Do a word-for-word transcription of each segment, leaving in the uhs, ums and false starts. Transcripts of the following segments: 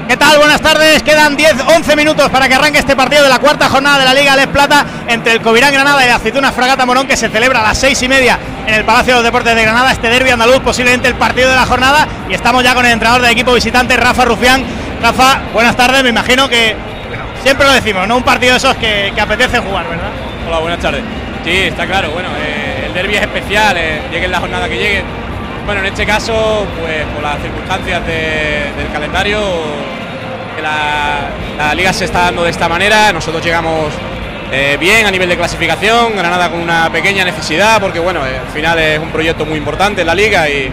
¿Qué tal? Buenas tardes, quedan diez once minutos para que arranque este partido de la cuarta jornada de la Liga Les Plata entre el Covirán Granada y el Aceitunas Fragata Morón, que se celebra a las seis y media en el Palacio de los Deportes de Granada, este derbi andaluz, posiblemente el partido de la jornada, y estamos ya con el entrenador del equipo visitante, Rafa Rufián. Rafa, buenas tardes, me imagino que, bueno, siempre lo decimos, ¿no? Un partido de esos que, que apetece jugar, ¿verdad? Hola, buenas tardes. Sí, está claro, bueno, eh, el derbi es especial, eh, llegue en la jornada que llegue. Bueno, en este caso, pues por las circunstancias de, del calendario, que la, la liga se está dando de esta manera, nosotros llegamos eh, bien a nivel de clasificación, Granada con una pequeña necesidad, porque bueno, eh, al final es un proyecto muy importante en la liga y,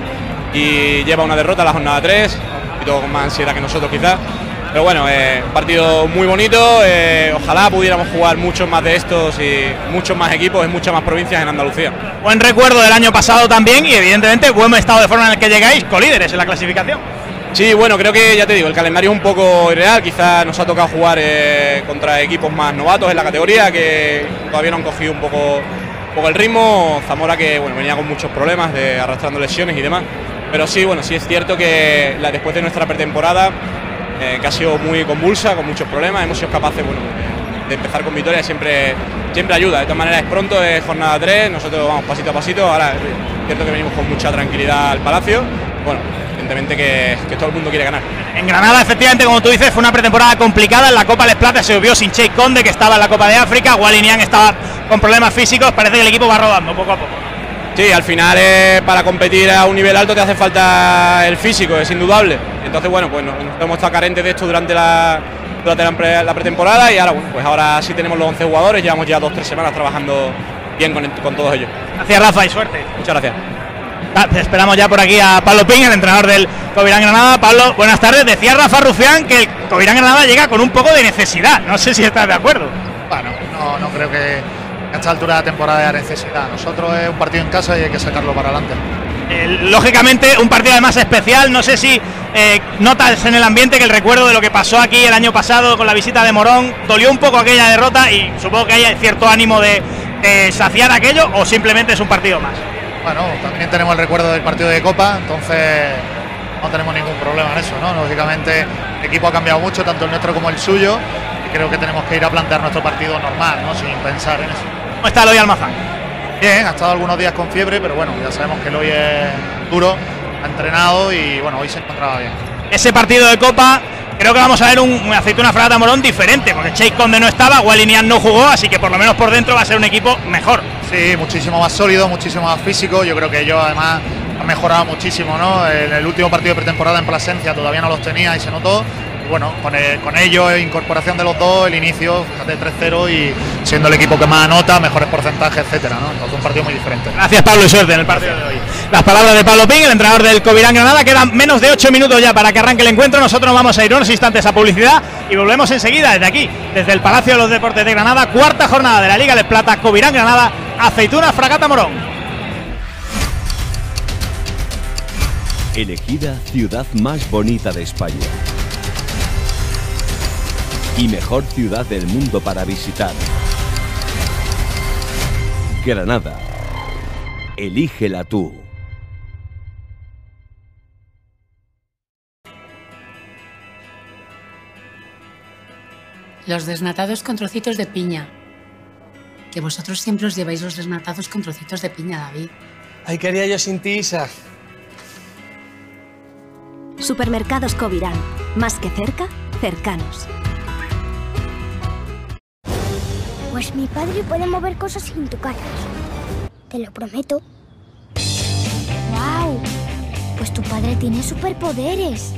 y lleva una derrota a la jornada tres, un poquito con más ansiedad que nosotros quizás. Pero bueno, eh, un partido muy bonito, eh, ojalá pudiéramos jugar muchos más de estos y muchos más equipos en muchas más provincias en Andalucía. Buen recuerdo del año pasado también y evidentemente buen estado de forma en el que llegáis, colíderes en la clasificación. Sí, bueno, creo que ya te digo, el calendario es un poco irreal, quizás nos ha tocado jugar eh, contra equipos más novatos en la categoría que todavía no han cogido un poco, un poco el ritmo. Zamora, que bueno, venía con muchos problemas de arrastrando lesiones y demás, pero sí, bueno, sí es cierto que la, después de nuestra pretemporada, Eh, que ha sido muy convulsa, con muchos problemas, hemos sido capaces, bueno, de empezar con victoria, siempre, siempre ayuda. De todas maneras es pronto, es jornada tres, nosotros vamos pasito a pasito. Ahora es cierto que venimos con mucha tranquilidad al Palacio, bueno, evidentemente que, que todo el mundo quiere ganar. En Granada, efectivamente, como tú dices, fue una pretemporada complicada. En la Copa Les Plata se vio sin Cheikh Conde, que estaba en la Copa de África, Wally Niang estaba con problemas físicos, parece que el equipo va rodando poco a poco. Sí, al final eh, para competir a un nivel alto te hace falta el físico, es indudable. Entonces, bueno, pues nos, nos hemos estado carentes de esto durante la, durante la, pre, la pretemporada y ahora, bueno, pues ahora sí tenemos los once jugadores, llevamos ya dos o tres semanas trabajando bien con, con todos ellos. Gracias, Rafa, y suerte. Muchas gracias. Ah, esperamos ya por aquí a Pablo Pin, el entrenador del Covirán Granada. Pablo, buenas tardes. Decía Rafa Rufián que el Covirán Granada llega con un poco de necesidad, no sé si estás de acuerdo. Bueno, no, no creo que a esta altura de la temporada haya necesidad. Nosotros es un partido en casa y hay que sacarlo para adelante. Eh, lógicamente un partido además especial, no sé si eh, notas en el ambiente que el recuerdo de lo que pasó aquí el año pasado con la visita de Morón, dolió un poco aquella derrota y supongo que hay cierto ánimo de, de saciar aquello, o simplemente es un partido más. Bueno, también tenemos el recuerdo del partido de Copa, entonces no tenemos ningún problema en eso, ¿no? Lógicamente el equipo ha cambiado mucho, tanto el nuestro como el suyo, y creo que tenemos que ir a plantear nuestro partido normal, ¿no? Sin pensar en eso. ¿Cómo está Eloy Almazán? Bien, ha estado algunos días con fiebre, pero bueno, ya sabemos que Eloy es duro, ha entrenado y bueno, hoy se encontraba bien. Ese partido de Copa, creo que vamos a ver un, un Aceitunas Fragata Morón diferente, porque Cheikh Conde no estaba, Wally Niang no jugó, así que por lo menos por dentro va a ser un equipo mejor. Sí, muchísimo más sólido, muchísimo más físico. Yo creo que ellos además han mejorado muchísimo, ¿no? En el último partido de pretemporada en Plasencia todavía no los tenía y se notó. Y bueno, con, el, con ellos, incorporación de los dos, el inicio, fíjate, tres cero y siendo el equipo que más anota, mejores porcentajes, etcétera, ¿no? Entonces un partido muy diferente. Gracias, Pablo, y suerte en el partido de hoy. Las palabras de Pablo Pin, el entrenador del Covirán Granada. Quedan menos de ocho minutos ya para que arranque el encuentro. Nosotros nos vamos a ir unos instantes a publicidad y volvemos enseguida desde aquí, desde el Palacio de los Deportes de Granada. Cuarta jornada de la Liga Les Plata, Covirán Granada, Aceitunas Fragata Morón. Elegida ciudad más bonita de España y mejor ciudad del mundo para visitar. Granada. Elígela tú. Los desnatados con trocitos de piña. Que vosotros siempre os lleváis los desnatados con trocitos de piña, David. Ay, ¿qué haría yo sin ti, Isa? Supermercados Covirán. Más que cerca, cercanos. Pues mi padre puede mover cosas sin tocarlas. Te lo prometo. ¡Guau! Pues tu padre tiene superpoderes.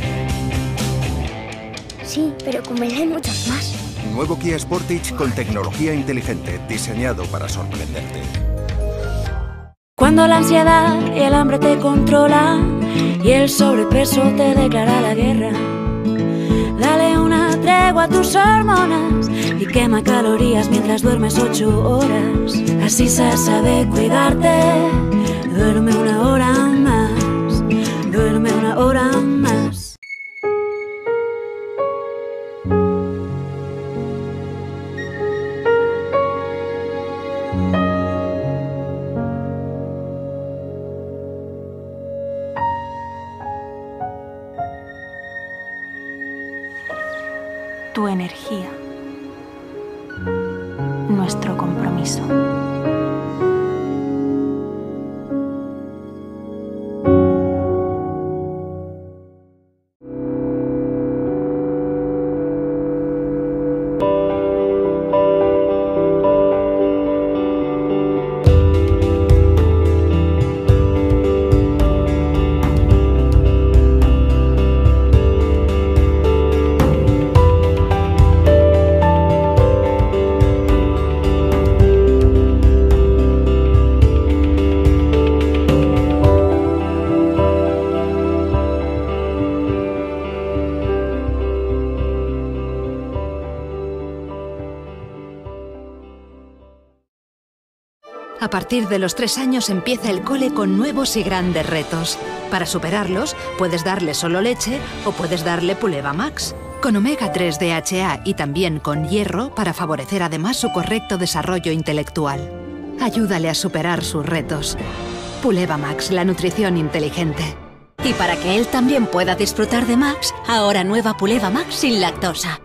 Sí, pero con él hay muchos más. Nuevo Kia Sportage con tecnología inteligente, diseñado para sorprenderte. Cuando la ansiedad y el hambre te controlan y el sobrepeso te declara la guerra, dale una tregua a tus hormonas y quema calorías mientras duermes ocho horas. Así se sabe cuidarte. Duerme una hora más, duerme una hora más. tu energía, nuestro compromiso. A partir de los tres años empieza el cole con nuevos y grandes retos. Para superarlos, puedes darle solo leche o puedes darle Puleva Max, con omega tres D H A y también con hierro para favorecer además su correcto desarrollo intelectual. Ayúdale a superar sus retos. Puleva Max, la nutrición inteligente. Y para que él también pueda disfrutar de Max, ahora nueva Puleva Max sin lactosa.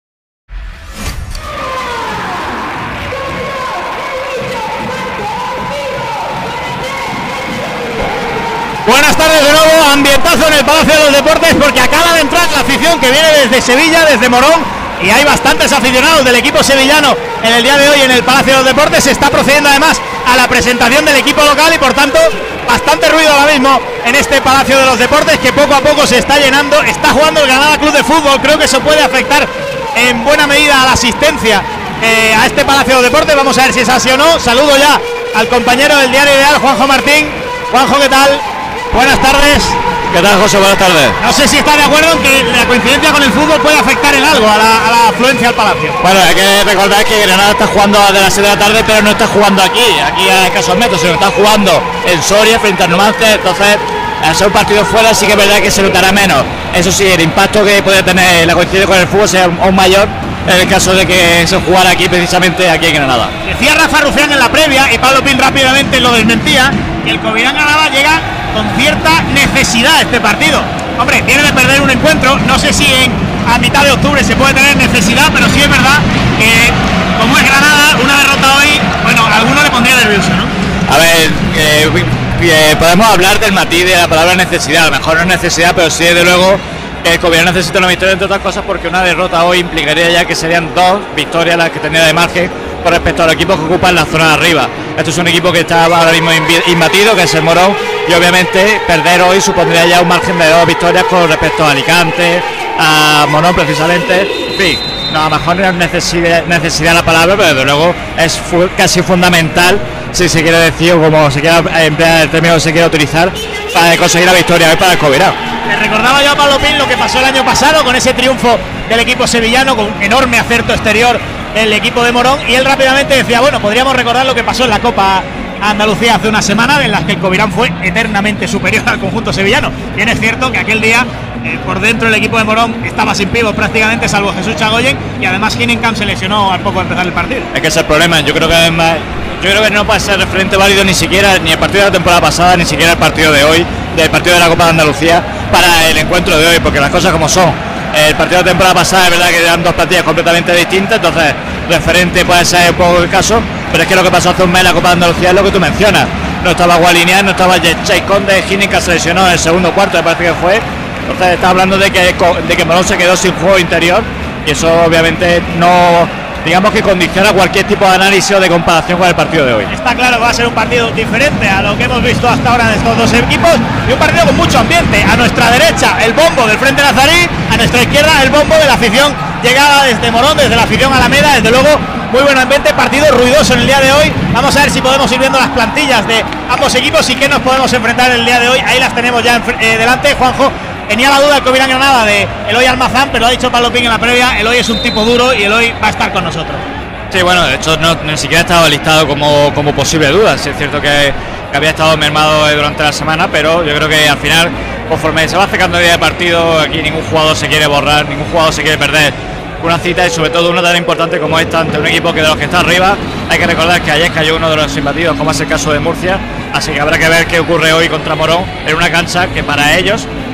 Buenas tardes de nuevo, ambientazo en el Palacio de los Deportes porque acaba de entrar la afición que viene desde Sevilla, desde Morón, y hay bastantes aficionados del equipo sevillano en el día de hoy en el Palacio de los Deportes. Se está procediendo además a la presentación del equipo local y por tanto bastante ruido ahora mismo en este Palacio de los Deportes que poco a poco se está llenando. Está jugando el Granada Club de Fútbol, creo que eso puede afectar en buena medida a la asistencia eh, a este Palacio de los Deportes. Vamos a ver si es así o no. Saludo ya al compañero del Diario Ideal, Juanjo Martín. Juanjo, ¿qué tal? Buenas tardes. ¿Qué tal, José? Buenas tardes. No sé si está de acuerdo en que la coincidencia con el fútbol puede afectar en algo a la, a la afluencia al Palacio. Bueno, hay que recordar que Granada está jugando de las siete de la tarde, pero no está jugando aquí, aquí a escasos metros, sino está jugando en Soria frente al Numancia. Entonces, al ser un partido fuera, sí que es verdad que se notará menos. Eso sí, el impacto que puede tener la coincidencia con el fútbol sea aún mayor en el caso de que se jugara aquí, precisamente aquí en Granada. Decía Rafa Rufián en la previa, y Pablo Pin rápidamente lo desmentía, que el Covirán Granada llega con cierta necesidad a este partido. Hombre, viene de perder un encuentro, no sé si en, a mitad de octubre se puede tener necesidad, pero sí es verdad que como es Granada, una derrota hoy, bueno, a alguno le pondría nervioso, ¿no? A ver, eh, eh, podemos hablar del matiz de la palabra necesidad, a lo mejor no es necesidad, pero sí desde luego que el Covirán necesita una victoria, entre otras cosas porque una derrota hoy implicaría ya que serían dos victorias las que tendría de margen con respecto a los equipos que ocupan la zona de arriba. Esto es un equipo que está ahora mismo imbatido, que es el Morón, y obviamente perder hoy supondría ya un margen de dos victorias con respecto a Alicante, a Morón precisamente. En fin, no, a lo mejor no es necesidad, necesidad la palabra, pero desde luego es fu casi fundamental, si se quiere decir, o como se quiera emplear el término que se quiera utilizar, para conseguir la victoria hoy para el Covirán. Le recordaba yo a Pablo Pin lo que pasó el año pasado con ese triunfo del equipo sevillano, con un enorme acierto exterior del equipo de Morón, y él rápidamente decía, bueno, podríamos recordar lo que pasó en la Copa Andalucía hace una semana, en la que el Covirán fue eternamente superior al conjunto sevillano. Bien es cierto que aquel día eh, por dentro el equipo de Morón estaba sin pivot prácticamente, salvo Jesús Chagoyen, y además Hinningham se lesionó al poco de empezar el partido. Es que ese es el problema, yo creo que además, yo creo que no puede ser referente válido ni siquiera ni el partido de la temporada pasada, ni siquiera el partido de hoy, del partido de la Copa de Andalucía, para el encuentro de hoy, porque las cosas como son. El partido de la temporada pasada es verdad que eran dos partidas completamente distintas, entonces referente puede ser un poco el caso, pero es que lo que pasó hace un mes en la Copa de Andalucía es lo que tú mencionas. No estaba Gualinear, no estaba Chey Conde, Hinningham se lesionó en el segundo cuarto, me parece que fue. Entonces está hablando de que, de que Morón se quedó sin juego interior, y eso obviamente no, digamos que condiciona cualquier tipo de análisis o de comparación con el partido de hoy. Está claro que va a ser un partido diferente a lo que hemos visto hasta ahora de estos dos equipos, y un partido con mucho ambiente. A nuestra derecha el bombo del Frente Nazarí, a nuestra izquierda el bombo de la afición llegada desde Morón, desde la afición Alameda. Desde luego muy buen ambiente, partido ruidoso en el día de hoy. Vamos a ver si podemos ir viendo las plantillas de ambos equipos y qué nos podemos enfrentar el día de hoy. Ahí las tenemos ya en, eh, delante. Juanjo, tenía la duda el Covirán Granada de Eloy Almazán, pero ha dicho Pablo Pin en la previa, Eloy es un tipo duro y Eloy va a estar con nosotros. Sí, bueno, de hecho no, ni siquiera estaba listado como, como posible duda. Sí, es cierto que, que había estado mermado durante la semana, pero yo creo que al final, conforme se va acercando el día de partido, aquí ningún jugador se quiere borrar, ningún jugador se quiere perder una cita, y sobre todo una tan importante como esta ante un equipo que de los que está arriba. Hay que recordar que ayer cayó uno de los imbatidos, como es el caso de Murcia, así que habrá que ver qué ocurre hoy contra Morón en una cancha que para ellos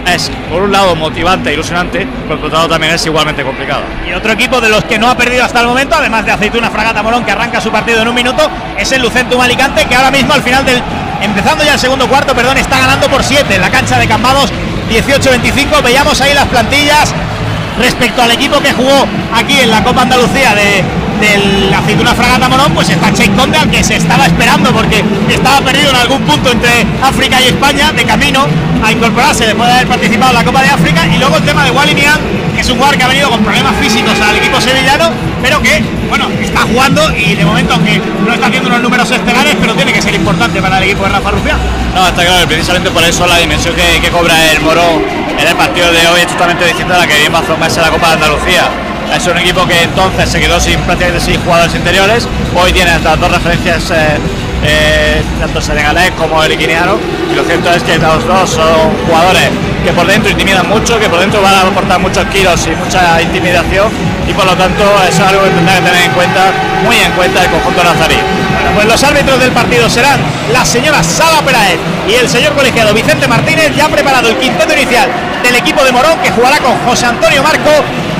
es, por un lado, motivante e ilusionante, pero por otro lado también es igualmente complicado. Y otro equipo de los que no ha perdido hasta el momento, además de Aceituna Fragata Morón, que arranca su partido en un minuto, es el Lucentum Alicante, que ahora mismo al final del, empezando ya el segundo cuarto, perdón, está ganando por siete en la cancha de Cambados, dieciocho veinticinco. Veíamos ahí las plantillas respecto al equipo que jugó aquí en la Copa Andalucía de del Aceituna Fragata Morón, pues está Cheikh Conde, al que se estaba esperando porque estaba perdido en algún punto entre África y España, de camino a incorporarse después de haber participado en la Copa de África. Y luego el tema de Wally Niang, que es un jugador que ha venido con problemas físicos al equipo sevillano, pero que, bueno, está jugando y de momento, aunque no está haciendo unos números estelares, pero tiene que ser importante para el equipo de Rafa Rufián. No, está claro, precisamente por eso la dimensión que, que cobra el Morón en el partido de hoy es totalmente distinta a la que vimos hace un mes en la Copa de Andalucía. Es un equipo que entonces se quedó sin prácticamente seis jugadores interiores. Hoy tiene estas dos referencias, eh, eh, tanto senegalés como el guineano, y lo cierto es que los dos son jugadores que por dentro intimidan mucho, que por dentro van a aportar muchos kilos y mucha intimidación, y por lo tanto eso es algo que tendrá que tener en cuenta, muy en cuenta el conjunto nazarí. Bueno, pues los árbitros del partido serán la señora Sala Peraez y el señor colegiado Vicente Martínez. Ya ha preparado el quinteto inicial del equipo de Morón, que jugará con José Antonio Marco.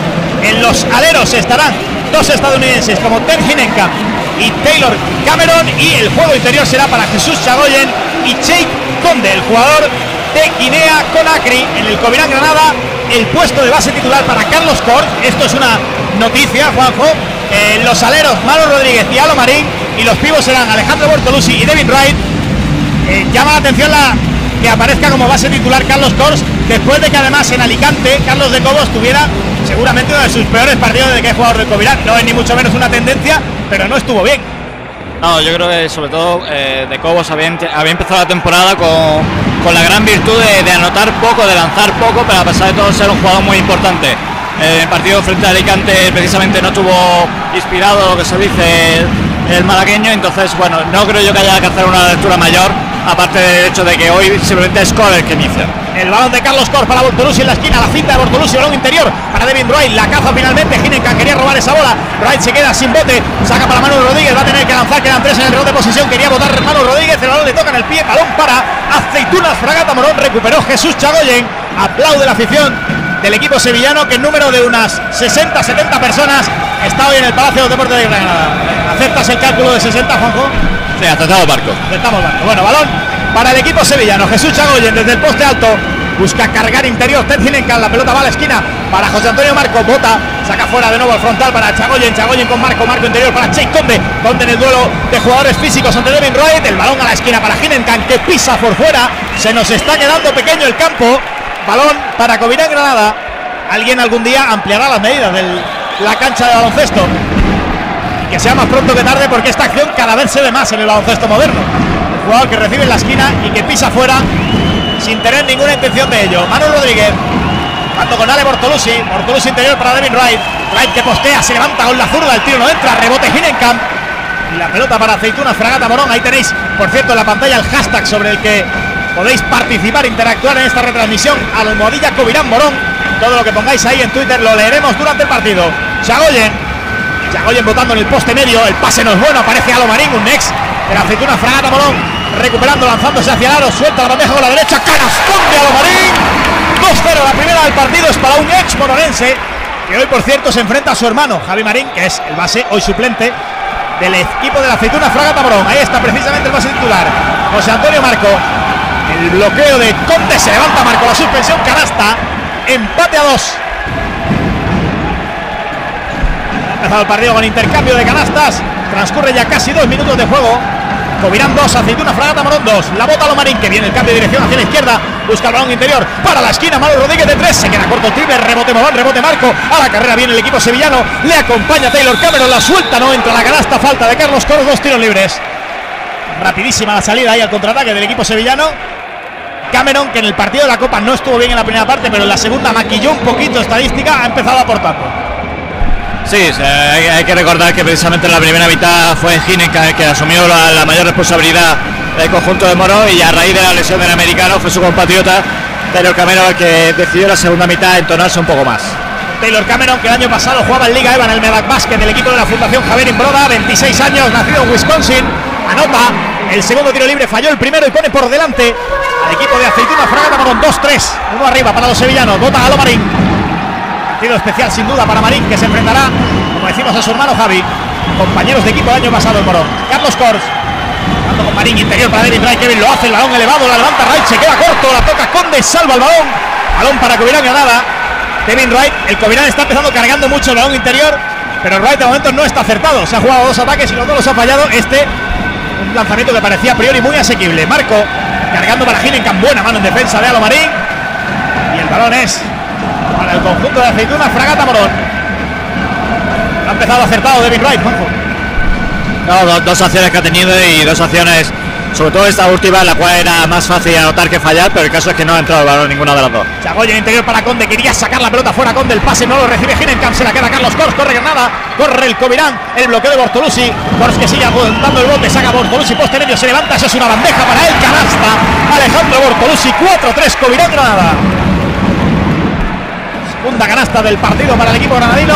En los aleros estarán dos estadounidenses como Ted Hinenkamp y Taylor Cameron, y el juego interior será para Jesús Chagoyen y Cheikh Conde, el jugador de Guinea Conakry. En el Covirán Granada, el puesto de base titular para Carlos Cort. Esto es una noticia, Juanjo. En los aleros, Manu Rodríguez y Alo Marín, y los pibos serán Alejandro Bortolucci y Devin Wright. Eh, llama la atención la que aparezca como base titular Carlos Cors, después de que además en Alicante Carlos de Cobos tuviera seguramente uno de sus peores partidos desde que es jugador del Covirán. No es ni mucho menos una tendencia, pero no estuvo bien. No, yo creo que sobre todo eh, de Cobos había, había empezado la temporada con, con la gran virtud de, de anotar poco, de lanzar poco, pero a pesar de todo ser un jugador muy importante. Eh, el partido frente a Alicante precisamente no estuvo inspirado, lo que se dice, el, el malagueño. Entonces, bueno, no creo yo que haya que hacer una lectura mayor, aparte del hecho de que hoy simplemente es Cor el que inicia. El balón de Carlos Cor para Bortolucci en la esquina, la cinta de Bortolucci, balón interior para Devin Wright, la caza finalmente Hinenkamp, quería robar esa bola, Wright se queda sin bote, saca para Manu Rodríguez, va a tener que lanzar, quedan tres en el reloj de posición, quería botar Manu Rodríguez, el balón le toca en el pie, balón para Aceitunas Fragata Morón, recuperó Jesús Chagoyen. Aplaude la afición del equipo sevillano, que en número de unas sesenta setenta personas está hoy en el Palacio de los Deportes de Granada. ¿Aceptas el cálculo de sesenta, Juanjo? Sí, aceptamos Barco. Aceptamos Barco. Bueno, balón para el equipo sevillano. Jesús Chagoyen desde el poste alto busca cargar interior. Ted Hinenkamp, la pelota va a la esquina para José Antonio Marco. Bota, saca fuera de nuevo el frontal para Chagoyen. Chagoyen con Marco, Marco interior para Cheikh Conde. Conde en el duelo de jugadores físicos ante Devin Wright. El balón a la esquina para Hinenkamp, que pisa por fuera. Se nos está quedando pequeño el campo. Balón para Covirán Granada. Alguien algún día ampliará las medidas de la cancha de baloncesto, y que sea más pronto que tarde, porque esta acción cada vez se ve más en el baloncesto moderno. El jugador que recibe en la esquina y que pisa fuera sin tener ninguna intención de ello. Manu Rodríguez, tanto con Ale Bortolucci, Bortolucci interior para Devin Wright, Wright que postea, se levanta con la zurda, el tiro no entra, rebote Hinenkamp, y la pelota para Aceitunas Fragata Morón. Ahí tenéis, por cierto, en la pantalla el hashtag sobre el que podéis participar, interactuar en esta retransmisión, almohadilla Covirán Morón. Todo lo que pongáis ahí en Twitter lo leeremos durante el partido. Chagoyen, Chagoyen botando en el poste medio, el pase no es bueno, aparece Alo Marín, un ex de la Aceituna Fragata Morón, recuperando, lanzándose hacia el aro, suelta la bandeja con la derecha, canastón de Alo Marín. dos cero, la primera del partido es para un ex moronense, que hoy por cierto se enfrenta a su hermano Javi Marín, que es el base hoy suplente del equipo de la Aceituna Fragata Morón. Ahí está precisamente el base titular, José Antonio Marco. El bloqueo de Conde, se levanta Marco, la suspensión, canasta. Empate a dos. Ha empezado el partido con intercambio de canastas. Transcurre ya casi dos minutos de juego. Covirán dos, Aceituna Fragata Morón dos. La bota Alo Marín, que viene el cambio de dirección hacia la izquierda. Busca el balón interior para la esquina. Manu Rodríguez de tres. Se queda corto el triple. Rebote Morón, rebote Marco. A la carrera viene el equipo sevillano. Le acompaña Taylor Cameron. La suelta, no entra la canasta. Falta de Carlos Coro. Dos tiros libres. Rapidísima la salida ahí al contraataque del equipo sevillano. Cameron, que en el partido de la Copa no estuvo bien en la primera parte, pero en la segunda maquilló un poquito estadística, ha empezado aportando. Sí, hay, hay que recordar que precisamente en la primera mitad fue Hinenkamp el que asumió la, la mayor responsabilidad del conjunto de Morón, y a raíz de la lesión del americano fue su compatriota Taylor Cameron el que decidió en la segunda mitad entonarse un poco más. Taylor Cameron, que el año pasado jugaba en Liga EVA en el Medac Basket del equipo de la Fundación Javier Imbroda, veintiséis años, nacido en Wisconsin. Anota el segundo tiro libre, falló el primero y pone por delante al equipo de Aceituna Fragata Morón. Dos tres, uno arriba para los sevillanos. Bota Galo Marín. Partido especial sin duda para Marín, que se enfrentará, como decimos, a su hermano Javi, compañeros de equipo el año pasado en Morón. Carlos Kors, jugando con Marín, interior para Devin Wright. Kevin lo hace, el balón elevado, la levanta Wright, se queda corto, la toca Conde, salva el balón. Balón para Covirán Granada. Devin Wright, el Covirán está empezando cargando mucho el balón interior, pero Wright de momento no está acertado. Se ha jugado dos ataques y los dos los ha fallado. Este, un lanzamiento que parecía a priori muy asequible. Marco cargando para Hinenkamp, buena mano en defensa de Alo Marín. Y el balón es para el conjunto de Aceituna Fragata Morón. Ha empezado acertado Devin Wright, Juanjo. No, dos, dos acciones que ha tenido y dos acciones, sobre todo esta última, en la cual era más fácil anotar que fallar, pero el caso es que no ha entrado el balón ninguna de las dos. Chagoya interior para Conde, quería sacar la pelota fuera Conde, el pase no lo recibe Hinenkamp, se la queda Carlos Kors, corre Granada, corre el Covirán, el bloqueo de Bortolusi, Kors que sigue aguantando el bote, saca Bortolusi, poste medio, se levanta, eso es una bandeja para el canasta, Alejandro Bortolusi, cuatro tres, Covirán Granada. Segunda canasta del partido para el equipo granadino,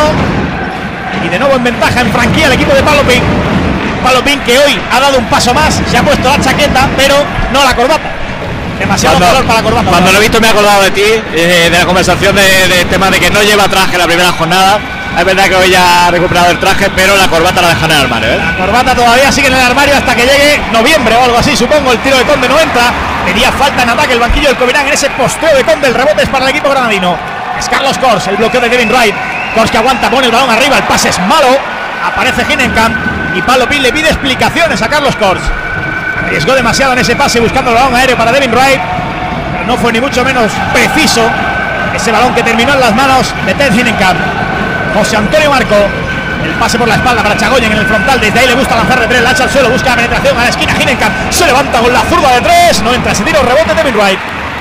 y de nuevo en ventaja en franquía el equipo de Pablo Pin. Pablo Pin, que hoy ha dado un paso más, se ha puesto la chaqueta, pero no la corbata. Demasiado cuando, calor para la corbata. Cuando lo he visto me he acordado de ti, eh, de la conversación de, de tema de que no lleva traje la primera jornada. Es verdad que hoy ya ha recuperado el traje, pero la corbata la dejan en el armario, ¿eh? La corbata todavía sigue en el armario hasta que llegue noviembre o algo así, supongo. El tiro de Conde no entra. Tenía falta en ataque el banquillo del Covirán en ese posteo de Conde. El rebote es para el equipo granadino. Es Carlos Kors, el bloqueo de Devin Wright. Kors que aguanta, pone el balón arriba, el pase es malo. Aparece Hinenkamp y Pablo Pin le pide explicaciones a Carlos Kors. Arriesgó demasiado en ese pase buscando el balón aéreo para Devin Wright, pero no fue ni mucho menos preciso ese balón que terminó en las manos de Ted Hinenkamp. José Antonio Marco, el pase por la espalda para Chagoyen en el frontal, desde ahí le gusta lanzar de tres, la echa al suelo, busca la penetración a la esquina, Hinenkamp se levanta con la zurda de tres, no entra ese tiro, rebote Devin Wright.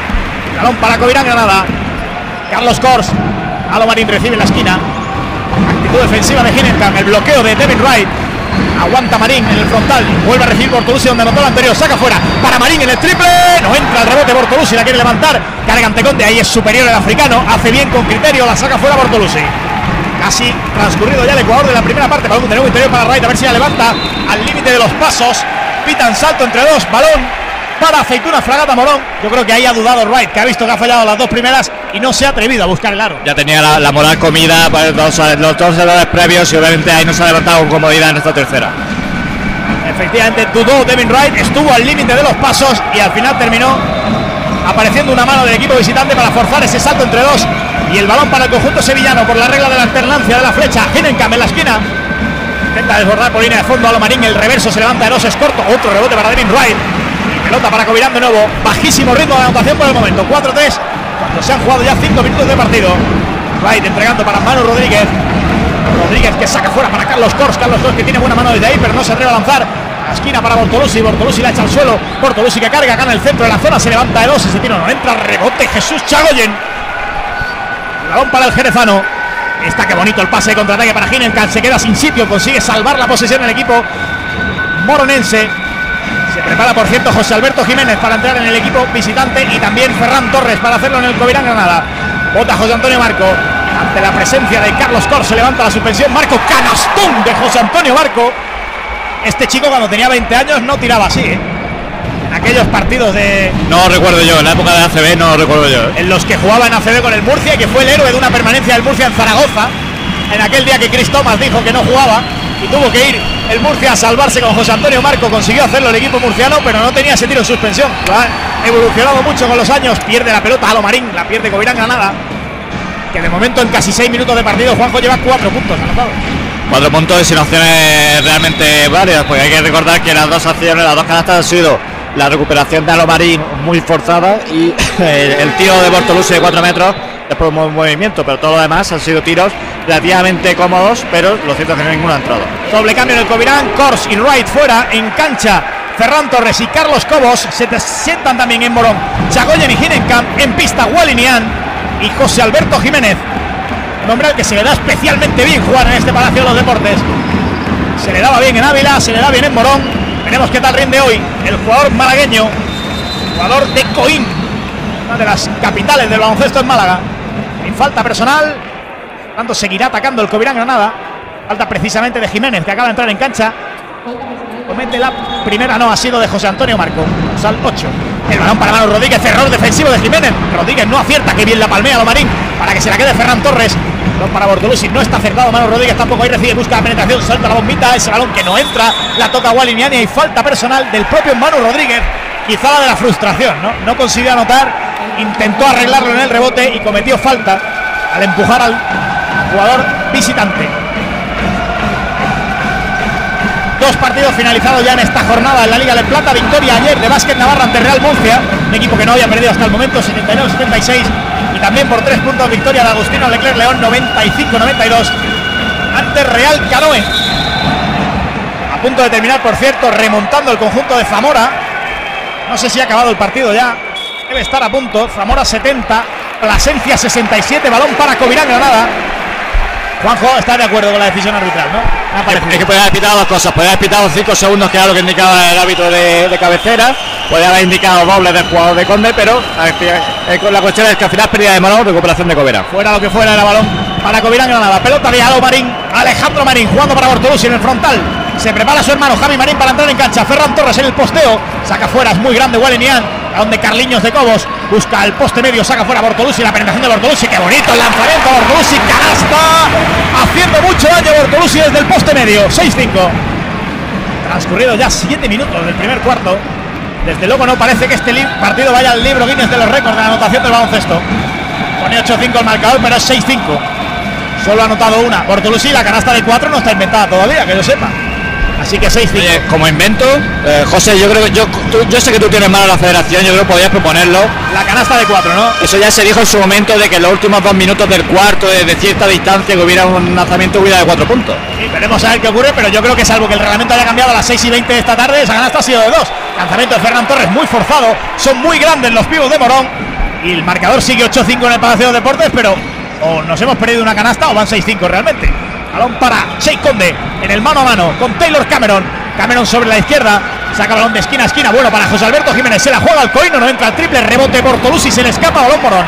Balón para Covirán Granada. Carlos Kors, Alo Marín recibe en la esquina. Actitud defensiva de Hinenkamp, el bloqueo de Devin Wright. Aguanta Marín en el frontal, vuelve a recibir Bortolusi donde anotó el anterior, saca fuera para Marín en el triple, no entra el rebote Bortolusi, la quiere levantar, carga ante Conde, ahí es superior el africano, hace bien con criterio, la saca fuera Bortolusi. Casi transcurrido ya el Ecuador de la primera parte, balón de nuevo interior para Wright, a ver si la levanta al límite de los pasos, pitan salto entre dos, balón para Aceituna Fragata Morón. Yo creo que ahí ha dudado Wright, que ha visto que ha fallado las dos primeras y no se ha atrevido a buscar el aro. Ya tenía la, la moral comida para los, los dos errores previos y obviamente ahí no se ha levantado con comodidad en esta tercera. Efectivamente dudó Devin Wright, estuvo al límite de los pasos y al final terminó apareciendo una mano del equipo visitante para forzar ese salto entre dos y el balón para el conjunto sevillano por la regla de la alternancia de la flecha. Hinenkamp en la esquina, intenta desbordar por línea de fondo a Alo Marín, el reverso se levanta de dos, es corto, otro rebote para Devin Wright. Pelota para Covirán de nuevo, bajísimo ritmo de anotación por el momento, cuatro tres, cuando se han jugado ya cinco minutos de partido. Wright entregando para Manu Rodríguez, Rodríguez que saca fuera para Carlos Kors, Carlos Kors que tiene buena mano desde ahí, pero no se atreve a lanzar. La esquina para Bortolusi, Bortolusi la echa al suelo, Bortolusi que carga, gana el centro de la zona, se levanta de dos, ese tiro no entra, rebote Jesús Chagoyen. Balón para el jerezano, está que bonito el pase de contraataque para Hinenkamp, se queda sin sitio, consigue salvar la posesión del equipo moronense. Se prepara, por cierto, José Alberto Jiménez para entrar en el equipo visitante y también Ferran Torres para hacerlo en el Covirán Granada. Bota José Antonio Marco. Ante la presencia de Carlos Kors se levanta la suspensión. Marco, canastón de José Antonio Marco. Este chico cuando tenía veinte años no tiraba así, ¿eh? En aquellos partidos de... No recuerdo yo, en la época de A C B no recuerdo yo. ¿eh? En los que jugaba en A C B con el Murcia y que fue el héroe de una permanencia del Murcia en Zaragoza. En aquel día que Chris Thomas dijo que no jugaba y tuvo que ir el Murcia a salvarse con José Antonio Marco, consiguió hacerlo el equipo murciano, pero no tenía ese tiro en suspensión. Lo ha evolucionado mucho con los años, pierde la pelota Alo Marín, la pierde Covirán Granada, que de momento en casi seis minutos de partido Juanjo lleva cuatro puntos anotados. Cuatro puntos y sin opciones realmente válidas, porque hay que recordar que las dos acciones, las dos canastas han sido la recuperación de Alo Marín muy forzada y el, el tiro de Bortolusi de cuatro metros después de un movimiento, pero todo lo demás han sido tiros relativamente cómodos, pero lo cierto es que ninguno ha entrado. Doble cambio en el Covirán, Kors y Wright fuera, en cancha Ferran Torres y Carlos Cobos, se sientan también en Morón Chagoyen y Hinenkamp, en pista Walinian y José Alberto Jiménez, un hombre al que se le da especialmente bien jugar en este Palacio de los Deportes. Se le daba bien en Ávila, se le da bien en Morón. Veremos qué tal rinde hoy el jugador malagueño, jugador de Coín, una de las capitales del baloncesto en Málaga. En falta personal tanto seguirá atacando el Covirán Granada. Falta precisamente de Jiménez, que acaba de entrar en cancha. Comete la primera, no, ha sido de José Antonio Marco. Sal ocho. El balón para Manu Rodríguez, error defensivo de Jiménez. Rodríguez no acierta, que bien la palmea Lomarín para que se la quede Ferran Torres. Balón para Bortolussi, no está acertado Manu Rodríguez, tampoco ahí recibe, busca la penetración, salta la bombita, ese balón que no entra, la toca Waliniani y falta personal del propio Manu Rodríguez. Quizá la de la frustración, ¿no? No consiguió anotar, intentó arreglarlo en el rebote y cometió falta al empujar al jugador visitante. Dos partidos finalizados ya en esta jornada en la Liga de Plata. Victoria ayer de Básquet Navarra ante Real Murcia, un equipo que no había perdido hasta el momento, setenta y nueve a setenta y seis. Y también por tres puntos victoria de Agustino Leclerc León, noventa y cinco a noventa y dos ante Real Canoe. A punto de terminar, por cierto, remontando el conjunto de Zamora. No sé si ha acabado el partido ya, debe estar a punto. Zamora setenta, Plasencia sesenta y siete, balón para Covirán Granada. Juanjo está de acuerdo con la decisión arbitral, ¿no? Es que podía haber pitado dos cosas, podía haber pitado cinco segundos, que era lo que indicaba el árbitro de, de cabecera, podía haber indicado doble del jugador de Conde, pero la cuestión es que al final pérdida de balón, recuperación de Covirán. Fuera lo que fuera, era balón para Covirán Granada. Pelota de Alo Marín, Alejandro Marín jugando para Bortolussi en el frontal. Se prepara su hermano Javi Marín para entrar en cancha. Ferran Torres en el posteo, saca fuera, es muy grande Walinian, a donde Carliños de Cobos busca el poste medio, saca fuera Bortolussi, la penetración de Bortolussi, qué bonito el lanzamiento, Bortolussi, canasta, haciendo mucho daño Bortolussi desde el poste medio. Seis cinco, transcurrido ya siete minutos del primer cuarto. Desde luego no parece que este partido vaya al libro Guinness de los récords de la anotación del baloncesto. Pone ocho cinco el marcador, pero es seis cinco. Solo ha anotado una Bortolussi, la canasta de cuatro no está inventada todavía, que yo sepa. Así que seis cinco. Oye, como invento, eh, José, yo creo que yo, tú, yo sé que tú tienes mano a la federación, yo creo que podías proponerlo. La canasta de cuatro, ¿no? Eso ya se dijo en su momento, de que en los últimos dos minutos del cuarto, de, de cierta distancia, que hubiera un lanzamiento, hubiera de cuatro puntos. Sí, veremos a ver qué ocurre, pero yo creo que salvo que el reglamento haya cambiado a las seis y veinte de esta tarde, esa canasta ha sido de dos. Lanzamiento de Ferran Torres muy forzado, son muy grandes los pibos de Morón y el marcador sigue ocho cinco en el Palacio de Deportes, pero o nos hemos perdido una canasta o van seis cinco realmente. Balón para Sheik Conde en el mano a mano con Taylor Cameron. Cameron sobre la izquierda, saca balón de esquina a esquina, bueno para José Alberto Jiménez, se la juega al Coino, no entra el triple, rebote Bortolussi, se le escapa balón Morón.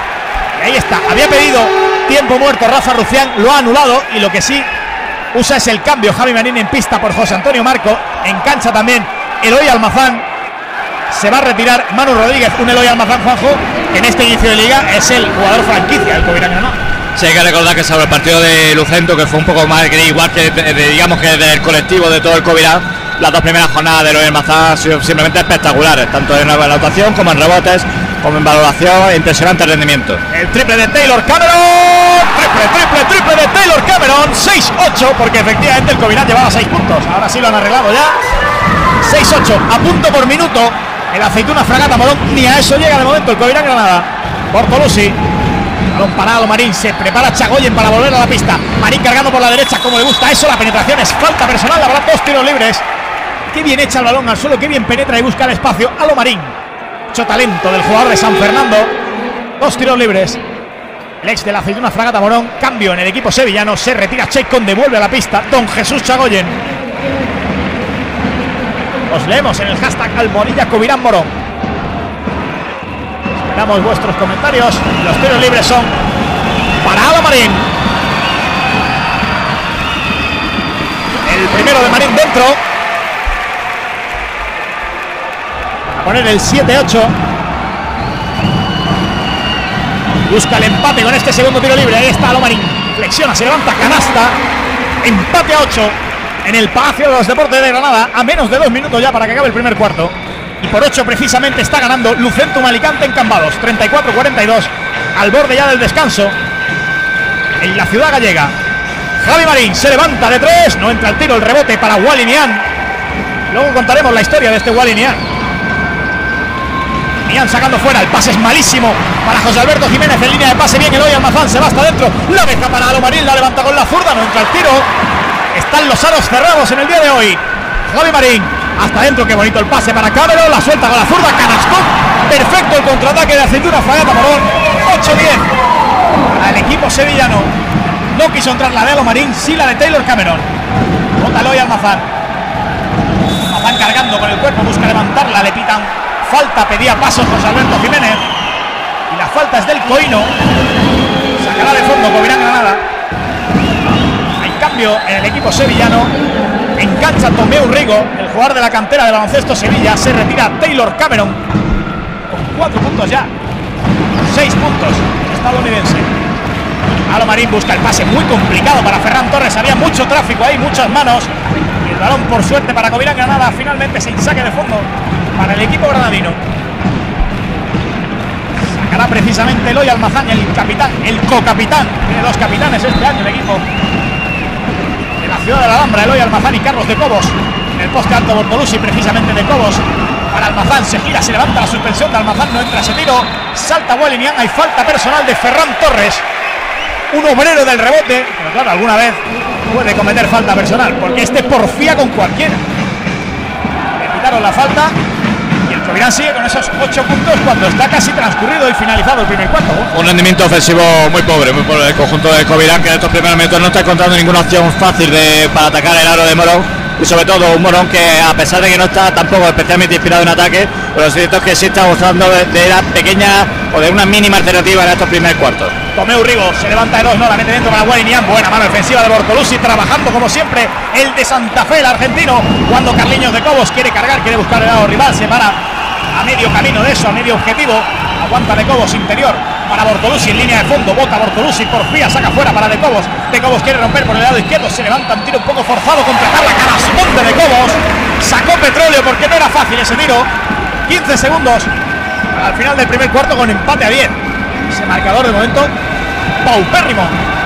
Y ahí está, había pedido tiempo muerto Rafa Rufián, lo ha anulado y lo que sí usa es el cambio Javi Marín en pista por José Antonio Marco, en cancha también Eloy Almazán. Se va a retirar Manu Rodríguez, un Eloy Almazán, Juanjo, que en este inicio de liga es el jugador franquicia del Covirán Granada. Sí, hay que recordar que sobre el partido de Lucento, que fue un poco más gris, igual que de, de, digamos que del colectivo de todo el Covirán, las dos primeras jornadas de Eloy Almazán han sido simplemente espectaculares, tanto en la anotación como en rebotes, como en valoración, impresionante rendimiento. El triple de Taylor Cameron, triple, triple, triple de Taylor Cameron, seis ocho, porque efectivamente el Covirán llevaba seis puntos, ahora sí lo han arreglado ya. seis ocho, a punto por minuto, el Aceituna Fragata Morón, ni a eso llega de momento el Covirán Granada. Bortolussi, balón parado Marín, se prepara Chagoyen para volver a la pista. Marín cargando por la derecha, como le gusta eso, la penetración es falta personal, habrá dos tiros libres. Qué bien echa el balón al suelo, qué bien penetra y busca el espacio a lo Marín. Mucho talento del jugador de San Fernando. Dos tiros libres. El ex de la Aceituna Fragata Morón, cambio en el equipo sevillano, se retira Sheik Conde, devuelve a la pista Don Jesús Chagoyen. Os leemos en el hashtag Almohadilla Covirán Morón. Esperamos vuestros comentarios. Los tiros libres son para Alo Marín. El primero de Marín dentro. A poner el siete ocho. Busca el empate con este segundo tiro libre. Ahí está Alo Marín. Flexiona, se levanta, canasta. Empate a ocho en el Palacio de los Deportes de Granada, a menos de dos minutos ya para que acabe el primer cuarto. Y por ocho precisamente está ganando Lucentum Alicante en Cambados, treinta y cuatro a cuarenta y dos, al borde ya del descanso en la ciudad gallega. Javi Marín se levanta de tres, no entra el tiro, el rebote para Walinian. Luego contaremos la historia de este Walinian. Nian sacando fuera, el pase es malísimo para José Alberto Jiménez en línea de pase, bien Eloy Almazán, se va hasta adentro, la deja para Alo Marín, la levanta con la zurda, no entra el tiro. Están los aros cerrados en el día de hoy. Javi Marín hasta adentro, qué bonito el pase para Cameron, la suelta con la zurda, canastón, perfecto el contraataque de Aceituna Fragata Morón. Ocho diez al equipo sevillano. No quiso entrar la de Alo Marín, sí la de Taylor Cameron. Bota Eloy Almazán. Almazán cargando con el cuerpo, busca levantarla, le pitan falta, pedía pasos José Alberto Jiménez y la falta es del Coino. Sacará de fondo Covirán Granada. equipo sevillano. Engancha Tomeu Rigo, el jugador de la cantera de Baloncesto Sevilla. Se retira Taylor Cameron con cuatro puntos ya. Seis puntos estadounidense. Alo Marín busca el pase muy complicado para Ferran Torres. Había mucho tráfico ahí, muchas manos. Y el balón, por suerte, para Covirán Granada. Finalmente sin saque de fondo para el equipo granadino. Sacará precisamente Eloy Almazán, el capitán, el co-capitán. Tiene dos capitanes este año el equipo de la ciudad de la Alhambra, Eloy Almazán y Carlos de Cobos. En el poste alto Bortolusi, precisamente de Cobos. Para Almazán, se gira, se levanta la suspensión de Almazán, no entra ese tiro. Salta Walinian, hay falta personal de Ferran Torres. Un obrero del rebote, pero claro, alguna vez puede cometer falta personal, porque este porfía con cualquiera. Le quitaron la falta y el Covirán sigue con esos ocho puntos cuando está casi transcurrido y finalizado el primer cuarto. Un rendimiento ofensivo muy pobre, muy pobre el conjunto de Covirán, que en estos primeros minutos no está encontrando ninguna opción fácil de, para atacar el aro de Morón. Y sobre todo un Morón que, a pesar de que no está tampoco especialmente inspirado en ataque, pero lo cierto es que sí está gozando de, de la pequeña o de una mínima alternativa en estos primeros cuartos. Tomeu Rigo se levanta de dos, no la mete dentro para Walinian. Buena mano defensiva de Bortolusi, trabajando como siempre el de Santa Fe, el argentino. Cuando Carliños de Cobos quiere cargar, quiere buscar el lado rival, se para a medio camino de eso, a medio objetivo. Aguanta de Cobos, interior para Bortolusi en línea de fondo, bota Bortolusi, porfía, saca fuera para de Cobos. De Cobos quiere romper por el lado izquierdo, se levanta un tiro un poco forzado, completar la cara de de Cobos. Sacó petróleo porque no era fácil ese tiro. quince segundos al final del primer cuarto con empate a diez. Ese marcador de momento paupérrimo.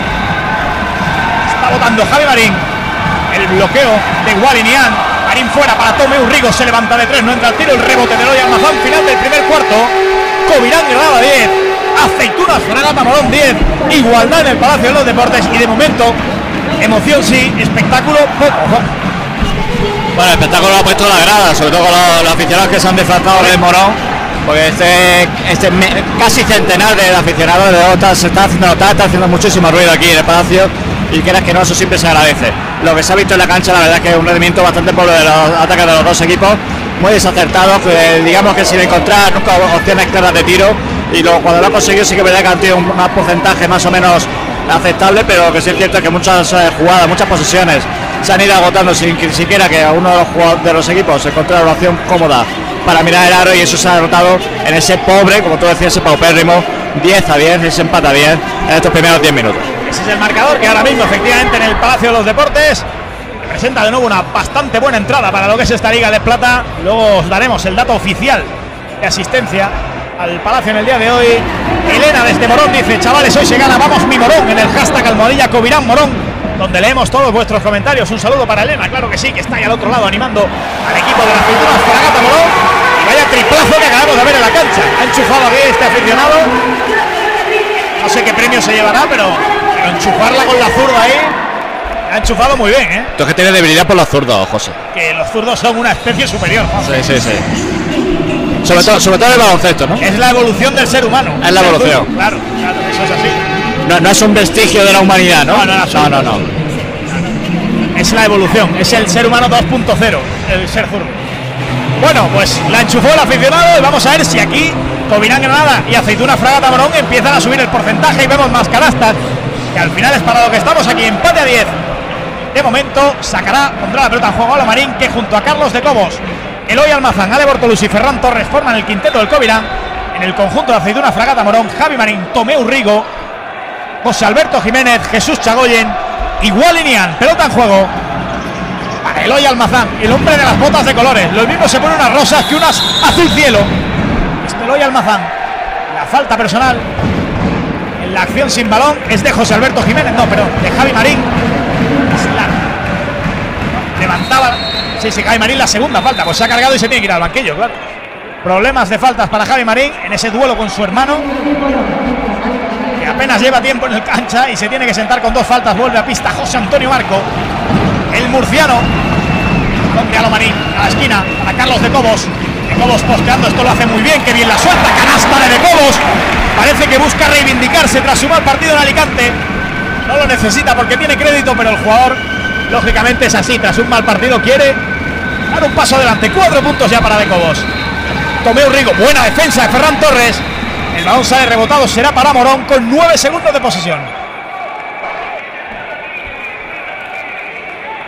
Está votando Javi Marín. El bloqueo de Walinian. Marín fuera para Tomeu Rigo, se levanta de tres, no entra el tiro, el rebote de Eloy Almazán. Final del primer cuarto. Covirán Granada diez, Aceitunas Fragata Morón diez. Igualdad en el Palacio de los Deportes y de momento emoción sí, espectáculo poco. Bueno, el espectáculo lo ha puesto la grada, sobre todo con los, los aficionados que se han desplazado del Morón, porque este, este me, casi centenar de aficionados de Ota se está haciendo notar, está haciendo muchísimo ruido aquí en el Palacio, y quieras que no, eso siempre se agradece. Lo que se ha visto en la cancha, la verdad es que es un rendimiento bastante pobre de los ataques de los dos equipos, muy desacertados, que digamos que sin encontrar nunca opciones claras de tiro, y luego cuando lo han conseguido sí que es verdad que han tenido un, un porcentaje más o menos aceptable, pero lo que sí es cierto es que muchas eh, jugadas, muchas posesiones se han ido agotando sin que siquiera que a uno de los jugadores de los equipos encontrara una opción cómoda para mirar el aro, y eso se ha notado en ese pobre, como tú decías, ese paupérrimo diez a diez, ese empate a diez en estos primeros diez minutos. Ese es el marcador que ahora mismo efectivamente en el Palacio de los Deportes presenta de nuevo una bastante buena entrada para lo que es esta Liga de Plata. Luego os daremos el dato oficial de asistencia al Palacio en el día de hoy. Elena desde Morón dice: chavales, hoy se gana, vamos mi Morón, en el hashtag almohadilla Covirán Morón, donde leemos todos vuestros comentarios. Un saludo para Elena, claro que sí, que está ahí al otro lado animando al equipo de la Aceitunas Fragata Morón. Y vaya triplazo que acabamos de ver en la cancha. Ha enchufado aquí este aficionado. No sé qué premio se llevará, pero, pero enchufarla con la zurda ahí, ha enchufado muy bien, ¿eh? Tú es que tienes debilidad por los zurdos, José. Que los zurdos son una especie superior, ¿no? Sí, sí, sí. Sobre todo, sobre todo el baloncesto, ¿no? Es la evolución del ser humano. Es la evolución. Zurdo, claro, claro, eso es así. No, no es un vestigio de la humanidad, ¿no? No, no, no, no, no, no. Es la evolución, es el ser humano dos punto cero, el ser zurdo. Bueno, pues la enchufó el aficionado y vamos a ver si aquí Covirán Granada y Aceitunas Fragata Morón empiezan a subir el porcentaje y vemos más canastas, que al final es para lo que estamos aquí, empate a diez. De momento sacará, pondrá la pelota en juego Alo Marín, que junto a Carlos de Cobos, Eloy Almazán, Ale Bortolusi y Ferran Torres forman el quinteto del Covirán. En el conjunto de Aceitunas Fragata Morón, Javi Marín, Tomeu Rigo, José Alberto Jiménez, Jesús Chagoyen y Walinian. Pelota en juego para Eloy Almazán, el hombre de las botas de colores. Los mismos se ponen unas rosas que unas azul cielo. Este Eloy Almazán. La falta personal en la acción sin balón es de José Alberto Jiménez, no, perdón, de Javi Marín. Levantaba, sí, sí, Javi Marín la segunda falta, pues se ha cargado y se tiene que ir al banquillo, claro. Problemas de faltas para Javi Marín en ese duelo con su hermano, que apenas lleva tiempo en el cancha y se tiene que sentar con dos faltas. Vuelve a pista José Antonio Marco, el murciano, donde Alo Marín a la esquina para Carlos de Cobos. De Cobos posteando, esto lo hace muy bien, que bien la suelta, canasta de De Cobos. Parece que busca reivindicarse tras su mal partido en Alicante. No lo necesita porque tiene crédito, pero el jugador lógicamente es así, tras un mal partido quiere dar un paso adelante. Cuatro puntos ya para De Cobos. Tomeu Rigo, buena defensa de Ferran Torres. El balón sale rebotado, será para Morón con nueve segundos de posesión.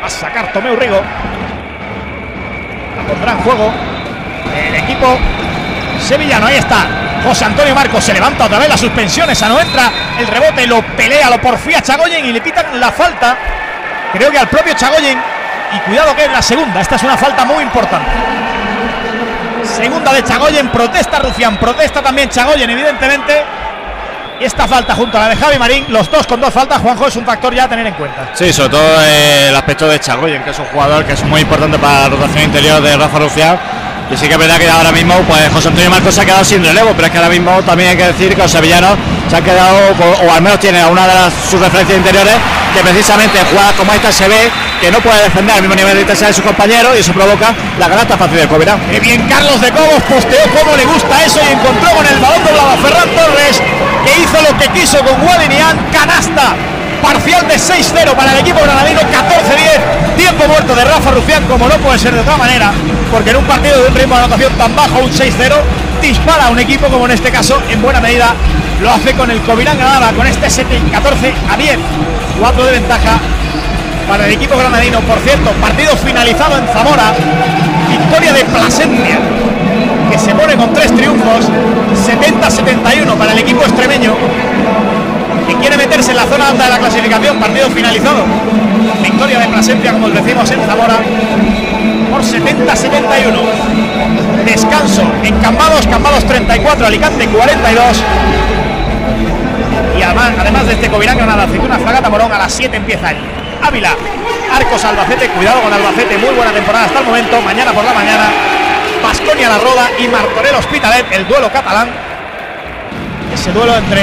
a sacar Tomeu Rigo. La pondrá en juego el equipo sevillano. Ahí está José Antonio Marcos, se levanta otra vez la suspensión, esa no entra, el rebote lo pelea, lo porfía Chagoyen y le pitan la falta, creo que al propio Chagoyen, y cuidado que es la segunda, esta es una falta muy importante. Segunda de Chagoyen, protesta Rufián, protesta también Chagoyen, evidentemente. Y esta falta junto a la de Javi Marín, los dos con dos faltas, Juanjo, es un factor ya a tener en cuenta. Sí, sobre todo eh, el aspecto de Chagoyen, que es un jugador que es muy importante para la rotación interior de Rafa Rufián. Y sí que es verdad que ahora mismo pues José Antonio Marcos se ha quedado sin relevo, pero es que ahora mismo también hay que decir que los sevillanos se han quedado, o al menos tienen a una de las, sus referencias interiores, que precisamente en jugadas como esta se ve que no puede defender al mismo nivel de intensidad de sus compañeros y eso provoca la canasta fácil del Covirán. Qué bien Carlos de Cobos posteó como le gusta eso y encontró con el balón doblado a Ferran Torres, que hizo lo que quiso con Wally Niang. Canasta parcial de seis cero para el equipo granadino, catorce diez, tiempo muerto de Rafa Rufián, como no puede ser de otra manera, porque en un partido de un ritmo de anotación tan bajo, un seis cero, dispara a un equipo como en este caso, en buena medida lo hace con el Covirán Granada, con este catorce a diez, cuatro de ventaja para el equipo granadino. Por cierto, partido finalizado en Zamora, victoria de Plasencia, que se pone con tres triunfos, setenta a setenta y uno para el equipo extremeño, que quiere meterse en la zona alta de la clasificación. Partido finalizado, victoria de Plasencia, como decimos, en Zamora por setenta a setenta y uno. Descanso en Cambados, Cambados treinta y cuatro, Alicante cuarenta y dos. Y además, además de este Covirán Granada, Aceitunas Fragata Morón, a las siete empieza el Ávila Arcos Albacete. Cuidado con Albacete, muy buena temporada hasta el momento. Mañana por la mañana Baskonia La Roda y Martorell Hospitalet, el duelo catalán. Ese duelo entre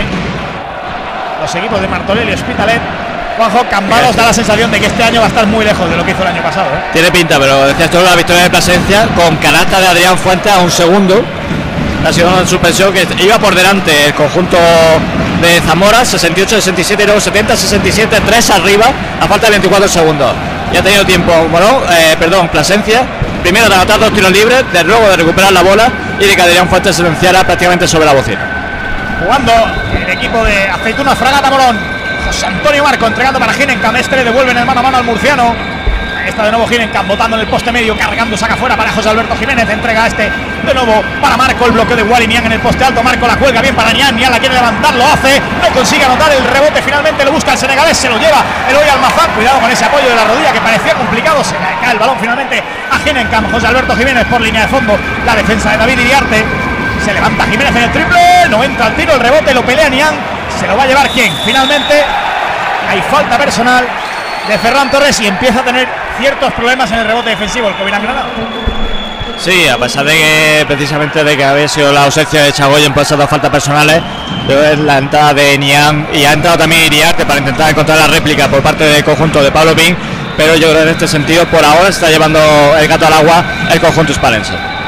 los equipos de Martorell y Hospitalet. Juanjo, Cambados da la sensación de que este año va a estar muy lejos de lo que hizo el año pasado, ¿eh? Tiene pinta, pero decías tú, la victoria de Plasencia con canasta de Adrián Fuentes a un segundo. Ha sido una suspensión que iba por delante el conjunto de Zamora, sesenta y ocho a sesenta y siete y luego setenta a sesenta y siete, tres arriba a falta de veinticuatro segundos. Ya ha tenido tiempo, bueno, eh, perdón, Plasencia, primero de anotar dos tiros libres, de luego de recuperar la bola y de que Adrián Fuentes se venciera prácticamente sobre la bocina. Jugando el equipo de Aceitunas Fragata Morón, José Antonio Marco entregando para Ginencam, este le devuelve en el mano a mano al murciano. Ahí está de nuevo Ginencam botando en el poste medio, cargando, saca fuera para José Alberto Jiménez, entrega este de nuevo para Marco, el bloqueo de Wally Niang en el poste alto. Marco la cuelga bien para Niang, Niang la quiere levantar, lo hace, no consigue anotar el rebote, finalmente lo busca el senegalés, se lo lleva Eloy Almazán. Cuidado con ese apoyo de la rodilla que parecía complicado, se cae el balón finalmente a Ginencam. José Alberto Jiménez por línea de fondo, la defensa de David Iriarte, se levanta Jiménez en el triple, no entra el tiro, el rebote lo pelea Niang, se lo va a llevar quién, finalmente hay falta personal de Ferran Torres y empieza a tener ciertos problemas en el rebote defensivo el Covirán Granada. Sí, a pesar de que precisamente de que había sido la ausencia de Chagoyen por esas dos faltas personales, pero es la entrada de Niang y ha entrado también Iriarte para intentar encontrar la réplica por parte del conjunto de Pablo Pin, pero yo creo que en este sentido por ahora está llevando el gato al agua el conjunto hispalense.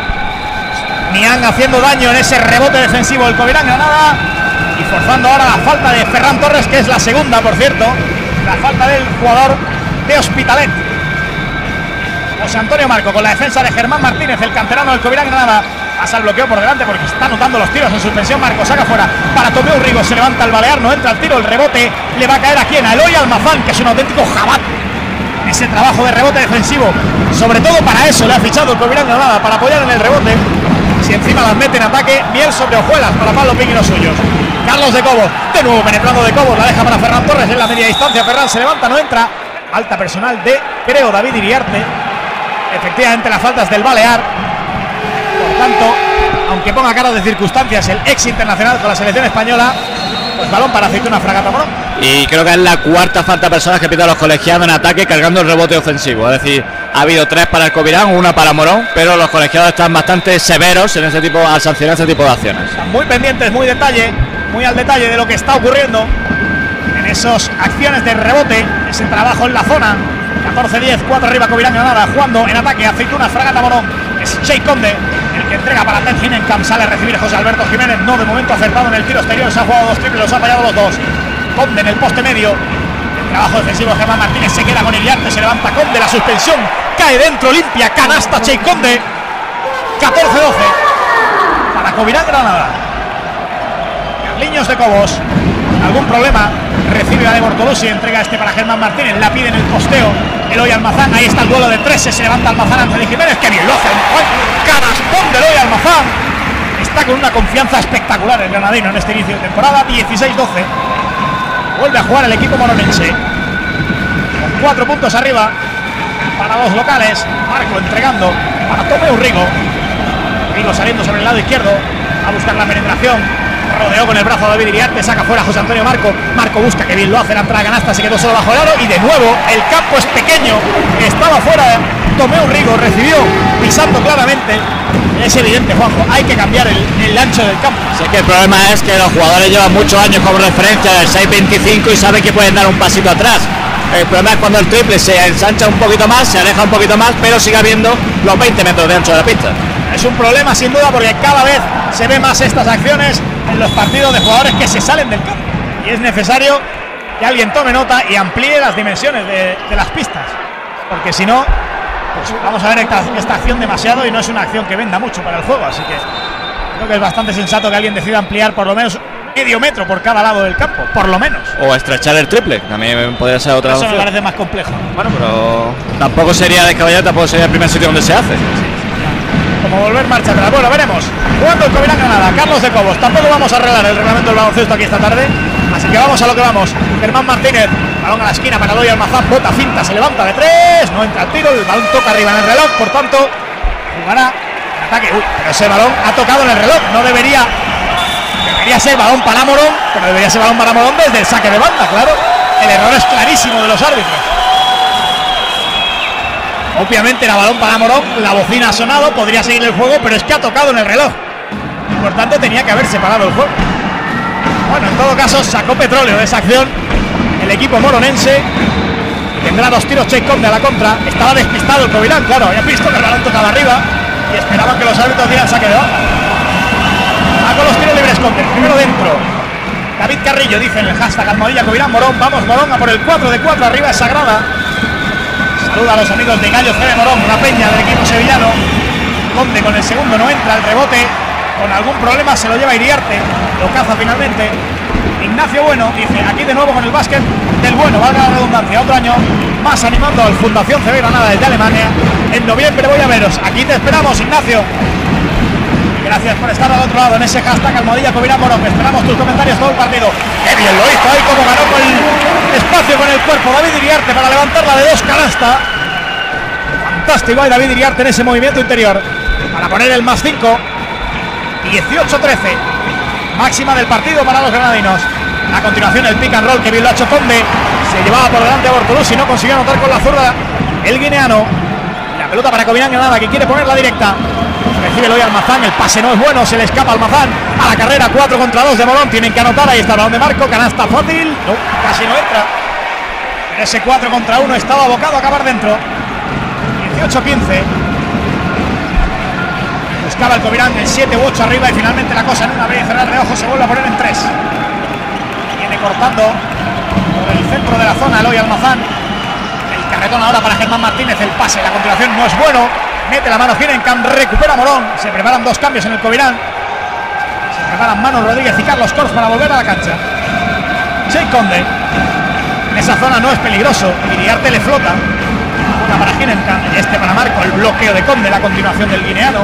Niang haciendo daño en ese rebote defensivo del Covirán Granada y forzando ahora la falta de Ferran Torres, que es la segunda, por cierto, la falta del jugador de Hospitalet. José Antonio Marco con la defensa de Germán Martínez, el canterano del Covirán Granada, pasa el bloqueo por delante porque está anotando los tiros en suspensión. Marco saca fuera para Tomeu Rigo, se levanta el balear, no entra el tiro, el rebote le va a caer a quien, a Eloy Almazán, que es un auténtico jabat. Ese trabajo de rebote defensivo, sobre todo para eso le ha fichado el Covirán Granada, para apoyar en el rebote. Si encima las mete en ataque, miel sobre hojuelas para Pablo Pin y los suyos. Carlos de Cobos, de nuevo penetrando de Cobos, la deja para Ferran Torres en la media distancia. Ferran se levanta, no entra. Alta personal de, creo, David Iriarte. Efectivamente, las faltas del Balear. Por tanto, aunque ponga caras de circunstancias el ex internacional con la selección española, pues balón para Aceitunas Fragata Morón. Y creo que es la cuarta falta personal que pita los colegiados en ataque cargando el rebote ofensivo. Es decir, ha habido tres para el Covirán, una para Morón, pero los colegiados están bastante severos en ese tipo, al sancionar ese tipo de acciones. Están muy pendientes, muy detalle, muy al detalle de lo que está ocurriendo en esas acciones de rebote, ese trabajo en la zona. catorce diez, cuatro arriba Covirán Granada, jugando en ataque Aceitunas Fragata Morón. Es Jay Conde el que entrega para Ted Ginencam, sale a recibir José Alberto Jiménez, no de momento acertado en el tiro exterior, se ha jugado dos triples, los ha fallado los dos. Conde en el poste medio, el trabajo defensivo de Germán Martínez, se queda con Iriarte, se levanta Conde, la suspensión cae dentro, limpia, canasta Jay Conde. catorce doce para Covirán Granada. Carliños de Cobos algún problema. Recibe la de Bortolusi, entrega este para Germán Martínez, la pide en el posteo Eloy Almazán. Ahí está el duelo de tres, se levanta Almazán ante de Jiménez, que bien lo hace. Canaspón de Eloy Almazán. Está con una confianza espectacular el granadino en este inicio de temporada. Dieciséis doce. Vuelve a jugar el equipo moronense con cuatro puntos arriba para los locales. Marco entregando para Tomeu Rigo. Rigo saliendo sobre el lado izquierdo a buscar la penetración. Rodeó con el brazo a David Iriarte, saca fuera a José Antonio Marco. Marco busca, que bien lo hace, la entrada canasta, se quedó solo bajo el aro. Y de nuevo el campo es pequeño, estaba fuera. Tomeu Rigo recibió pisando claramente. Es evidente, Juanjo, hay que cambiar el, el ancho del campo. Sí, que el problema es que los jugadores llevan muchos años como referencia del seis veinticinco y saben que pueden dar un pasito atrás. El problema es cuando el triple se ensancha un poquito más, se aleja un poquito más, pero sigue habiendo los veinte metros de ancho de la pista. Es un problema sin duda, porque cada vez se ve más estas acciones en los partidos de jugadores que se salen del campo, y es necesario que alguien tome nota y amplíe las dimensiones de, de las pistas, porque si no, pues vamos a ver esta, esta acción demasiado, y no es una acción que venda mucho para el juego. Así que creo que es bastante sensato que alguien decida ampliar por lo menos medio metro por cada lado del campo, por lo menos, o estrechar el triple, también podría ser otra opción. Eso opción. me parece más complejo. Bueno, pero tampoco sería descabellado, tampoco sería el primer sitio donde se hace. Como volver marcha atrás. Bueno, veremos. Jugando el Covirán Granada, Carlos de Cobos. Tampoco vamos a arreglar el reglamento del baloncesto aquí esta tarde, así que vamos a lo que vamos. Germán Martínez, balón a la esquina para Eloy Almazán, bota finta, se levanta de tres, no entra el tiro, el balón toca arriba en el reloj, por tanto jugará en ataque. Uy, pero ese balón ha tocado en el reloj, no debería debería ser balón para Morón, pero debería ser balón para Morón desde el saque de banda, claro. El error es clarísimo de los árbitros. Obviamente era balón para Morón, la bocina ha sonado, podría seguir el juego, pero es que ha tocado en el reloj y por tanto tenía que haberse parado el juego. Bueno, en todo caso sacó petróleo de esa acción el equipo moronense. Tendrá dos tiros Cheikh Conde a la contra. Estaba despistado el Covirán, claro, había visto que el balón tocaba arriba y esperaban que los árbitros dieran saque de banda. Va con los tiros libres Conde, primero dentro. David Carrillo dice en el hashtag almohadilla Covirán Morón, vamos Morón a por el cuatro de cuatro, arriba es Sagrada. Saluda a los amigos de Gallo C de Morón, una peña del equipo sevillano. Conde con el segundo no entra, el rebote con algún problema se lo lleva Iriarte, lo caza finalmente. Ignacio Bueno dice, aquí de nuevo con el básquet del bueno, valga la redundancia, otro año más animando al Fundación C B Granada desde Alemania. En noviembre voy a veros, aquí te esperamos, Ignacio. Gracias por estar al otro lado en ese hashtag almohadilla Covirán Morón. Esperamos tus comentarios todo el partido. Qué bien lo hizo ahí, como ganó con el espacio con el cuerpo David Iriarte para levantarla de dos canasta. Fantástico ahí David Iriarte en ese movimiento interior para poner el más cinco. dieciocho trece, máxima del partido para los granadinos. A continuación el pick and roll, que bien lo ha hecho Conde. Se llevaba por delante a Bortolusi y no consiguió anotar con la zurda el guineano. La pelota para Covirán Granada, que quiere ponerla directa. Recibe Eloy Almazán, el pase no es bueno, se le escapa Almazán a la carrera, cuatro contra dos de Morón, tienen que anotar. Ahí está el balón de Marco, canasta fácil, no, casi no entra. Pero ese cuatro contra uno estaba abocado a acabar dentro. dieciocho quince. Buscaba el Covirán el siete u ocho arriba y finalmente la cosa en un abrir y cerrar de ojos se vuelve a poner en tres. Viene cortando por el centro de la zona Eloy Almazán. El carretón ahora para Germán Martínez, el pase, la continuación no es bueno. Mete la mano Ginencam, recupera Morón. Se preparan dos cambios en el Covirán. Se preparan Manu Rodríguez y Carlos Corz para volver a la cancha. Cheikh Conde. En esa zona no es peligroso. Iriarte le flota. Una para Ginencam y este para Marco. El bloqueo de Conde, la continuación del guineano.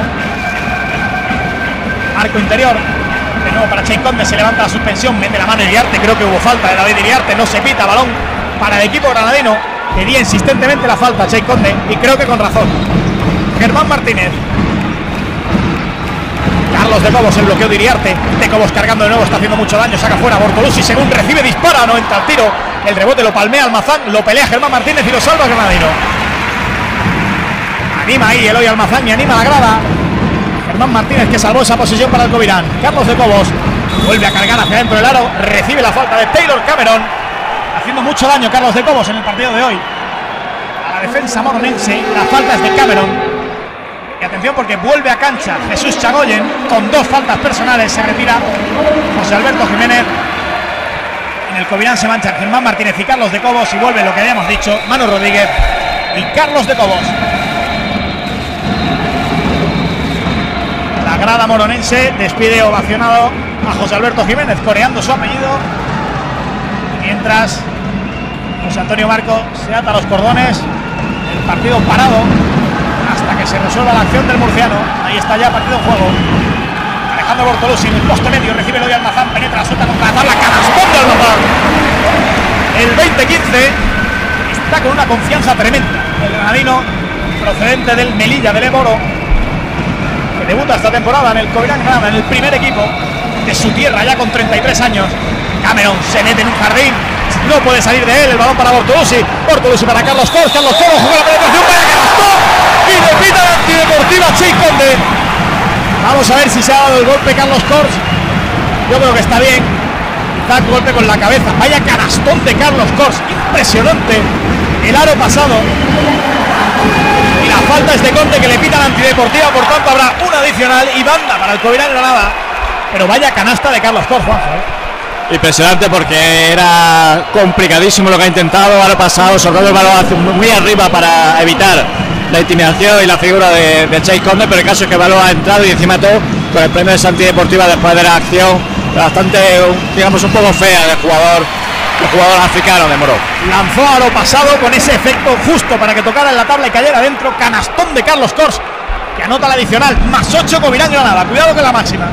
Marco interior. De nuevo para Cheikh Conde, se levanta la suspensión. Mete la mano Iriarte. Creo que hubo falta de David Iriarte. No se pita, balón para el equipo granadino. Pedía insistentemente la falta Cheikh Conde y creo que con razón. Germán Martínez. Carlos de Cobos, el bloqueo de Iriarte. De Cobos cargando de nuevo, está haciendo mucho daño. Saca fuera Bortolusi, según recibe, dispara, no entra el tiro. El rebote lo palmea Almazán, lo pelea Germán Martínez y lo salva Granadino. Anima ahí Eloy Almazán y anima la grada. Germán Martínez, que salvó esa posición para el Covirán. Carlos de Cobos vuelve a cargar hacia dentro del aro. Recibe la falta de Taylor Cameron. Haciendo mucho daño Carlos de Cobos en el partido de hoy. A la defensa moronense, la falta es de Cameron. Y atención, porque vuelve a cancha Jesús Chagoyen con dos faltas personales. Se retira José Alberto Jiménez. En el Covirán se manchan Germán Martínez y Carlos de Cobos. Y vuelve lo que habíamos dicho, Manu Rodríguez y Carlos de Cobos. La grada moronense despide ovacionado a José Alberto Jiménez, coreando su apellido. Mientras José Antonio Marco se ata los cordones, el partido parado hasta que se resuelva la acción del murciano. Ahí está ya partido en juego. Alejandro Bortolusi en el poste medio, recibe el hoy Almazán, penetra, suelta contra la tabla, canastón de Almazán. El veinte quince está con una confianza tremenda el granadino procedente del Melilla del Eboro, que debuta esta temporada en el Covirán Granada, en el primer equipo de su tierra, ya con treinta y tres años. Cameron se mete en un jardín, no puede salir de él, el balón para Bortolusi, Bortolusi para Carlos Cors, Carlos Cors juega la penetración, vaya canastón, y le pita la antideportiva Chase Conde. Vamos a ver si se ha dado el golpe Carlos Cors. Yo creo que está bien. Quizá el golpe con la cabeza. Vaya canastón de Carlos Cors. Impresionante. El aro pasado. Y la falta es de Conde, que le pita la antideportiva. Por tanto habrá una adicional y banda para el Covirán Granada. Pero vaya canasta de Carlos Cors, Juanjo, ¿eh? Impresionante, porque era complicadísimo lo que ha intentado. Aro pasado, soltando el balón muy arriba para evitar la intimidación y la figura de, de Chase Conde, pero el caso es que el balón ha entrado y encima de todo con el premio de Santi Deportiva después de la acción bastante, digamos, un poco fea del jugador, el jugador africano de Morón. Lanzó a lo pasado con ese efecto justo para que tocara en la tabla y cayera adentro. Canastón de Carlos Cors, que anota la adicional, más ocho Covirán Granada. Cuidado con la máxima.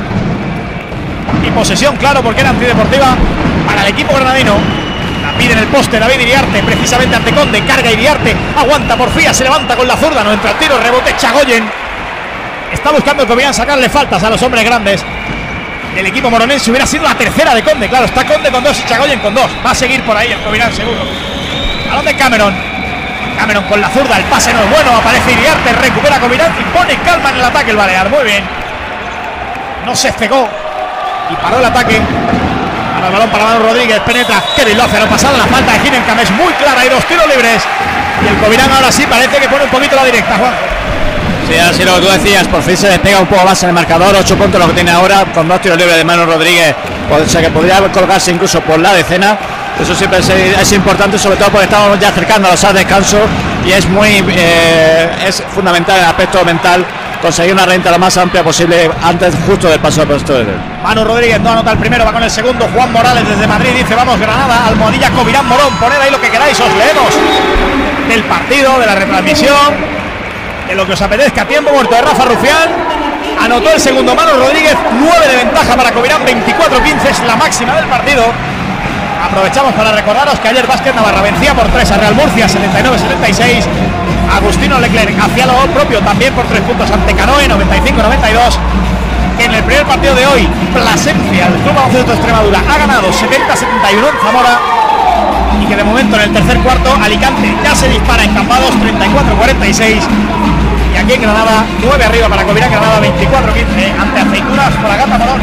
Y posesión, claro, porque era antideportiva para el equipo granadino. La pide en el poste David Iriarte, precisamente ante Conde. Carga Iriarte, aguanta Porfía, se levanta con la zurda, no entra el tiro, rebote Chagoyen. Está buscando el Covirán sacarle faltas a los hombres grandes del equipo moronense. Hubiera sido la tercera de Conde, claro, está Conde con dos y Chagoyen con dos. Va a seguir por ahí el Covirán seguro. Balón de Cameron. Cameron con la zurda, el pase no es bueno, aparece Iriarte, recupera Covirán y pone calma en el ataque el Balear. Muy bien. No se cegó y paró el ataque. Ahora el balón para Manu Rodríguez, penetra, Kevin lo hace a lo pasado, la falta de Ginencam es muy clara, hay dos tiros libres y el Covirán ahora sí parece que pone un poquito la directa, Juan. Sí, así lo que tú decías, por fin se despega un poco más en el marcador, ocho puntos lo que tiene ahora, con dos tiros libres de Manu Rodríguez, o sea que podría colocarse incluso por la decena. Eso siempre es, es importante, sobre todo porque estamos ya acercándonos al descanso y es muy eh, es fundamental en el aspecto mental conseguir una renta lo más amplia posible antes justo del paso del puesto de Manu Rodríguez no anota el primero, va con el segundo. Juan Morales desde Madrid dice: vamos Granada, almohadilla Covirán Morón, poned ahí lo que queráis, os leemos del partido, de la retransmisión, de lo que os apetezca. Tiempo muerto de Rafa Rufián, anotó el segundo Manu Rodríguez, nueve de ventaja para Covirán, veinticuatro quince es la máxima del partido. Aprovechamos para recordaros que ayer Vázquez Navarra vencía por tres a Real Murcia, setenta y nueve setenta y seis. Agustino Leclerc hacía lo propio también por tres puntos ante Canoe, noventa y cinco noventa y dos. Que en el primer partido de hoy, Plasencia, el Club Baloncesto de Extremadura, ha ganado setenta setenta y uno en Zamora. Y que de momento en el tercer cuarto, Alicante ya se dispara en Cambados, treinta y cuatro cuarenta y seis. Y aquí en Granada, nueve arriba para Covirán Granada, veinticuatro quince ante Aceitunas por la Gata Morón.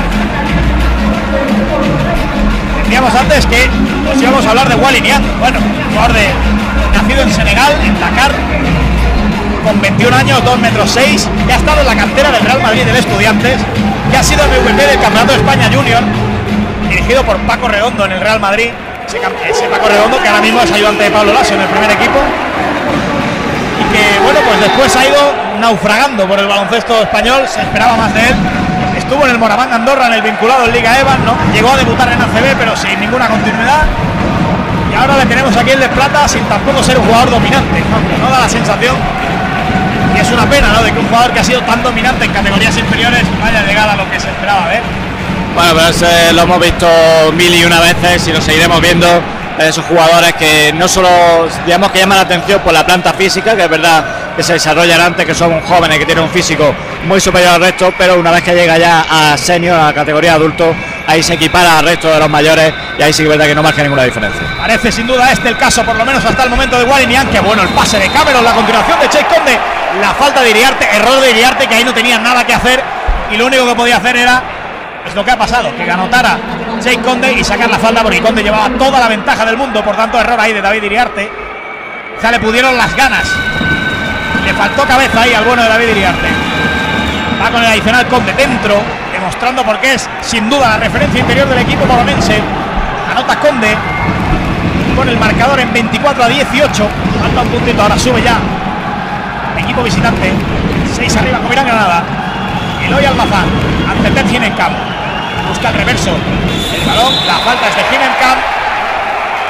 Decíamos antes que nos íbamos a hablar de Wally Niang, bueno, jugador de, nacido en Senegal, en Dakar, con veintiún años, dos metros seis, que ha estado en la cantera del Real Madrid del Estudiantes, que ha sido M V P del Campeonato de España Junior, dirigido por Paco Redondo en el Real Madrid, ese, ese Paco Redondo que ahora mismo es ayudante de Pablo Lasso en el primer equipo, y que bueno, pues después ha ido naufragando por el baloncesto español, se esperaba más de él. Estuvo en el Moraván Andorra, en el vinculado en Liga Evan, ¿no? Llegó a debutar en A C B, pero sin ninguna continuidad. Y ahora le tenemos aquí el de plata sin tampoco ser un jugador dominante, aunque no da la sensación. Y es una pena, ¿no?, de que un jugador que ha sido tan dominante en categorías inferiores vaya a llegar a lo que se esperaba ver. Bueno, pues eh, lo hemos visto mil y una veces y lo seguiremos viendo. Esos jugadores que no solo, digamos, que llaman la atención por la planta física, que es verdad que se desarrollan antes, que son jóvenes, que tienen un físico muy superior al resto, pero una vez que llega ya a senior, a la categoría adulto, ahí se equipara al resto de los mayores y ahí sí que es verdad que no marca ninguna diferencia. Parece sin duda este el caso, por lo menos hasta el momento de Wally Niang, que bueno, el pase de Cameron, la continuación de Chase Conde, la falta de Iriarte, error de Iriarte, que ahí no tenía nada que hacer y lo único que podía hacer era es lo que ha pasado, que anotara Chase Conde y sacar la falta, porque Conde llevaba toda la ventaja del mundo, por tanto error ahí de David Iriarte. Ya le pudieron las ganas, le faltó cabeza ahí al bueno de David Iriarte. Va con el adicional Conde dentro, demostrando por qué es sin duda la referencia interior del equipo moronense. Anota Conde con el marcador en veinticuatro a dieciocho, falta un puntito, ahora sube ya equipo visitante, seis arriba Covirán Granada. Eloy Almazán ante Ted Ginencam, busca el reverso, el balón, la falta es de Ginencam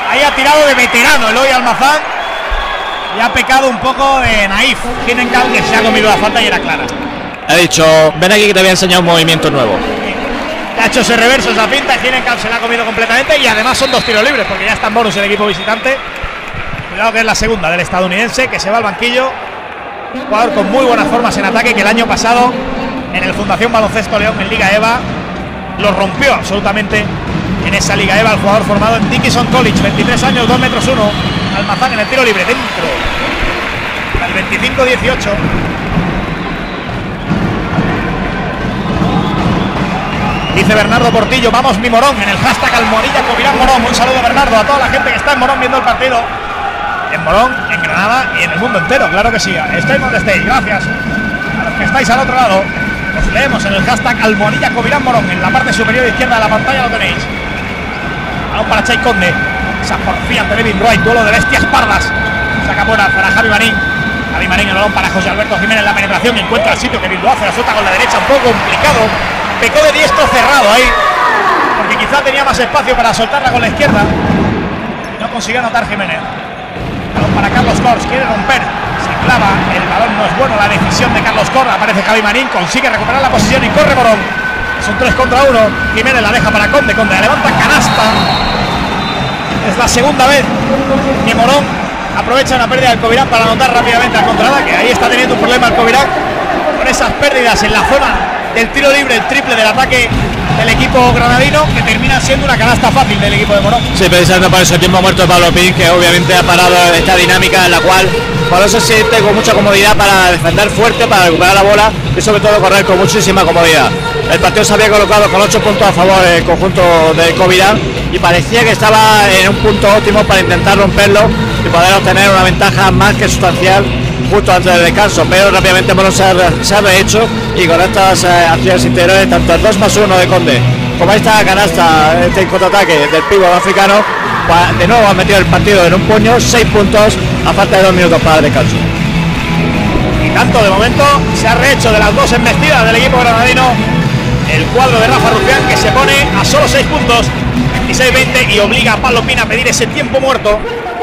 Ahí ha tirado de veterano Eloy Almazán y ha pecado un poco de naif Ginencal, que se ha comido la falta y era clara. Ha dicho, ven aquí que te voy a enseñar un movimiento nuevo. Ha hecho ese reverso, esa pinta, y Ginencal se la ha comido completamente. Y además son dos tiros libres, porque ya está en bonus el equipo visitante. Cuidado que es la segunda del estadounidense, que se va al banquillo. Un jugador con muy buenas formas en ataque, que el año pasado en el Fundación Baloncesto León en Liga EVA lo rompió absolutamente en esa Liga EVA. El jugador formado en Dickinson College, veintitrés años, dos metros uno. Almazán en el tiro libre, dentro. El veinticinco dieciocho. Dice Bernardo Portillo, vamos mi Morón, en el hashtag Almohadilla Covirán Morón. Un saludo, Bernardo, a toda la gente que está en Morón viendo el partido. En Morón, en Granada y en el mundo entero, claro que sí. Estéis donde estéis, gracias a los que estáis al otro lado. Os leemos en el hashtag Almohadilla Covirán Morón. En la parte superior izquierda de la pantalla lo tenéis. Balón para Chay Conde. Esa porfía ante Devin Wright, duelo de bestias pardas. Saca buena para Javi Marín. Javi Marín, el balón para José Alberto Jiménez. La penetración, encuentra el sitio que lo hace, la suelta con la derecha, un poco complicado. Pecó de diestro cerrado ahí, porque quizá tenía más espacio para soltarla con la izquierda. No consiguió anotar Jiménez. Balón para Carlos Cors, quiere romper, se clava, el balón no es bueno, la decisión de Carlos Cors. Aparece Javi Marín, consigue recuperar la posición y corre Morón. Es un tres contra uno. Jiménez la deja para Conde, Conde la levanta, canasta. Es la segunda vez que Morón aprovecha una pérdida del Covirán para anotar rápidamente a Contrada, que ahí está teniendo un problema el Covirán con esas pérdidas en la zona del tiro libre, el triple del ataque del equipo granadino, que termina siendo una canasta fácil del equipo de Morón. Sí, precisamente por eso el tiempo muerto de Pablo Pin, que obviamente ha parado esta dinámica en la cual Pablo se siente con mucha comodidad para defender fuerte, para recuperar la bola y sobre todo correr con muchísima comodidad. El partido se había colocado con ocho puntos a favor del conjunto de Covirán y parecía que estaba en un punto óptimo para intentar romperlo y poder obtener una ventaja más que sustancial justo antes del descanso, pero rápidamente Morón se ha, se ha rehecho y con estas eh, acciones interiores, tanto el dos más uno de Conde como esta canasta, este contraataque del pívot africano, pues, de nuevo ha metido el partido en un puño, seis puntos a falta de dos minutos para el descanso. Y tanto de momento se ha rehecho de las dos embestidas del equipo granadino el cuadro de Rafa Rufián, que se pone a solo seis puntos, veintiséis veinte, y obliga a Pablo Pin a pedir ese tiempo muerto.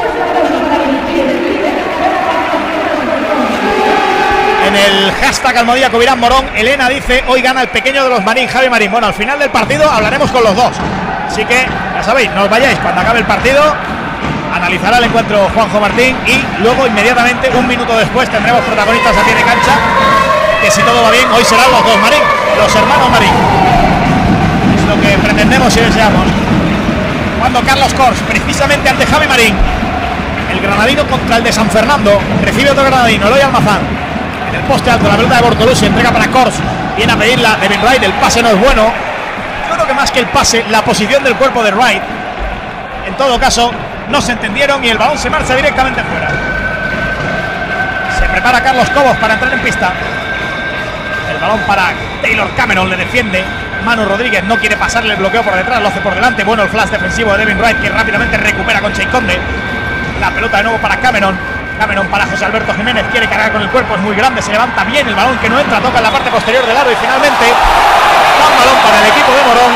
En el hashtag Almohadilla Covirán Morón, Elena dice, hoy gana el pequeño de los Marín, Javi Marín. Bueno, al final del partido hablaremos con los dos, así que ya sabéis, no os vayáis. Cuando acabe el partido analizará el encuentro Juanjo Martín y luego inmediatamente, un minuto después, tendremos protagonistas a pie de cancha, que si todo va bien hoy serán los dos Marín, los hermanos Marín. Es lo que pretendemos y deseamos. Cuando Carlos Cors, precisamente ante Javi Marín, el granadino contra el de San Fernando, recibe otro granadino, Eloy Almazán. En el poste alto, la pelota de Bortolucci, entrega para Cors, viene a pedirla Devin Wright, el pase no es bueno. Yo creo que más que el pase, la posición del cuerpo de Wright. En todo caso, no se entendieron y el balón se marcha directamente fuera. Se prepara Carlos Cobos para entrar en pista. El balón para Taylor Cameron, le defiende Manu Rodríguez, no quiere pasarle el bloqueo por detrás, lo hace por delante. Bueno, el flash defensivo de Devin Wright, que rápidamente recupera con Chay Conde. La pelota de nuevo para Cameron. Cameron para José Alberto Jiménez, quiere cargar con el cuerpo, es muy grande, se levanta bien, el balón que no entra, toca en la parte posterior del aro y finalmente un balón para el equipo de Morón.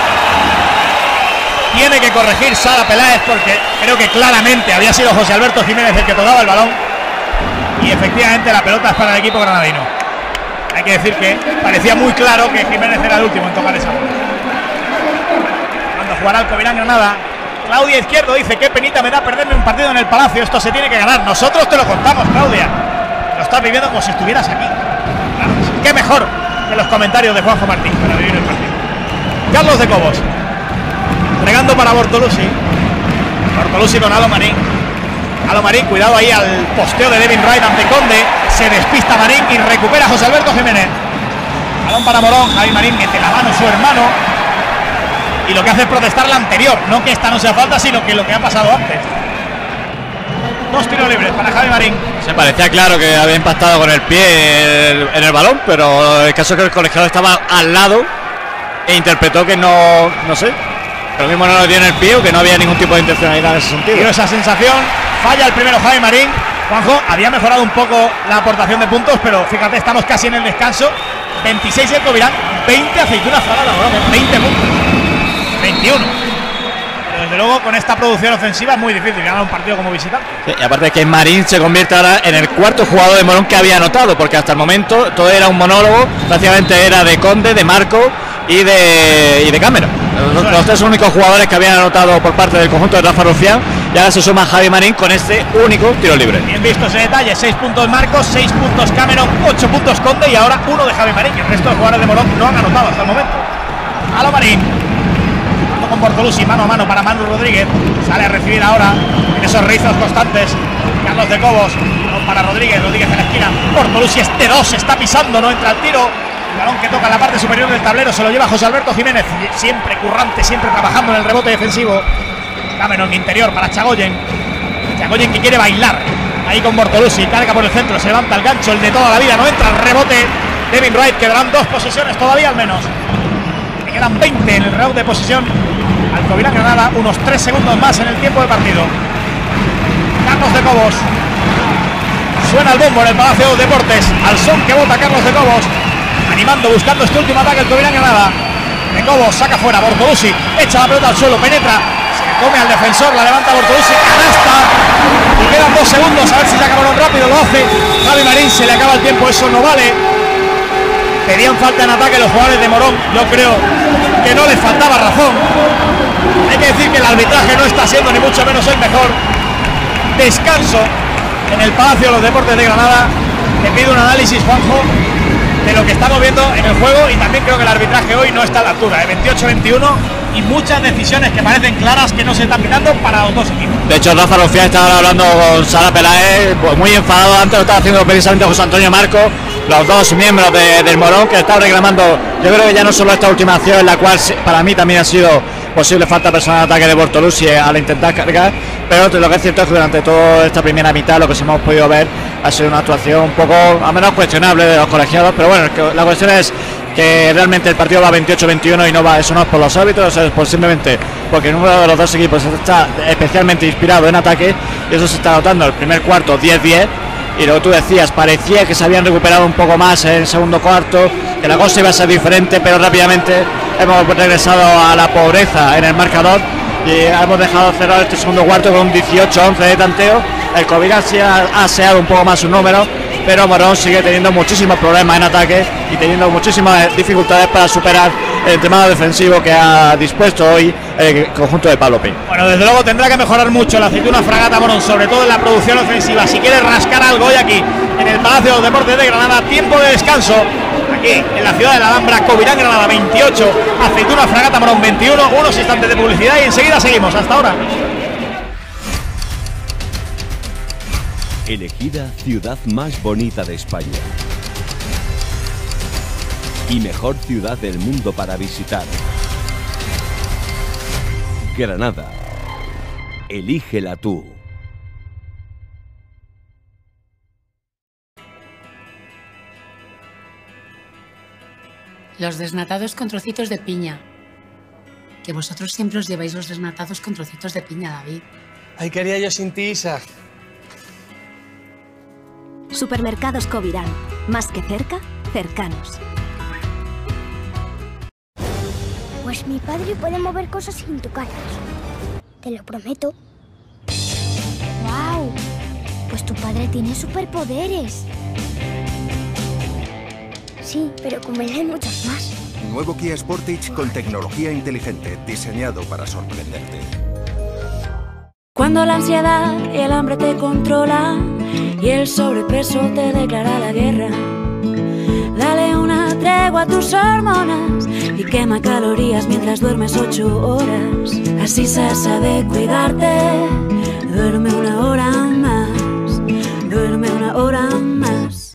Tiene que corregir Sara Peláez, porque creo que claramente había sido José Alberto Jiménez el que tocaba el balón y efectivamente la pelota es para el equipo granadino. Hay que decir que parecía muy claro que Jiménez era el último en tocar esa bola. Cuando jugará el Covirán Granada, Claudia Izquierdo dice, qué penita me da perderme un partido en el Palacio, esto se tiene que ganar. Nosotros te lo contamos, Claudia, lo estás viviendo como si estuvieras aquí. Claro, qué mejor que los comentarios de Juanjo Martín para vivir el partido. Carlos de Cobos, entregando para Bortolucci. Bortolucci con Alo Marín. Alo Marín, cuidado ahí al posteo de Devin Wright ante Conde. Se despista Marín y recupera José Alberto Jiménez. Balón para Morón, Javi Marín mete la mano su hermano. Y lo que hace es protestar la anterior, no que esta no sea falta, sino que lo que ha pasado antes. Dos tiros libres para Javi Marín. Se parecía claro que había impactado con el pie en el, en el balón, pero el caso es que el colegiado estaba al lado e interpretó que no, no sé, que lo mismo no lo dio en el pie o que no había ningún tipo de intencionalidad en ese sentido. Dio esa sensación, falla el primero Javi Marín. Juanjo, había mejorado un poco la aportación de puntos, pero fíjate, estamos casi en el descanso. veintiséis el Covirán, veinte Aceitunas Fragata, veinte puntos. veintiuno. Pero desde luego con esta producción ofensiva es muy difícil ganar un partido como visitante. Sí, y aparte que Marín se convierte ahora en el cuarto jugador de Morón que había anotado, porque hasta el momento todo era un monólogo, prácticamente era de Conde, de Marco y de, y de Cameron. Los, los tres únicos jugadores que habían anotado por parte del conjunto de Rafa Rufián, y ahora se suma Javi Marín con este único tiro libre. Bien visto ese detalle, seis puntos Marcos, seis puntos Cameron, ocho puntos Conde y ahora uno de Javi Marín. El resto de jugadores de Morón no han anotado hasta el momento. Aló Marín, con Bortolusi, mano a mano para Manu Rodríguez, sale a recibir ahora en esos rizos constantes Carlos de Cobos, para Rodríguez, Rodríguez en la esquina, Bortolusi este dos, está pisando, no entra el tiro, el balón que toca en la parte superior del tablero se lo lleva José Alberto Jiménez, siempre currante, siempre trabajando en el rebote defensivo. Cameron interior para Chagoyen, Chagoyen que quiere bailar, ahí con Bortolusi, carga por el centro, se levanta el gancho, el de toda la vida, no entra el rebote, Devin Wright, quedarán dos posesiones todavía al menos, le quedan veinte en el reloj de posesión al Covirán Granada, unos tres segundos más en el tiempo de partido. Carlos de Cobos, suena el bombo en el Palacio de los Deportes, al son que vota Carlos de Cobos, animando, buscando este último ataque el Covirán Granada. De Cobos saca fuera, Bortolusi echa la pelota al suelo, penetra, se come al defensor, la levanta Bortolusi, canasta, y quedan dos segundos, a ver si saca balón rápido, lo hace Javi Marín, se le acaba el tiempo, eso no vale. Pedían falta en ataque los jugadores de Morón, yo creo que no les faltaba razón. Hay que decir que el arbitraje no está siendo ni mucho menos el mejor. Descanso en el Palacio de los Deportes de Granada. Te pido un análisis, Juanjo, de lo que estamos viendo en el juego, y también creo que el arbitraje hoy no está a la altura, ¿eh? veintiocho veintiuno y muchas decisiones que parecen claras que no se están pitando para los dos equipos. De hecho, Rafa Rufián estaba hablando con Sara Peláez, pues muy enfadado, antes lo estaba haciendo precisamente José Antonio Marco, los dos miembros de, del Morón, que están reclamando, yo creo que ya no solo esta última acción, en la cual para mí también ha sido posible falta personal de ataque de Bortolusi al intentar cargar, pero lo que es cierto es que durante toda esta primera mitad lo que sí hemos podido ver ha sido una actuación un poco a menos cuestionable de los colegiados, pero bueno, la cuestión es que realmente el partido va veintiocho veintiuno y no va, eso no es por los árbitros, es por simplemente porque el número de los dos equipos está especialmente inspirado en ataque, y eso se está notando el primer cuarto diez diez, y lo que tú decías, parecía que se habían recuperado un poco más en el segundo cuarto, que la cosa iba a ser diferente, pero rápidamente hemos regresado a la pobreza en el marcador y hemos dejado cerrar este segundo cuarto con un dieciocho once de tanteo. El Covirán sí ha aseado un poco más su número, pero Morón sigue teniendo muchísimos problemas en ataque y teniendo muchísimas dificultades para superar el entramado defensivo que ha dispuesto hoy el conjunto de Pablo Pin. Bueno, desde luego tendrá que mejorar mucho la Aceituna Fragata Morón, sobre todo en la producción ofensiva, si quiere rascar algo hoy aquí en el Palacio de los Deportes de Granada. Tiempo de descanso aquí en la ciudad de la Alhambra. Covirán Granada veintiocho, Aceituna Fragata Morón veintiuno, unos instantes de publicidad y enseguida seguimos. Hasta ahora. Elegida ciudad más bonita de España y mejor ciudad del mundo para visitar. Granada. Elígela tú. Los desnatados con trocitos de piña. Que vosotros siempre os lleváis los desnatados con trocitos de piña, David. Ay, ¿qué haría yo sin ti, Isa? Supermercados Covirán. Más que cerca, cercanos. Pues mi padre puede mover cosas sin tocarlas. Te lo prometo. ¡Wow! Pues tu padre tiene superpoderes. Sí, pero con él hay muchos más. Nuevo Kia Sportage con tecnología inteligente, diseñado para sorprenderte. Cuando la ansiedad y el hambre te controlan y el sobrepeso te declara la guerra, dale una tregua a tus hormonas y quema calorías mientras duermes ocho horas. Así se sabe cuidarte. Duerme una hora más, duerme una hora más.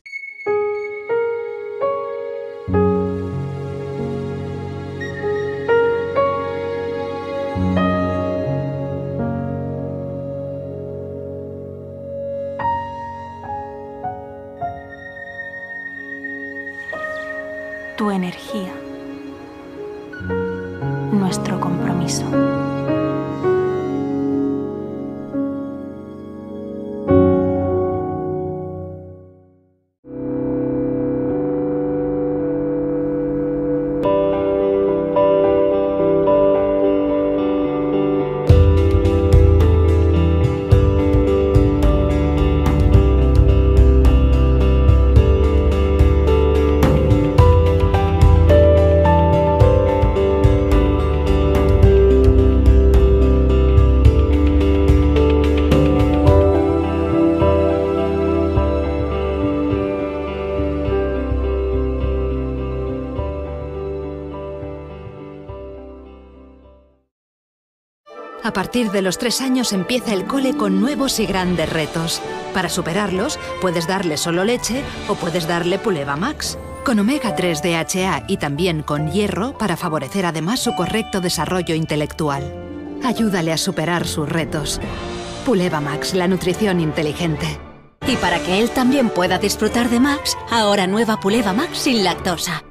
Tu energía, nuestro compromiso. partir de los tres años empieza el cole con nuevos y grandes retos. Para superarlos, puedes darle solo leche o puedes darle Puleva Max, con omega tres D H A y también con hierro para favorecer además su correcto desarrollo intelectual. Ayúdale a superar sus retos. Puleva Max, la nutrición inteligente. Y para que él también pueda disfrutar de Max, ahora nueva Puleva Max sin lactosa.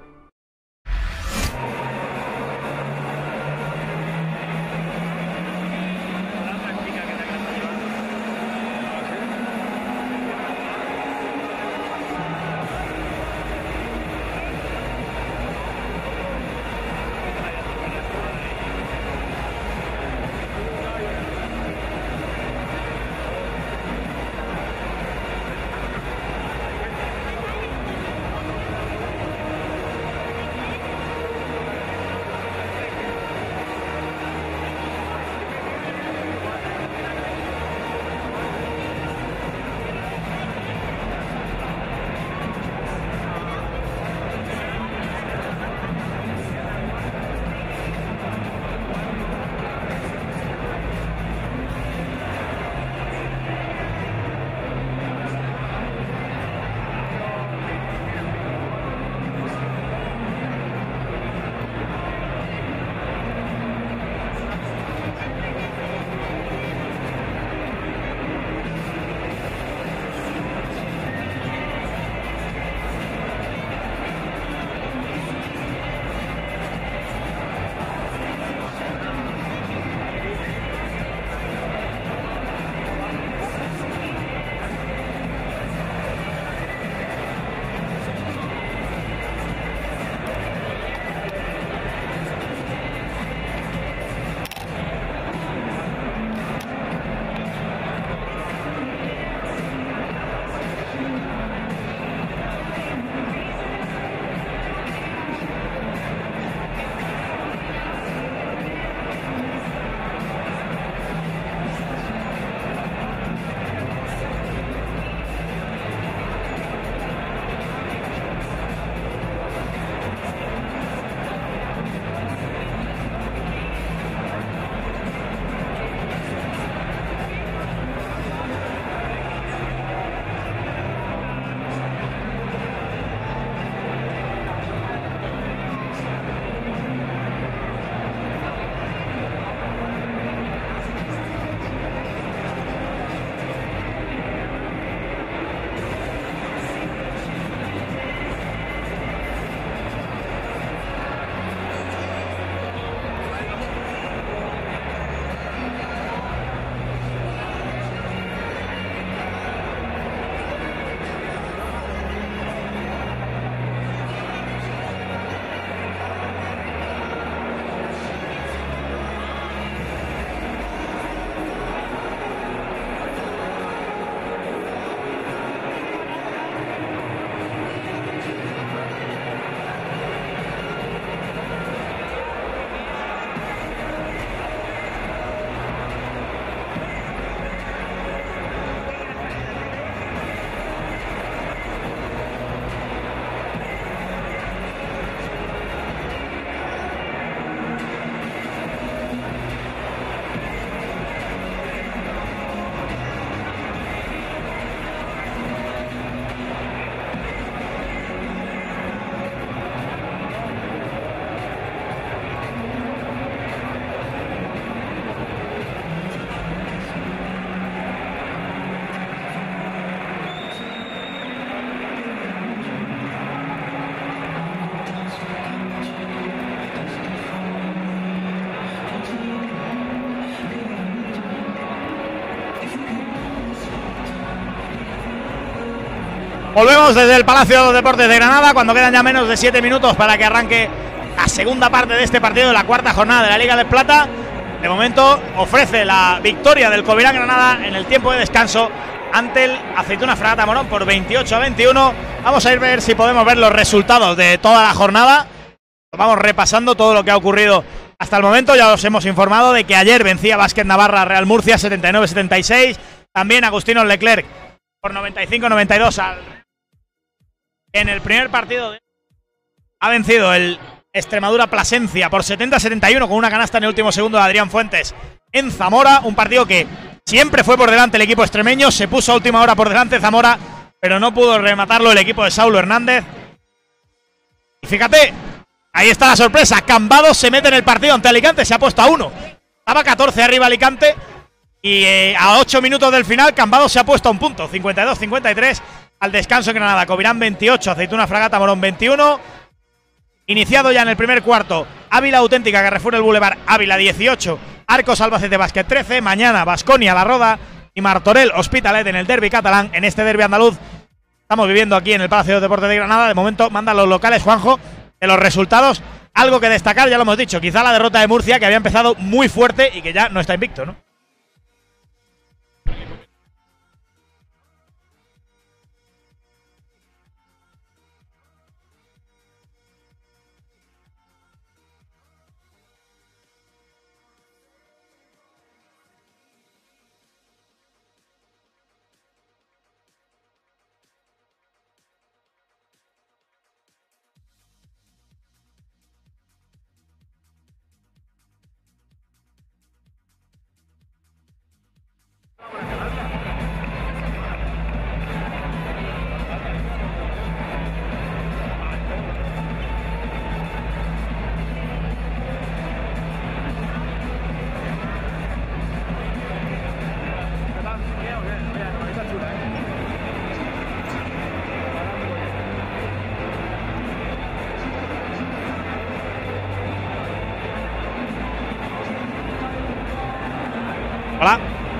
Volvemos desde el Palacio de los Deportes de Granada cuando quedan ya menos de siete minutos para que arranque la segunda parte de este partido de la cuarta jornada de la Liga de Plata. De momento ofrece la victoria del Covirán Granada en el tiempo de descanso ante el Aceituna Fragata Morón por veintiocho a veintiuno. Vamos a ir a ver si podemos ver los resultados de toda la jornada. Vamos repasando todo lo que ha ocurrido hasta el momento. Ya os hemos informado de que ayer vencía Básquet Navarra Real Murcia setenta y nueve a setenta y seis. También Agustino Leclerc por noventa y cinco a noventa y dos al... En el primer partido de... ha vencido el Extremadura Plasencia por setenta a setenta y uno con una canasta en el último segundo de Adrián Fuentes en Zamora, un partido que siempre fue por delante el equipo extremeño, se puso a última hora por delante Zamora, pero no pudo rematarlo el equipo de Saulo Hernández. Y fíjate, ahí está la sorpresa, Cambados se mete en el partido ante Alicante, se ha puesto a uno. Estaba catorce arriba Alicante y eh, a ocho minutos del final Cambados se ha puesto a un punto, cincuenta y dos cincuenta y tres al descanso en Granada. Covirán veintiocho, Aceituna Fragata Morón veintiuno. Iniciado ya en el primer cuarto, Ávila Auténtica Carrefour el Boulevard Ávila dieciocho, Arcos Albacete Básquet trece, mañana Baskonia La Roda y Martorell Hospitalet en el derbi catalán, en este derbi andaluz. Estamos viviendo aquí en el Palacio de Deportes de Granada. De momento mandan los locales, Juanjo, de los resultados. Algo que destacar, ya lo hemos dicho, quizá la derrota de Murcia, que había empezado muy fuerte y que ya no está invicto, ¿no? Hola.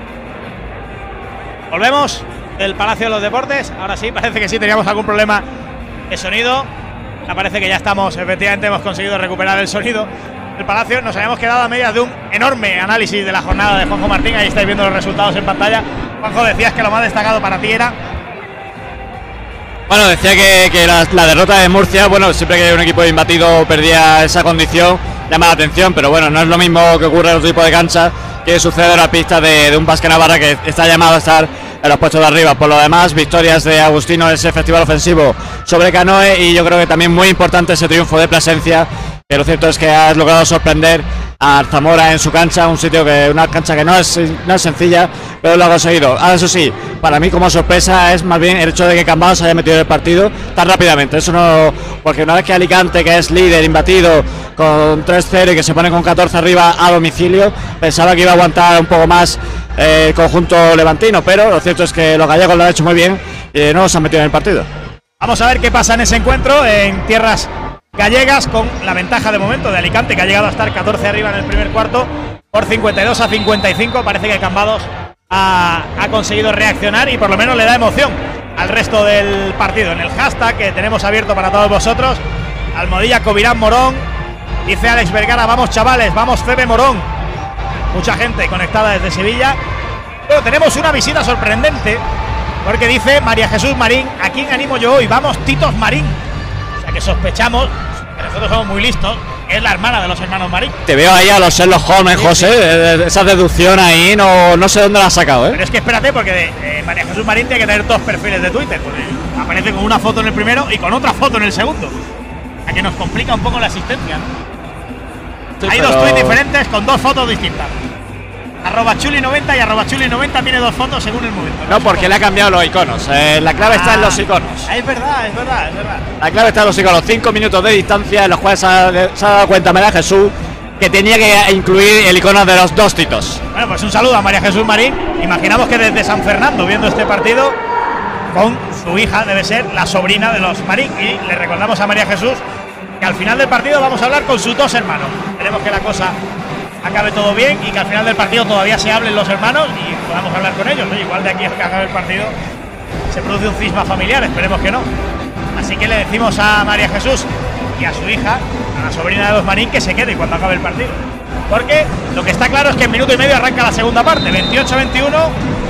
Volvemos del Palacio de los Deportes. Ahora sí, parece que sí, teníamos algún problema de sonido. Me parece que ya estamos, efectivamente hemos conseguido recuperar el sonido del Palacio. Nos habíamos quedado a medias de un enorme análisis de la jornada de Juanjo Martín. Ahí estáis viendo los resultados en pantalla. Juanjo, decías que lo más destacado para ti era... Bueno, decía que, que la, la derrota de Murcia, bueno, siempre que un equipo imbatido perdía esa condición, llama la atención, pero bueno, no es lo mismo que ocurre en otro tipo de canchas que sucede en la pista de, de un Basque Navarra que está llamado a estar en los puestos de arriba. Por lo demás, victorias de Agustino en ese festival ofensivo sobre Canoe, y yo creo que también muy importante ese triunfo de Plasencia, que lo cierto es que has logrado sorprender a Zamora en su cancha, un sitio que una cancha que no es, no es sencilla, pero lo ha conseguido. Ahora, eso sí, para mí como sorpresa es más bien el hecho de que Cambados se haya metido en el partido tan rápidamente. Eso no, porque una vez que Alicante, que es líder imbatido con tres cero y que se pone con catorce arriba a domicilio, pensaba que iba a aguantar un poco más eh, el conjunto levantino, pero lo cierto es que los gallegos lo han hecho muy bien y no se han metido en el partido. Vamos a ver qué pasa en ese encuentro en tierras gallegas, con la ventaja de momento de Alicante, que ha llegado a estar catorce arriba en el primer cuarto por cincuenta y dos a cincuenta y cinco. Parece que Cambados ha, ha conseguido reaccionar y por lo menos le da emoción al resto del partido. En el hashtag que tenemos abierto para todos vosotros, Almohadilla Covirán Morón, dice Alex Vergara: vamos chavales, vamos C B Morón. Mucha gente conectada desde Sevilla. Pero tenemos una visita sorprendente, porque dice María Jesús Marín: ¿a quién animo yo hoy? Vamos Titos Marín. O sea que sospechamos, que nosotros somos muy listos, que es la hermana de los hermanos Marín. Te veo ahí a los Sherlock Holmes, sí, José, sí. Esa deducción ahí, no, no sé dónde la has sacado, ¿eh? Pero es que espérate, porque eh, María Jesús Marín tiene que tener dos perfiles de Twitter, porque aparece con una foto en el primero y con otra foto en el segundo. O sea que nos complica un poco la asistencia, ¿no? Sí, hay pero... dos tweets diferentes con dos fotos distintas. Arroba Chuli noventa y arroba Chuli noventa tiene dos fotos según el momento. No, no porque le ha cambiado los iconos. Eh, la clave ah, está en los iconos. Es verdad, es verdad, es verdad. La clave está en los iconos. Cinco minutos de distancia en los cuales se ha, se ha dado cuenta María Jesús que tenía que incluir el icono de los dos Titos. Bueno, pues un saludo a María Jesús Marín. Imaginamos que desde San Fernando, viendo este partido con su hija, debe ser la sobrina de los Marín. Y le recordamos a María Jesús que al final del partido vamos a hablar con sus dos hermanos. Esperemos que la cosa acabe todo bien y que al final del partido todavía se hablen los hermanos y podamos hablar con ellos, ¿no? Igual de aquí a que acabe el partido se produce un cisma familiar, esperemos que no. Así que le decimos a María Jesús y a su hija, a la sobrina de los Marín, que se quede cuando acabe el partido, porque lo que está claro es que en minuto y medio arranca la segunda parte, veintiocho veintiuno.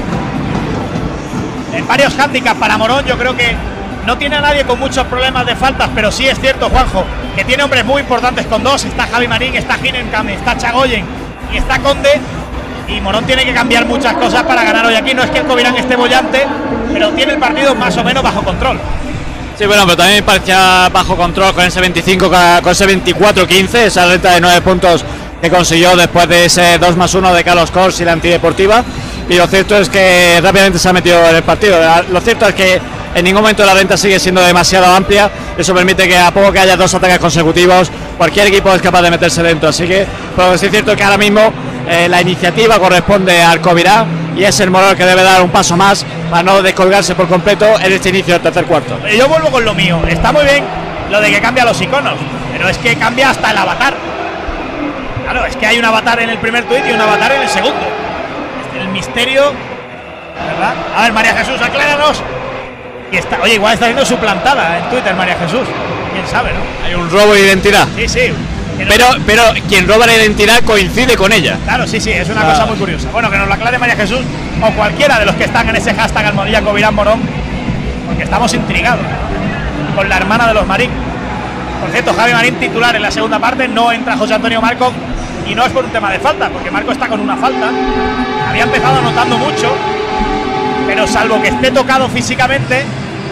En varios handicaps para Morón. Yo creo que no tiene a nadie con muchos problemas de faltas, pero sí es cierto, Juanjo, que tiene hombres muy importantes con dos. Está Javi Marín, está Ginenkam, está Chagoyen y está Conde. Y Morón tiene que cambiar muchas cosas para ganar hoy aquí. No es que el Covirán esté bollante, pero tiene el partido más o menos bajo control. Sí, bueno, pero también parecía bajo control con ese veinticinco, con ese veinticuatro quince, esa renta de nueve puntos que consiguió después de ese dos más uno de Carlos Cors y la antideportiva. Y lo cierto es que rápidamente se ha metido en el partido. Lo cierto es que en ningún momento la renta sigue siendo demasiado amplia. Eso permite que a poco que haya dos ataques consecutivos, cualquier equipo es capaz de meterse dentro. Así que, pero sí es cierto que ahora mismo eh, la iniciativa corresponde al Covirán y es el Morón que debe dar un paso más para no descolgarse por completo en este inicio del tercer cuarto. Yo vuelvo con lo mío. Está muy bien lo de que cambia los iconos, pero es que cambia hasta el avatar. Claro, es que hay un avatar en el primer tuit y un avatar en el segundo. El misterio, ¿verdad? A ver, María Jesús, acláranos. Y está, oye, igual está siendo suplantada en Twitter, María Jesús. Quién sabe, ¿no? Hay un robo de identidad. Sí, sí. Pero, pero quien roba la identidad coincide con ella. Claro, sí, sí, es una ah. cosa muy curiosa. Bueno, que nos lo aclare María Jesús o cualquiera de los que están en ese hashtag Almohadilla Covirán Morón, porque estamos intrigados con la hermana de los Marín. Por cierto, Javi Marín titular en la segunda parte, no entra José Antonio Marco y no es por un tema de falta, porque Marco está con una falta. Había empezado anotando mucho, pero salvo que esté tocado físicamente,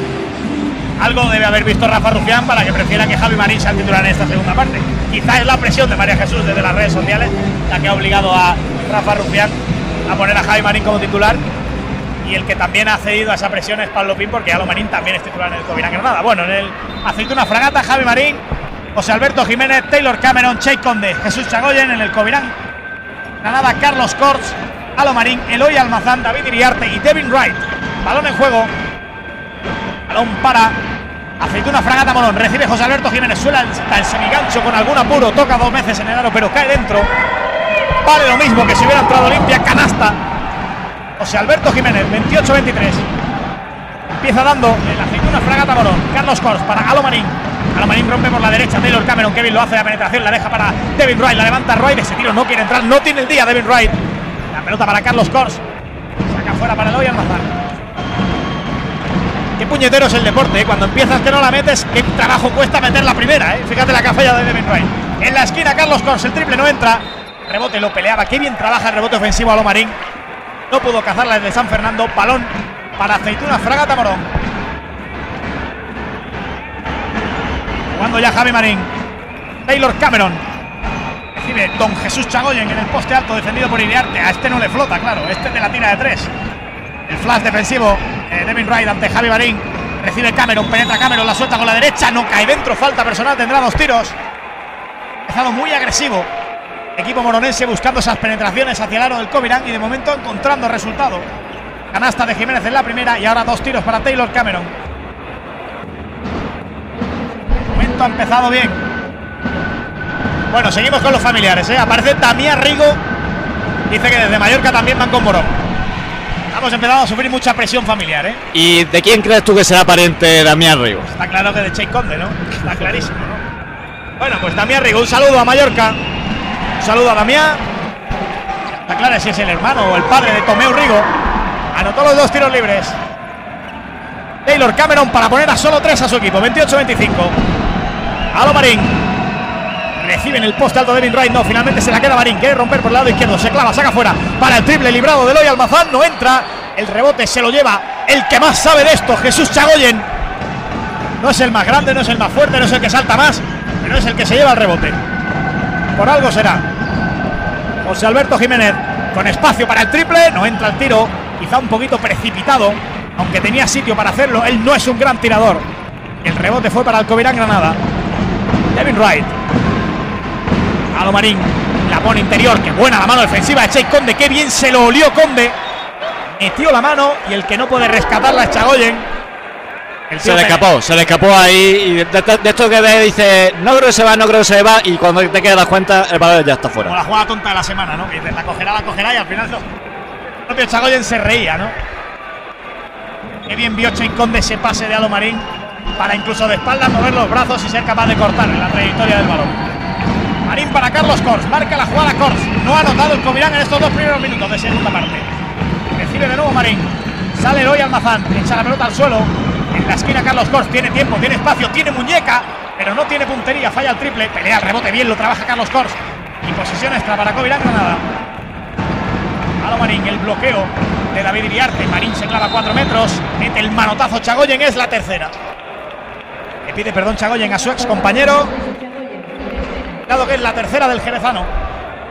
algo debe haber visto Rafa Rufián para que prefiera que Javi Marín sea el titular en esta segunda parte. Quizás es la presión de María Jesús desde las redes sociales la que ha obligado a Rafa Rufián a poner a Javi Marín como titular, y el que también ha cedido a esa presión es Pablo Pin, porque Alo Marín también es titular en el Covirán Granada. Bueno, en el Aceituna Fragata, Javi Marín, José Alberto Jiménez, Taylor Cameron, Cheikh Conde, Jesús Chagoyen. En el Covirán Granada, Carlos Cors, Alo Marín, Eloy Almazán, David Iriarte y Devin Wright. Balón en juego. Balón para Aceituna Fragata Morón. Recibe José Alberto Jiménez. Suela el semigancho con algún apuro. Toca dos veces en el aro, pero cae dentro. Vale lo mismo que si hubiera entrado limpia. Canasta. José Alberto Jiménez, veintiocho veintitrés. Empieza dando el Aceituna Fragata Morón. Carlos Cors para Alo Marín. Alo Marín rompe por la derecha. Taylor Cameron. Kevin lo hace de la penetración. La deja para Devin Wright. La levanta Wright. Ese tiro no quiere entrar. No tiene el día Devin Wright. La pelota para Carlos Cors. Saca fuera para Eloy Almazán. Qué puñetero es el deporte, ¿eh? Cuando empiezas que no la metes, qué trabajo cuesta meter la primera, ¿eh? Fíjate la que ha fallado de Devin Wright. En la esquina Carlos Cors, el triple no entra. Rebote lo peleaba. Qué bien trabaja el rebote ofensivo Alo Marín. No pudo cazarla desde San Fernando. Balón para Aceituna Fragata Morón. Jugando ya Javi Marín. Taylor Cameron. Recibe Don Jesús Chagoyen en el poste alto, defendido por Iriarte. A este no le flota, claro. Este de la tira de tres. El flash defensivo. Eh, Devin Wright ante Javi Marín. Recibe Cameron, penetra Cameron, la suelta con la derecha. No cae dentro. Falta personal. Tendrá dos tiros. Empezado muy agresivo. Equipo moronense buscando esas penetraciones hacia el aro del Covirán y de momento encontrando resultado. Canasta de Jiménez en la primera y ahora dos tiros para Taylor Cameron. De momento ha empezado bien. Bueno, seguimos con los familiares, ¿eh? Aparece Damián Rigo. Dice que desde Mallorca también van con Morón. Hemos empezado a sufrir mucha presión familiar, ¿eh? ¿Y de quién crees tú que será pariente Damián Rigo? Está claro que de Cheikh Conde, ¿no? Está clarísimo, ¿no? Bueno, pues Damián Rigo, un saludo a Mallorca. Un saludo a Damián. Está claro si es el hermano o el padre de Tomeu Rigo. Anotó los dos tiros libres. Taylor Cameron para poner a solo tres a su equipo. veintiocho veinticinco. Alo Marín. Recibe en el poste alto de Devin Wright. No, finalmente se la queda Marín. Quiere romper por el lado izquierdo. Se clava, saca fuera. Para el triple librado de Eloy Almazán. No entra. El rebote se lo lleva el que más sabe de esto, Jesús Chagoyen. No es el más grande, no es el más fuerte, no es el que salta más, pero es el que se lleva el rebote. Por algo será. José Alberto Jiménez con espacio para el triple. No entra el tiro. Quizá un poquito precipitado, aunque tenía sitio para hacerlo. Él no es un gran tirador. El rebote fue para el Covirán Granada. Devin Wright. Alo Marín la pone interior. Qué buena la mano defensiva de Cheikh Conde. Qué bien se lo olió Conde. Metió la mano y el que no puede rescatarla es Chagoyen. Se le escapó, se le escapó ahí. Y de, de, de esto que ve, dice: no creo que se va, no creo que se va. Y cuando te quedas cuenta, el balón ya está fuera. Como la jugada tonta de la semana, ¿no? Que dices, la cogerá, la cogerá. Y al final no. El propio Chagoyen se reía, ¿no? Qué bien vio Cheikh Conde ese pase de Alo Marín para incluso de espaldas mover los brazos y ser capaz de cortar en la trayectoria del balón. Marín para Carlos Cors, marca la jugada Cors. No ha anotado el Covirán en estos dos primeros minutos de segunda parte. Recibe de nuevo Marín. Sale Eloy Almazán, echa la pelota al suelo. En la esquina Carlos Cors, tiene tiempo, tiene espacio, tiene muñeca, pero no tiene puntería, falla el triple. Pelea el rebote, bien lo trabaja Carlos Cors. Y posesión extra para Covirán Granada. Alo Marín, el bloqueo de David Iriarte. Marín se clava cuatro metros, mete el manotazo Chagoyen, es la tercera. Le pide perdón Chagoyen a su ex compañero. Dado que es la tercera del jerezano.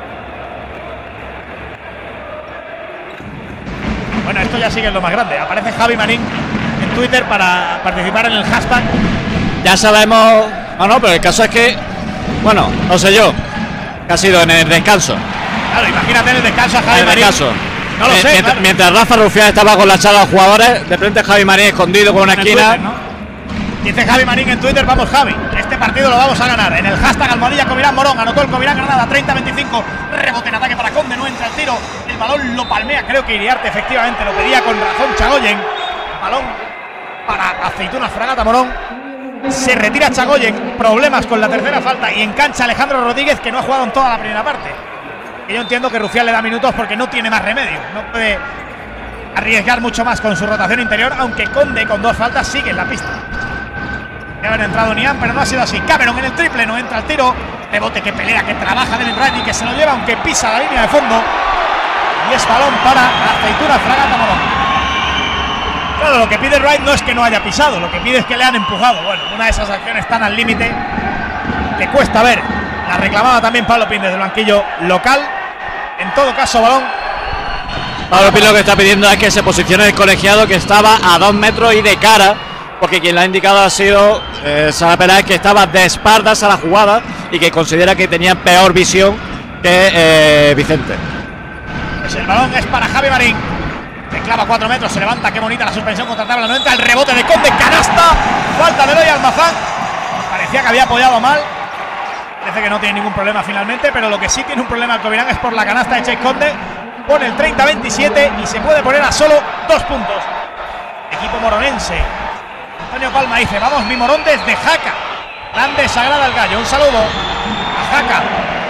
Bueno, esto ya sigue lo más grande. Aparece Javi Marín en Twitter para participar en el hashtag. Ya sabemos. No, no, pero el caso es que, bueno, no sé yo, que ha sido en el descanso. Claro, imagínate en el descanso a Javi en el Marín. Descanso. No lo Eh, sé. Mientras, Claro. mientras Rafa Rufián estaba con la charla de los jugadores, de frente Javi Marín escondido por una En el esquina. Twitter, ¿no? Dice Javi Marín en Twitter, vamos Javi, este partido lo vamos a ganar. En el hashtag Almohadilla Covirán Morón, anotó el Covirán Granada, treinta veinticinco, rebote en ataque para Conde, no entra el tiro, el balón lo palmea, creo que Iriarte efectivamente lo pedía con razón Chagoyen. Balón para Aceitunas Fragata Morón. Se retira Chagoyen, problemas con la tercera falta y engancha Alejandro Rodríguez, que no ha jugado en toda la primera parte. Y yo entiendo que Rufián le da minutos porque no tiene más remedio, no puede arriesgar mucho más con su rotación interior, aunque Conde con dos faltas sigue en la pista. Debe haber entrado Nian, pero no ha sido así. Cameron en el triple, no entra el tiro. Rebote que pelea, que trabaja Devin Wright y que se lo lleva, aunque pisa la línea de fondo. Y es balón para Aceitunas Fragata Morón. Claro, lo que pide Wright no es que no haya pisado, lo que pide es que le han empujado. Bueno, una de esas acciones tan al límite que cuesta ver. La reclamaba también Pablo Pin desde el banquillo local. En todo caso, balón. Pablo Pin lo que está pidiendo es que se posicione el colegiado, que estaba a dos metros y de cara, porque quien le ha indicado ha sido eh, Sara Peláez, que estaba de espaldas a la jugada y que considera que tenía peor visión que eh, Vicente. Pues el balón es para Javi Marín. Se clava cuatro metros, se levanta, qué bonita la suspensión contra tabla, no entra el rebote de Conde, canasta, falta de Eloy Almazán. Parecía que había apoyado mal. Parece que no tiene ningún problema finalmente, pero lo que sí tiene un problema el Covirán es por la canasta de Chase Conde. Pone el treinta veintisiete y se puede poner a solo dos puntos. Equipo moronense. Antonio Palma dice, vamos mi Morón desde Jaca. Grande Sagrada el Gallo, un saludo a Jaca.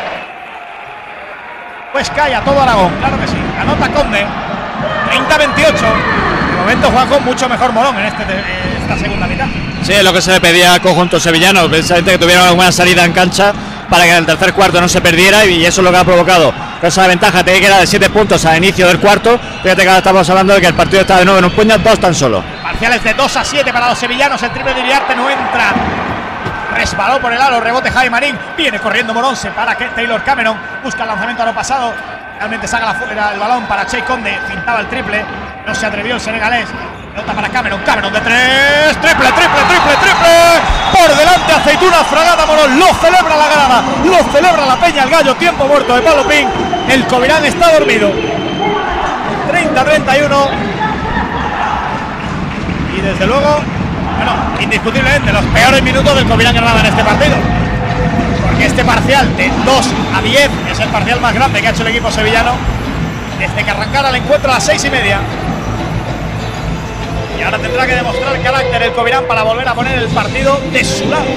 Pues calla todo Aragón, claro que sí. Anota Conde, treinta veintiocho. De momento Juanjo mucho mejor Morón en este, esta segunda mitad. Sí, es lo que se le pedía al conjunto sevillano, precisamente que tuviera una buena salida en cancha para que en el tercer cuarto no se perdiera, y eso es lo que ha provocado esa ventaja. Tiene que era de siete puntos al inicio del cuarto. Fíjate que ahora estamos hablando de que el partido está de nuevo en un puño, dos tan solo. Parciales de dos a siete para los sevillanos. El triple de Iriarte no entra. Resbaló por el aro, rebote Javi Marín. Viene corriendo Morón, se para que Taylor Cameron busca el lanzamiento a lo pasado. Realmente saca la fuera el balón para Chey Conde. Pintaba el triple, no se atrevió el senegalés. Nota para Cameron, Cameron de tres. Triple, triple, triple, triple. Por delante Aceitunas Fragata Morón. Lo celebra la grada, lo celebra la Peña el Gallo. Tiempo muerto de Pablo Pin. El Covirán está dormido. treinta a treinta y uno. Y desde luego, bueno, indiscutiblemente los peores minutos del Covirán Granada en este partido. Porque este parcial de dos a diez es el parcial más grande que ha hecho el equipo sevillano desde que arrancara el encuentro a las seis y media. Y ahora tendrá que demostrar el carácter el Covirán para volver a poner el partido de su lado.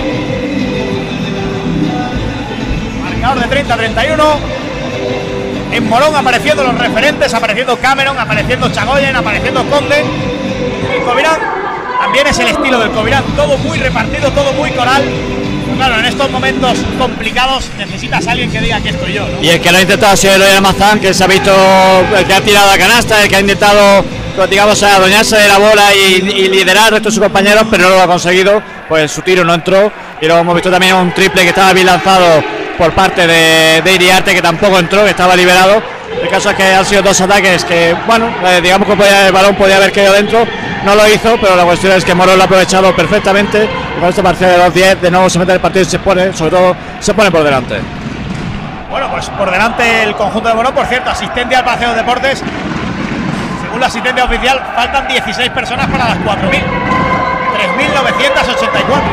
Marcador de treinta a treinta y uno. En Morón apareciendo los referentes, apareciendo Cameron, apareciendo Chagoyen, apareciendo Conde. El Covirán también es el estilo del Covirán, todo muy repartido, todo muy coral. Claro, en estos momentos complicados necesitas a alguien que diga que estoy yo, ¿no? Y el que lo ha intentado ha sido Eloy Almazán, que se ha visto, el que ha tirado la canasta, el que ha intentado, digamos, adueñarse de la bola y, y liderar al resto de sus compañeros, pero no lo ha conseguido. Pues su tiro no entró. Y luego hemos visto también un triple que estaba bien lanzado por parte de, de Iriarte, que tampoco entró, que estaba liberado. El caso es que han sido dos ataques que, bueno, eh, digamos que podía, el balón podía haber caído dentro, no lo hizo, pero la cuestión es que Morón lo ha aprovechado perfectamente, y con este parcial de dos diez de nuevo se mete en el partido y se pone, sobre todo, se pone por delante. Bueno, pues por delante el conjunto de Morón. Por cierto, asistente al Palacio de Deportes, según la asistencia oficial, faltan dieciséis personas para las cuatro mil, tres mil novecientos ochenta y cuatro.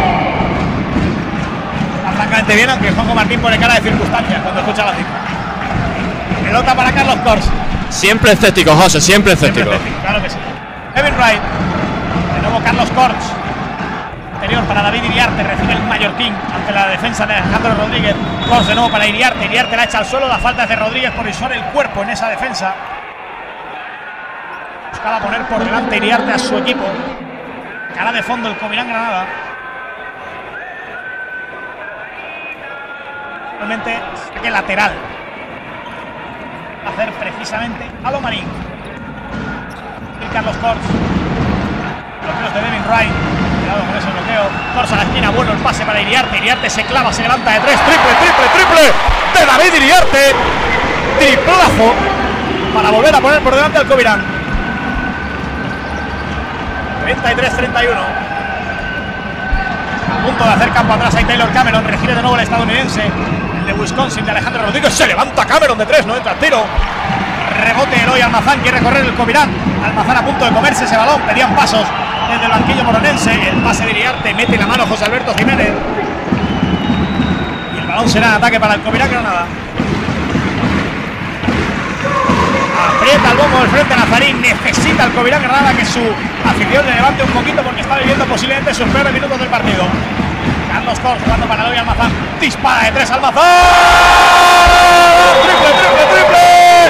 Está francamente bien, aunque Juanjo Martín pone cara de circunstancias cuando escucha la cifra. Pelota para Carlos Cors. Siempre escéptico, José, siempre escéptico. Siempre escéptico, claro que sí. Devin Wright. De nuevo Carlos Cors. Interior para David Iriarte. Recibe el mallorquín ante la defensa de Alejandro Rodríguez. Cors de nuevo para Iriarte. Iriarte la echa al suelo. La falta es de Rodríguez por usar el cuerpo en esa defensa. Buscaba poner por delante Iriarte a su equipo. Cara de fondo el Covirán Granada. Realmente saque lateral. Hacer precisamente a lo Marín. Y Carlos Cors. Bloqueos de Devin Wright. Cuidado con ese bloqueo. Cors a la esquina, bueno el pase para Iriarte. Iriarte se clava, se levanta de tres. Triple, triple, triple de David Iriarte. Triplazo para volver a poner por delante al Covirán. treinta y tres treinta y uno. A punto de hacer campo atrás hay Taylor Cameron. Recibe de nuevo el estadounidense. El de Wisconsin de Alejandro Rodríguez. Se levanta Cameron de tres, no entra el tiro. Rebote Eloy Almazán, quiere correr el Covirán. Almazán a punto de comerse ese balón. Pedían pasos desde el banquillo moronense. El pase de Iriarte, mete la mano José Alberto Jiménez. Y el balón será en ataque para el Covirán Granada. Aprieta el bombo del frente Nazarín. Necesita el Covirán Granada que su afición le levante un poquito porque está viviendo posiblemente sus peores minutos del partido. Carlos Cors jugando para Eloy Almazán. Dispara de tres Almazán. Triple, triple, triple.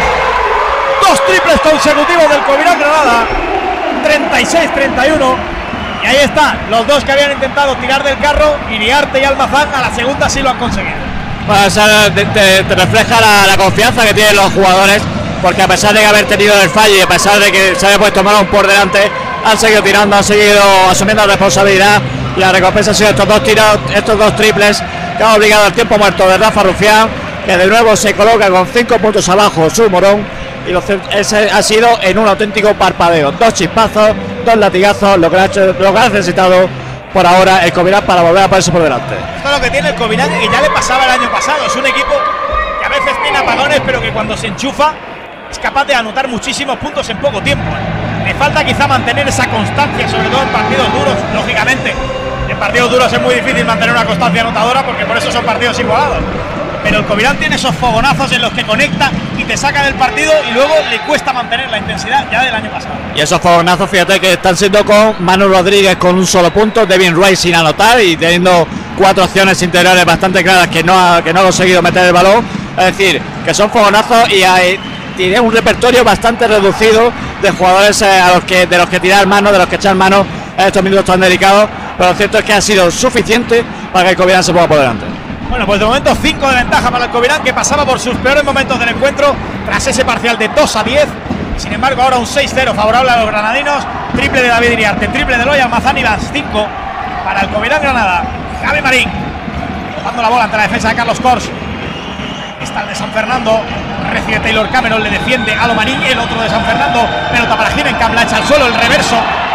Dos triples consecutivos del Covirán Granada. treinta y seis treinta y uno. Y ahí están los dos que habían intentado tirar del carro. Iriarte y Almazán a la segunda sí lo han conseguido. Bueno, eso te, te, te refleja la, la confianza que tienen los jugadores, porque a pesar de haber tenido el fallo y a pesar de que se haya puesto Marón por delante, han seguido tirando, han seguido asumiendo responsabilidad. Y la recompensa ha sido estos dos tiros, estos dos triples que han obligado al tiempo muerto de Rafa Rufián, que de nuevo se coloca con cinco puntos abajo su Morón. Y lo, ese ha sido en un auténtico parpadeo. Dos chispazos, dos latigazos, lo que ha, hecho, lo que ha necesitado por ahora el Covirán para volver a ponerse por delante. Esto es lo que tiene el Covirán y ya le pasaba el año pasado. Es un equipo que a veces tiene apagones, pero que cuando se enchufa es capaz de anotar muchísimos puntos en poco tiempo. Le falta quizá mantener esa constancia, sobre todo en partidos duros, lógicamente. En partidos duros es muy difícil mantener una constancia anotadora porque por eso son partidos igualados. Pero el Covirán tiene esos fogonazos en los que conecta y te saca del partido y luego le cuesta mantener la intensidad ya del año pasado. Y esos fogonazos, fíjate que están siendo con Manu Rodríguez con un solo punto, Devin Wright sin anotar y teniendo cuatro opciones interiores bastante claras que no ha, que no ha conseguido meter el balón. Es decir, que son fogonazos y hay, tiene un repertorio bastante reducido de jugadores eh, a los que, de los que tirar mano, de los que echar mano en estos minutos tan delicados. Pero lo cierto es que ha sido suficiente para que el Covirán se ponga por delante. Bueno, pues de momento cinco de ventaja para el Covirán, que pasaba por sus peores momentos del encuentro tras ese parcial de dos a diez. Sin embargo, ahora un seis cero favorable a los granadinos. Triple de David Iriarte, triple de Eloy Almazán y las cinco para el Covirán Granada. Javi Marín jugando la bola ante la defensa de Carlos Cors. Está el de San Fernando. Recibe Taylor Cameron, le defiende a Lomarín, el otro de San Fernando. Pelota para Hinenkamp, la echa al suelo, el reverso.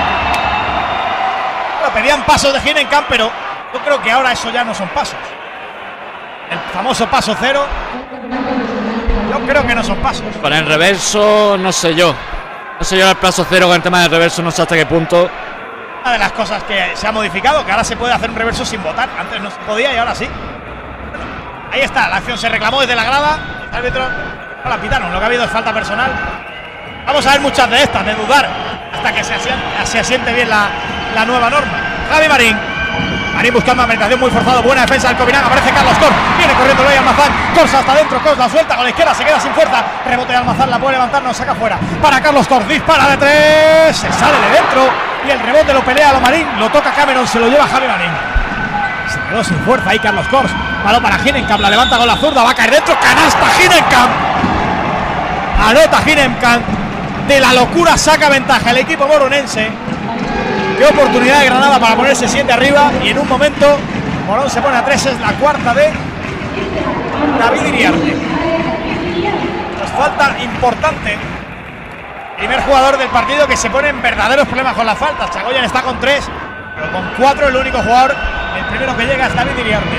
Bueno, pedían pasos de Hinenkamp, pero yo creo que ahora eso ya no son pasos. El famoso paso cero, yo creo que no son pasos. Con el reverso, no sé yo. No sé yo el paso cero con el tema del reverso, no sé hasta qué punto. Una de las cosas que se ha modificado, que ahora se puede hacer un reverso sin votar. Antes no se podía y ahora sí. Bueno, ahí está, la acción se reclamó desde la grada. El árbitro no la pitaron, lo que ha habido es falta personal. Vamos a ver muchas de estas, de dudar, hasta que se asiente, se asiente bien la, la nueva norma. Javi Marín. Marín buscando una penetración muy forzada, buena defensa del Covirán, aparece Carlos Cors, viene corriendo Eloy Almazán, Cors hasta adentro, Cors la suelta con la izquierda, se queda sin fuerza, rebote de Almazán, la puede levantar, no saca fuera, para Carlos Cors, dispara de tres, se sale de dentro y el rebote lo pelea a Lomarín, lo toca Cameron, se lo lleva Javi Marín. Se quedó sin fuerza ahí Carlos Cors, balón para Hinenkamp, la levanta con la zurda, va a caer dentro, canasta Hinenkamp, anota Hinenkamp, de la locura saca ventaja el equipo moronense. Qué oportunidad de Granada para ponerse siete arriba y en un momento Morón se pone a tres, es la cuarta de David Iriarte. Nos falta importante. Primer jugador del partido que se pone en verdaderos problemas con las faltas. Chagoyan está con tres, pero con cuatro el único jugador, el primero que llega es David Iriarte.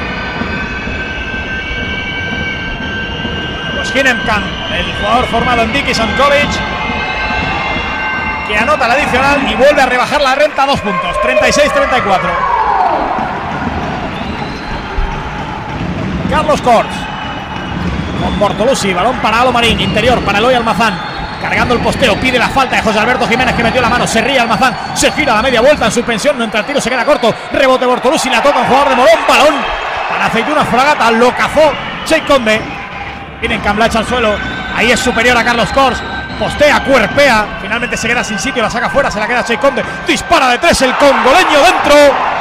Pues Hinenkamp, el jugador formado en Dickinson College, que anota la adicional y vuelve a rebajar la renta a dos puntos, treinta y seis treinta y cuatro. Carlos Cors con Bortolucci, balón para Alomarín, interior para Eloy Almazán, cargando el posteo, pide la falta de José Alberto Jiménez que metió la mano, se ríe Almazán, se gira a la media vuelta en suspensión, no entra el tiro, se queda corto, rebote Bortolucci, la toca un jugador de Morón, balón para Aceitunas Fragata, lo cazó Cheikh Conde, Hinenkamp la echa al suelo, ahí es superior a Carlos Cors, postea, cuerpea, finalmente se queda sin sitio, la saca fuera, se la queda Cheikh Conde, dispara de tres el congoleño dentro,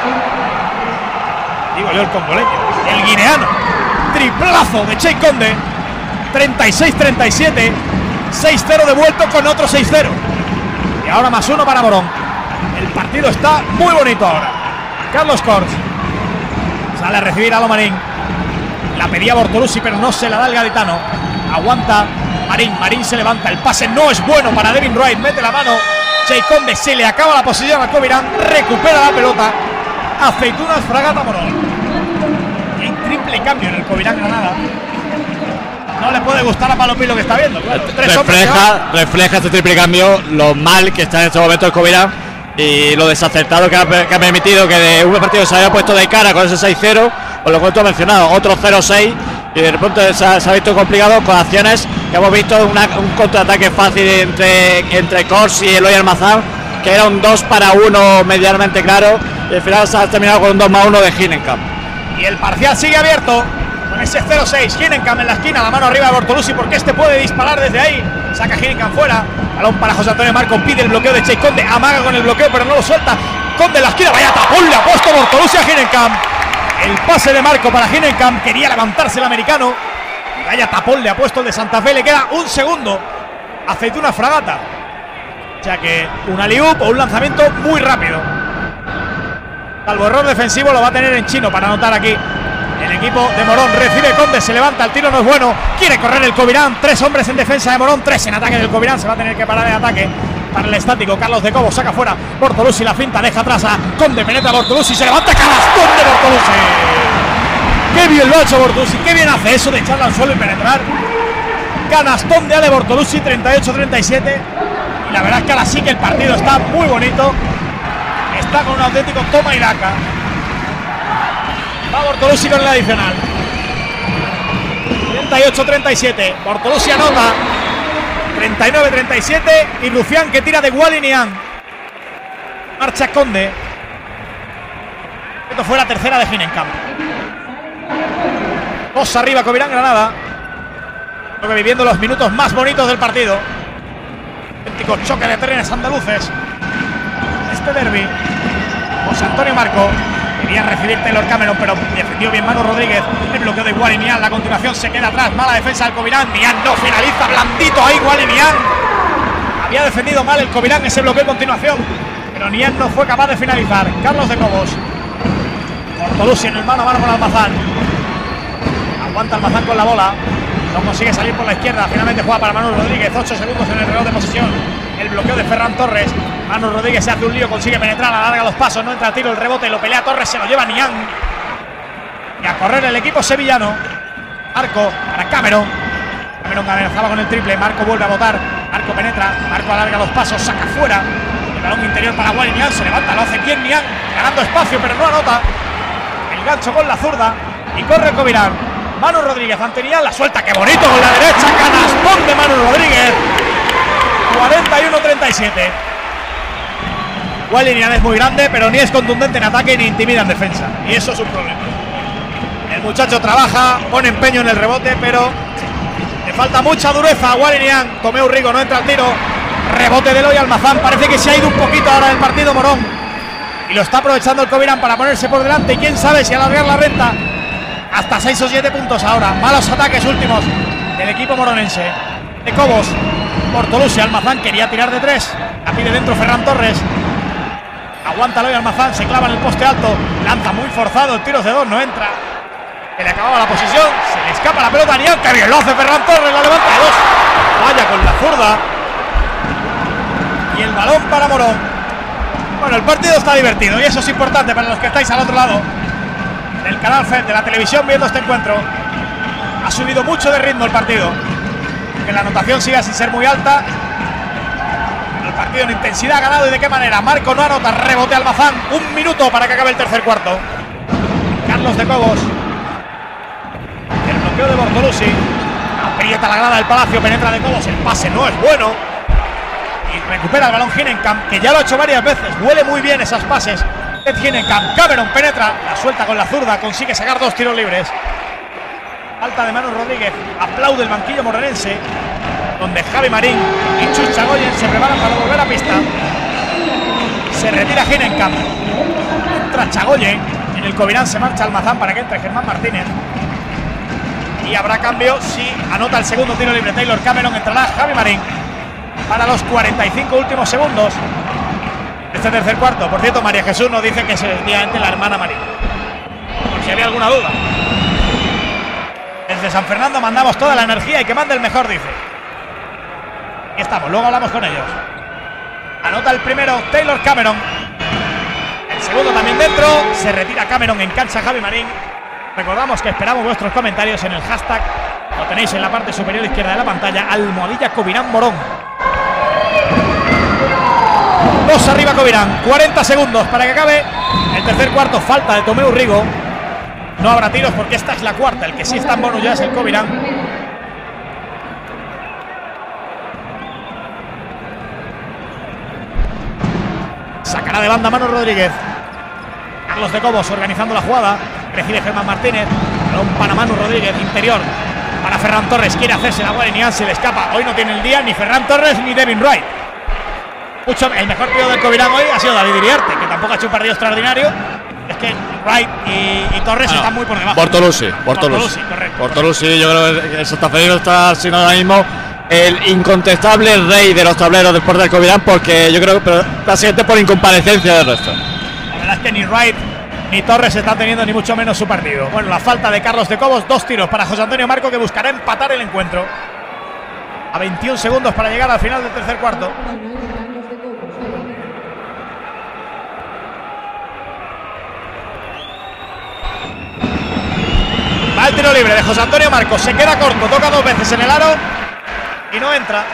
digo yo el congoleño, el guineano, triplazo de Cheikh Conde, treinta y seis treinta y siete, seis cero devuelto con otro seis cero, y ahora más uno para Morón, el partido está muy bonito ahora. Carlos Cors sale a recibir a Lomarín, la pedía Bortolucci pero no se la da el gaditano, aguanta Marín, Marín se levanta, el pase no es bueno para Devin Wright, mete la mano Jay Conde, se le acaba la posición a Covirán, recupera la pelota. Aceitunas, Fragata, Morón. Y hay triple cambio en el Covirán Granada. No le puede gustar a Palomí lo que está viendo. Claro, tres refleja, refleja este triple cambio lo mal que está en este momento el Covirán y lo desacertado que ha, que ha permitido que de un partido se haya puesto de cara con ese seis cero, por lo que tú has mencionado, otro cero seis, y de repente se ha, se ha visto complicado con acciones que hemos visto una, un contraataque fácil entre, entre Kors y Eloy Almazán, que era un dos para uno medianamente claro, y al final se ha terminado con un dos más uno de Hinenkamp. Y el parcial sigue abierto con ese cero seis. Hinenkamp en la esquina, la mano arriba de Bortolussi, porque este puede disparar desde ahí. Saca Hinenkamp fuera. Balón para José Antonio Marco, pide el bloqueo de Che Conde, amaga con el bloqueo, pero no lo suelta. Conde en la esquina, vaya tapón, le ha puesto Bortolussi a Hinenkamp. El pase de Marco para Hinenkamp, quería levantarse el americano. Y vaya tapón le ha puesto el de Santa Fe, le queda un segundo. Aceituna Fragata. O sea que un alley-oop o un lanzamiento muy rápido. Salvo error defensivo, lo va a tener en chino para anotar aquí. El equipo de Morón recibe Conde, se levanta, el tiro no es bueno. Quiere correr el Covirán, tres hombres en defensa de Morón, tres en ataque del Covirán. Se va a tener que parar el ataque para el estático. Carlos de Cobo saca fuera Bortolussi, la finta, deja atrás a Conde, penetra Bortolussi, se levanta, canastón de Bortolussi. Qué bien lo ha hecho Bortolussi, qué bien hace eso de echarla al suelo y penetrar. Canastón de Ale Bortolussi, treinta y ocho treinta y siete. Y la verdad es que ahora sí que el partido está muy bonito. Está con un auténtico toma y daca. Va Bortolussi con el adicional. treinta y ocho treinta y siete. Bortolussi anota. treinta y nueve treinta y siete. Y Rufián que tira de Gualinian. Marcha Conde. Esto fue la tercera de Hinenkamp. Dos arriba Covirán Granada. Creo que viviendo los minutos más bonitos del partido. Auténtico choque de trenes andaluces. Este derbi. José Antonio Marco. Quería recibir Taylor Cameron, pero defendió bien Manu Rodríguez. El bloqueo de Gualinian. La continuación se queda atrás. Mala defensa del Covirán. Nian no finaliza. Blandito ahí Gualinian. Había defendido mal el Covirán ese bloqueo en continuación, pero Nian no fue capaz de finalizar. Carlos de Cobos. Bortolussi en el mano a mano con Almazán. Aguanta Almazán con la bola. No consigue salir por la izquierda. Finalmente juega para Manu Rodríguez. ocho segundos en el reloj de posesión. El bloqueo de Ferran Torres. Manu Rodríguez se hace un lío, consigue penetrar, alarga los pasos, no entra el tiro, el rebote, lo pelea Torres, se lo lleva Nian. Y a correr el equipo sevillano. Marco para Cameron. Cameron amenazaba con el triple. Marco vuelve a botar. Marco penetra. Marco alarga los pasos, saca fuera. El balón interior para Gualinian. Se levanta, lo hace bien Nian. Ganando espacio, pero no anota. El gancho con la zurda. Y corre el Covirán. Manu Rodríguez ante Nian. La suelta, qué bonito con la derecha. Canastón de Manu Rodríguez. cuarenta y uno treinta y siete. Gualinian es muy grande, pero ni es contundente en ataque ni intimida en defensa. Y eso es un problema. El muchacho trabaja, pone empeño en el rebote, pero le falta mucha dureza a Gualinian. Tomeu Rigo no entra al tiro. Rebote de Eloy Almazán. Parece que se ha ido un poquito ahora del partido Morón. Y lo está aprovechando el Covirán para ponerse por delante. Y quién sabe si alargar la renta. Hasta seis o siete puntos ahora. Malos ataques últimos del equipo moronense. De Cobos. Bortolussi, Almazán quería tirar de tres. La pide dentro Ferran Torres. Aguanta Eloy Almazán, se clava en el poste alto. Lanza muy forzado, el tiro de dos, no entra. Que le acababa la posición. Se le escapa la pelota a Nian. Que bien lo hace Ferran Torres, la levanta de dos. Vaya con la zurda. Y el balón para Morón. Bueno, el partido está divertido y eso es importante para los que estáis al otro lado del canal F E D, de la televisión, viendo este encuentro. Ha subido mucho de ritmo el partido. Que la anotación siga sin ser muy alta. El partido en intensidad ha ganado. ¿Y de qué manera? Marco no anota, rebote Almazán. Un minuto para que acabe el tercer cuarto. Carlos de Cobos. El bloqueo de Bortolussi. Aprieta la grada del Palacio, penetra de Cobos. El pase no es bueno. Y recupera el balón Hinenkamp, que ya lo ha hecho varias veces. Huele muy bien esos pases. Ed Hinenkamp. Cameron penetra, la suelta con la zurda. Consigue sacar dos tiros libres. Falta de Manu Rodríguez. Aplaude el banquillo morenense, donde Javi Marín y Chus Chagoyen se preparan para volver a pista. Se retira Hinenkamp. Entra Chagoyen. En el Covirán se marcha Almazán para que entre Germán Martínez. Y habrá cambio si anota el segundo tiro libre Taylor Cameron. Entrará Javi Marín para los cuarenta y cinco últimos segundos de este tercer cuarto. Por cierto, María Jesús nos dice que es efectivamente la hermana Marín, por si había alguna duda. Desde San Fernando mandamos toda la energía y que mande el mejor, dice. Aquí estamos, luego hablamos con ellos. Anota el primero Taylor Cameron. El segundo también dentro. Se retira Cameron en cancha Javi Marín. Recordamos que esperamos vuestros comentarios en el hashtag. Lo tenéis en la parte superior izquierda de la pantalla. Almohadilla Covirán Morón. Dos arriba Covirán. cuarenta segundos para que acabe el tercer cuarto. Falta de Tomeu Rigo. No habrá tiros porque esta es la cuarta. El que sí está en bonus ya es el Covirán. Sacará de banda Manu Rodríguez. Carlos de Cobos organizando la jugada. Recibe Germán Martínez. Balón para Manu Rodríguez. Interior para Ferran Torres. Quiere hacerse la Guarinian. Se le escapa. Hoy no tiene el día ni Ferran Torres ni Devin Wright. Mucho, el mejor tío del Covirán hoy ha sido David Iriarte, que tampoco ha hecho un partido extraordinario. Es que Wright y, y Torres ah, no. están muy por debajo. Bortolucci, Bortolucci. Correcto. Bortolucci, yo creo que el santaferino está siendo ahora mismo el incontestable rey de los tableros del deporte del Covirán, porque yo creo que básicamente por incomparecencia del resto. La verdad es que ni Wright ni Torres están teniendo ni mucho menos su partido. Bueno, la falta de Carlos de Cobos, dos tiros para José Antonio Marco, que buscará empatar el encuentro. A veintiún segundos para llegar al final del tercer cuarto. Va el tiro libre de José Antonio Marcos. Se queda corto, toca dos veces en el aro y no entra.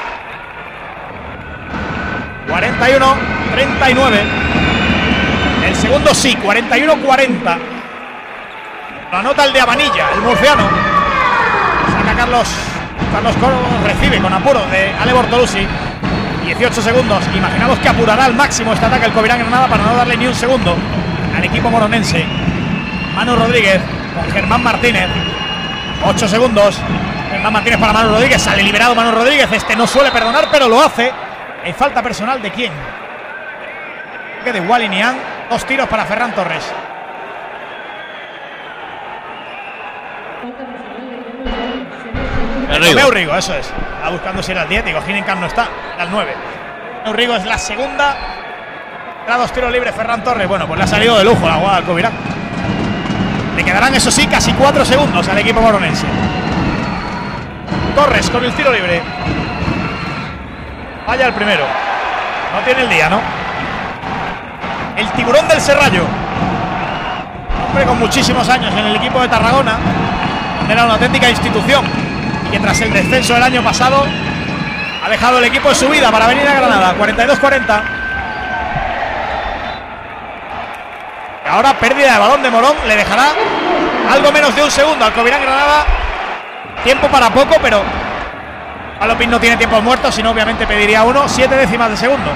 cuarenta y uno treinta y nueve. El segundo sí, cuarenta y uno cuarenta. Lo anota el de Abanilla, el murciano. Saca Carlos. Carlos Coro, recibe con apuro de Ale Bortolucci. dieciocho segundos. Imaginamos que apurará al máximo este ataque el Covirán Granada para no darle ni un segundo al equipo moronense. Manu Rodríguez con Germán Martínez. ocho segundos. Germán Martínez para Manu Rodríguez. Sale liberado Manu Rodríguez. Este no suele perdonar, pero lo hace. ¿Hay falta personal de quién? Que de Walinian. Dos tiros para Ferran Torres. Tomeu Rigo, eso es. Está buscando si era el diez. Digo, Hinenkam no está. Era el nueve. Tomeu Rigo es la segunda. Era dos tiros libres Ferran Torres. Bueno, pues le ha salido de lujo la jugada al Covirán. Le quedarán, eso sí, casi cuatro segundos al equipo moronense. Torres con el tiro libre. Vaya el primero. No tiene el día, ¿no? El tiburón del Serrallo. Hombre con muchísimos años en el equipo de Tarragona, donde era una auténtica institución. Y que tras el descenso del año pasado ha dejado el equipo de su vida para venir a Granada. cuarenta y dos cuarenta. Ahora pérdida de balón de Morón. Le dejará algo menos de un segundo al Covirán Granada. Tiempo para poco, pero Palopín no tiene tiempos muertos, sino obviamente pediría uno. Siete décimas de segundo.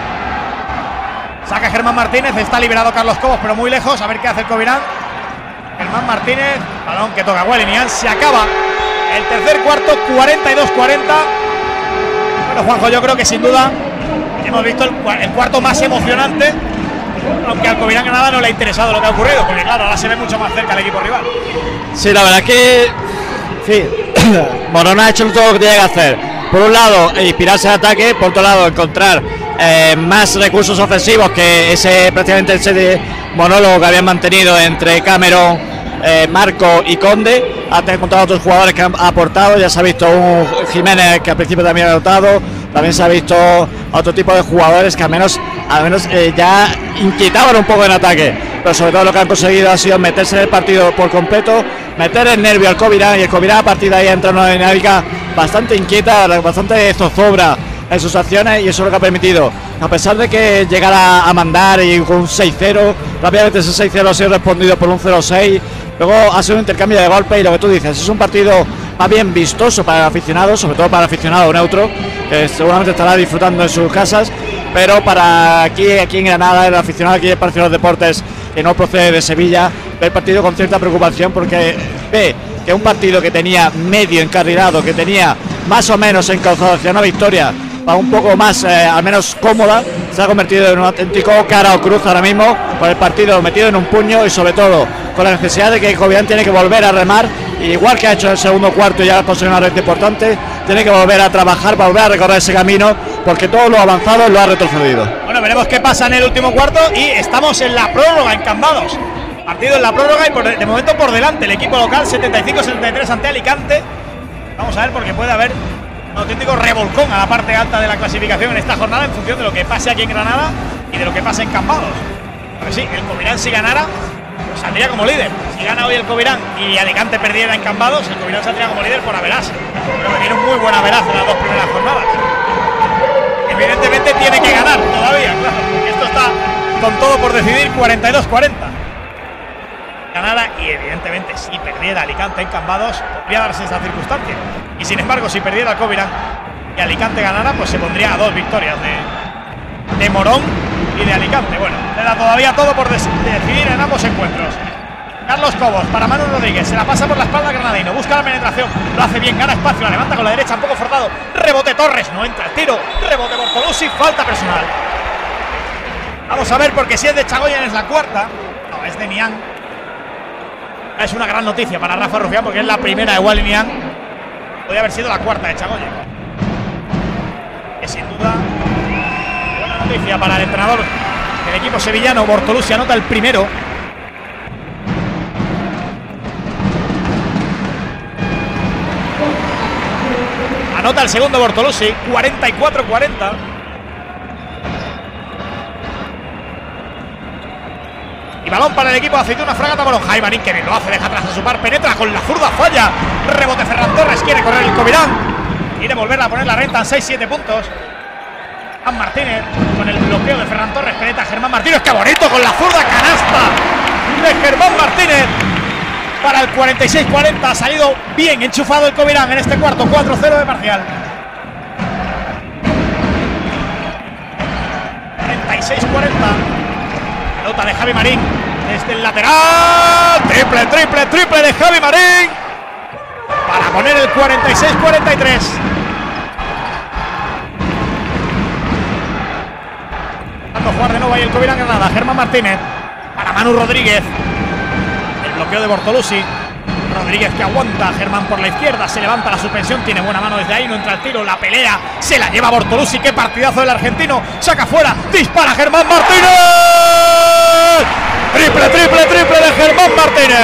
Saca Germán Martínez. Está liberado Carlos Cobos, pero muy lejos. A ver qué hace el Covirán. Germán Martínez. Balón que toca Walinian. Se acaba el tercer cuarto. cuarenta y dos cuarenta. Bueno, Juanjo, yo creo que sin duda hemos visto el, el cuarto más emocionante. Aunque al Covirán Granada no le ha interesado lo que ha ocurrido, porque claro, ahora se ve mucho más cerca el equipo rival. Sí, la verdad es que sí, Morón ha hecho todo lo que tiene que hacer. Por un lado, inspirarse en ataque, por otro lado, encontrar eh, más recursos ofensivos que ese prácticamente ese monólogo que habían mantenido entre Cameron, eh, Marco y Conde. Ha encontrado otros jugadores que han aportado. Ya se ha visto un Jiménez que al principio también ha anotado. También se ha visto a otro tipo de jugadores que al menos, al menos eh, ya inquietaban un poco en ataque, pero sobre todo lo que han conseguido ha sido meterse en el partido por completo, meter el nervio al Covirán, y el Covirán a partir de ahí entra en una dinámica bastante inquieta, bastante zozobra en sus acciones, y eso es lo que ha permitido, a pesar de que llegara a mandar y con un seis cero, rápidamente ese seis cero ha sido respondido por un cero seis, luego ha sido un intercambio de golpes, y lo que tú dices, es un partido más bien vistoso para el aficionado, sobre todo para el aficionado neutro, que seguramente estará disfrutando en sus casas, pero para aquí, aquí en Granada, el aficionado aquí del Palacio de los Deportes, que no procede de Sevilla, ve el partido con cierta preocupación, porque ve que un partido que tenía medio encarrilado, que tenía más o menos encauzado hacia una victoria, va un poco más, eh, al menos cómoda, se ha convertido en un auténtico cara o cruz ahora mismo, con el partido metido en un puño y sobre todo con la necesidad de que Covirán tiene que volver a remar, igual que ha hecho en el segundo cuarto y ya ha conseguido una red importante, tiene que volver a trabajar, volver a recorrer ese camino, porque todo lo avanzado lo ha retrocedido. Bueno, veremos qué pasa en el último cuarto, y estamos en la prórroga, en Cambados. Partido en la prórroga y por, de momento por delante el equipo local, setenta y cinco setenta y tres ante Alicante. Vamos a ver, porque puede haber Un auténtico revolcón a la parte alta de la clasificación en esta jornada en función de lo que pase aquí en Granada y de lo que pase en Cambados. Pues sí, el Covirán si ganara, pues saldría como líder. Si gana hoy el Covirán y Alicante perdiera en Cambados, el Covirán saldría como líder por averaz. Pero que tiene un muy buen averaz en las dos primeras jornadas. Evidentemente tiene que ganar todavía, claro, porque esto está con todo por decidir, cuarenta y dos cuarenta. Ganada y evidentemente si perdiera Alicante en Cambados podría darse esta circunstancia. Y sin embargo, si perdiera el Covirán y Alicante ganara, pues se pondría a dos victorias de, de Morón y de Alicante. Bueno, queda todavía todo por des decidir en ambos encuentros. Carlos Cobos para Manu Rodríguez, se la pasa por la espalda granadino, busca la penetración, lo hace bien, gana espacio, la levanta con la derecha, un poco forzado, rebote Torres, no entra el tiro, rebote Bortolussi, falta personal. Vamos a ver, porque si es de Chagoyen es la cuarta, no, es de Niang. Es una gran noticia para Rafa Rufián porque es la primera de Wally Niang. Podría haber sido la cuarta de Chagoyen. Que sin duda, buena noticia para el entrenador del equipo sevillano. Bortolussi anota el primero. Anota el segundo Bortolussi, cuarenta y cuatro cuarenta. Y balón para el equipo de Aceituna Fragata Morón. Jaime Marín que bien lo hace, deja atrás a su par, penetra con la zurda, falla. Rebote Ferran Torres, quiere correr el Covirán. Quiere volverla a poner la renta en seis siete puntos. Juan Martínez con el bloqueo de Ferran Torres, penetra Germán Martínez. ¡Qué bonito con la zurda! Canasta de Germán Martínez. Para el cuarenta y seis cuarenta ha salido bien enchufado el Covirán en este cuarto, cuatro cero de parcial. cuarenta y seis cuarenta. Pelota de Javi Marín desde el lateral. Triple, triple, triple de Javi Marín para poner el cuarenta y seis cuarenta y tres. Dando jugar de nuevo ahí el Covirán Granada. Germán Martínez para Manu Rodríguez. Bloqueo de Bortolussi. Rodríguez que aguanta. Germán por la izquierda. Se levanta la suspensión. Tiene buena mano desde ahí. No entra el tiro. La pelea. Se la lleva Bortolussi. Qué partidazo del argentino. Saca fuera. Dispara Germán Martínez. Triple, triple, triple de Germán Martínez.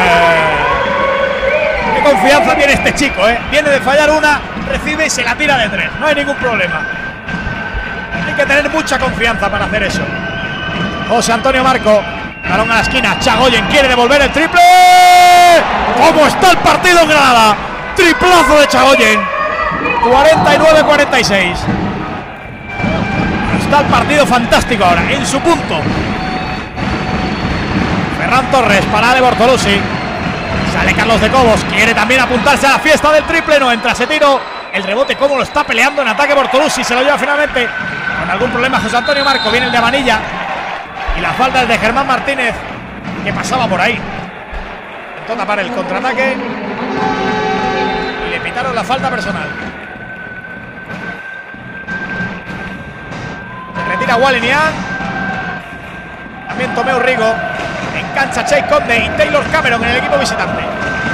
Qué confianza tiene este chico, ¿eh? Viene de fallar una. Recibe y se la tira de tres. No hay ningún problema. Hay que tener mucha confianza para hacer eso. José Antonio Marco. Balón a la esquina, Chagoyen quiere devolver el triple. ¿Cómo está el partido en Granada? Triplazo de Chagoyen. cuarenta y nueve cuarenta y seis. Está el partido fantástico ahora, en su punto. Ferran Torres para Ale Bortolussi. Sale Carlos de Cobos, quiere también apuntarse a la fiesta del triple. No entra ese tiro. El rebote, cómo lo está peleando en ataque Bortolussi. Se lo lleva finalmente con algún problema José Antonio Marco. Viene el de Amanilla. Y la falta es de Germán Martínez, que pasaba por ahí. Intentó tapar el contraataque y le pitaron la falta personal. Se retira Wally Niang. También Tomeu Rigo. Engancha Chase Conde y Taylor Cameron en el equipo visitante.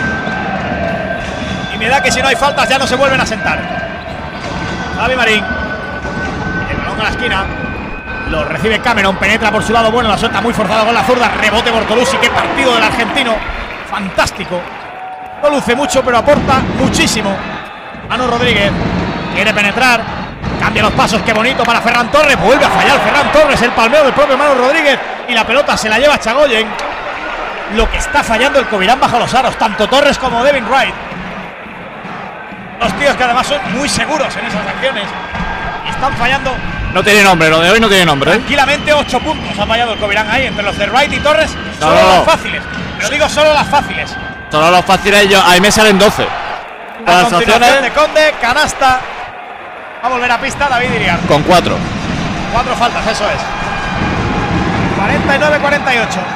Y me da que si no hay faltas ya no se vuelven a sentar. Javi Marín. El balón a la esquina. Lo recibe Cameron, penetra por su lado, bueno, la suelta muy forzada con la zurda, rebote Bortolussi, qué partido del argentino, fantástico. No luce mucho, pero aporta muchísimo. Manu Rodríguez quiere penetrar, cambia los pasos, qué bonito para Ferran Torres, vuelve a fallar Ferran Torres, el palmeo del propio Manu Rodríguez y la pelota se la lleva Chagoyen. Lo que está fallando el Covirán bajo los aros, tanto Torres como Devin Wright. Los tíos que además son muy seguros en esas acciones y están fallando. No tiene nombre, lo de hoy no tiene nombre, ¿eh? Tranquilamente ocho puntos ha fallado el Covirán ahí, entre los de Wright y Torres, no, solo no, no. las fáciles. Pero digo solo las fáciles. Solo los fáciles, yo, ahí me salen doce. La continuación de Conde, canasta. Va a volver a pista David Iriarte. Con cuatro. Cuatro faltas, eso es. cuarenta y nueve cuarenta y ocho.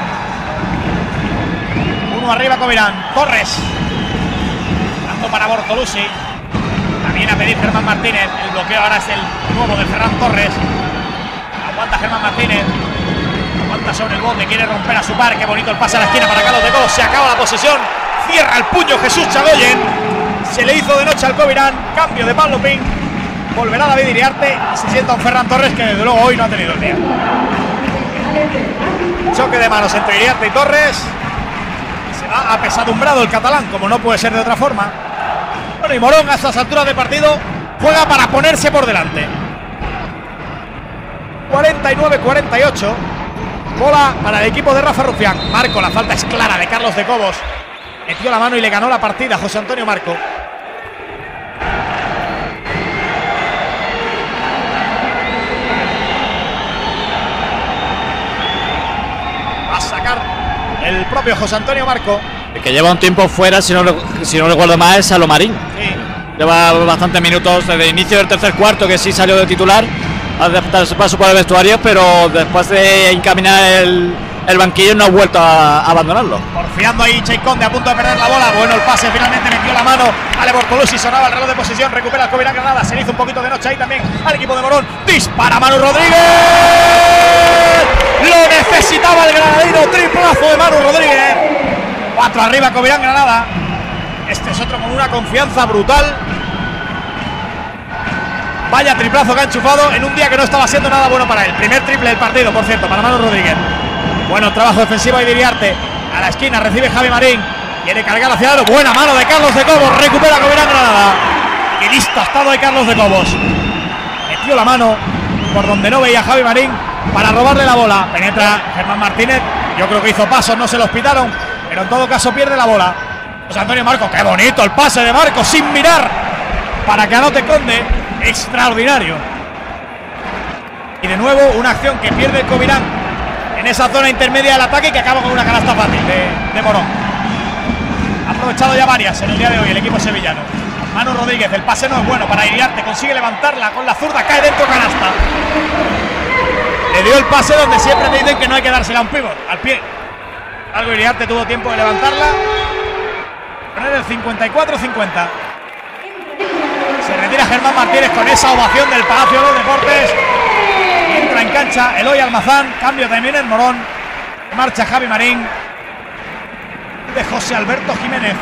Uno arriba Covirán. Torres. Dando para Bortolussi. También a pedir Germán Martínez. El bloqueo ahora es el nuevo de Ferran Torres. Aguanta Germán Martínez. Aguanta sobre el bote. Quiere romper a su par. Qué bonito el pase a la esquina para Carlos de Cobos. Se acaba la posesión. Cierra el puño Jesús Chagoyen. Se le hizo de noche al Covirán. Cambio de Pablo Pin. Volverá David Iriarte. Se sienta un Ferran Torres que desde luego hoy no ha tenido el día. Choque de manos entre Iriarte y Torres. Se va apesadumbrado el catalán, como no puede ser de otra forma. Bueno, y Morón a estas alturas de partido juega para ponerse por delante. cuarenta y nueve cuarenta y ocho. Bola para el equipo de Rafa Rufián. Marco, la falta es clara de Carlos de Cobos. Metió la mano y le ganó la partida a José Antonio Marco. Va a sacar el propio José Antonio Marco. El que lleva un tiempo fuera, si no, si no recuerdo mal, es Salomarín. Sí. Lleva bastantes minutos desde el inicio del tercer cuarto, que sí salió de titular, a dar su paso por el vestuario, pero después de encaminar el, el banquillo no ha vuelto a, a abandonarlo. Porfiando ahí Chey Conde, a punto de perder la bola. Bueno, el pase finalmente metió la mano. Ale Bortolusi, sonaba el reloj de posesión. Recupera el Covirán Granada. Se le hizo un poquito de noche ahí también al equipo de Morón. Dispara Manu Rodríguez. Lo necesitaba el granadino. Triplazo de Manu Rodríguez. Cuatro arriba Covirán Granada. Este es otro con una confianza brutal. Vaya triplazo que ha enchufado en un día que no estaba siendo nada bueno para él. Primer triple del partido, por cierto, para Manu Rodríguez. Bueno, trabajo defensivo de Iriarte. A la esquina recibe Javi Marín. Quiere cargar hacia adentro. Buena mano de Carlos de Cobos. Recupera Covirán Granada. Qué listo ha estado de Carlos de Cobos. Metió la mano por donde no veía Javi Marín para robarle la bola. Penetra Germán Martínez. Yo creo que hizo pasos, no se los pitaron, pero en todo caso pierde la bola. José Antonio Marco. Qué bonito el pase de Marco sin mirar para que anote Conde. Extraordinario. Y de nuevo una acción que pierde el Covirán en esa zona intermedia del ataque y que acaba con una canasta fácil de, de Morón. Ha aprovechado ya varias en el día de hoy el equipo sevillano. Manu Rodríguez, el pase no es bueno para Iriarte, consigue levantarla con la zurda, cae dentro canasta. Le dio el pase donde siempre te dicen que no hay que dársela a un pívot, al pie. Algo Iriarte tuvo tiempo de levantarla. Poner el cincuenta y cuatro cincuenta. Se retira Germán Martínez con esa ovación del Palacio de los Deportes. Entra en cancha Eloy Almazán. Cambio también en Morón. Marcha Javi Marín. De José Alberto Jiménez.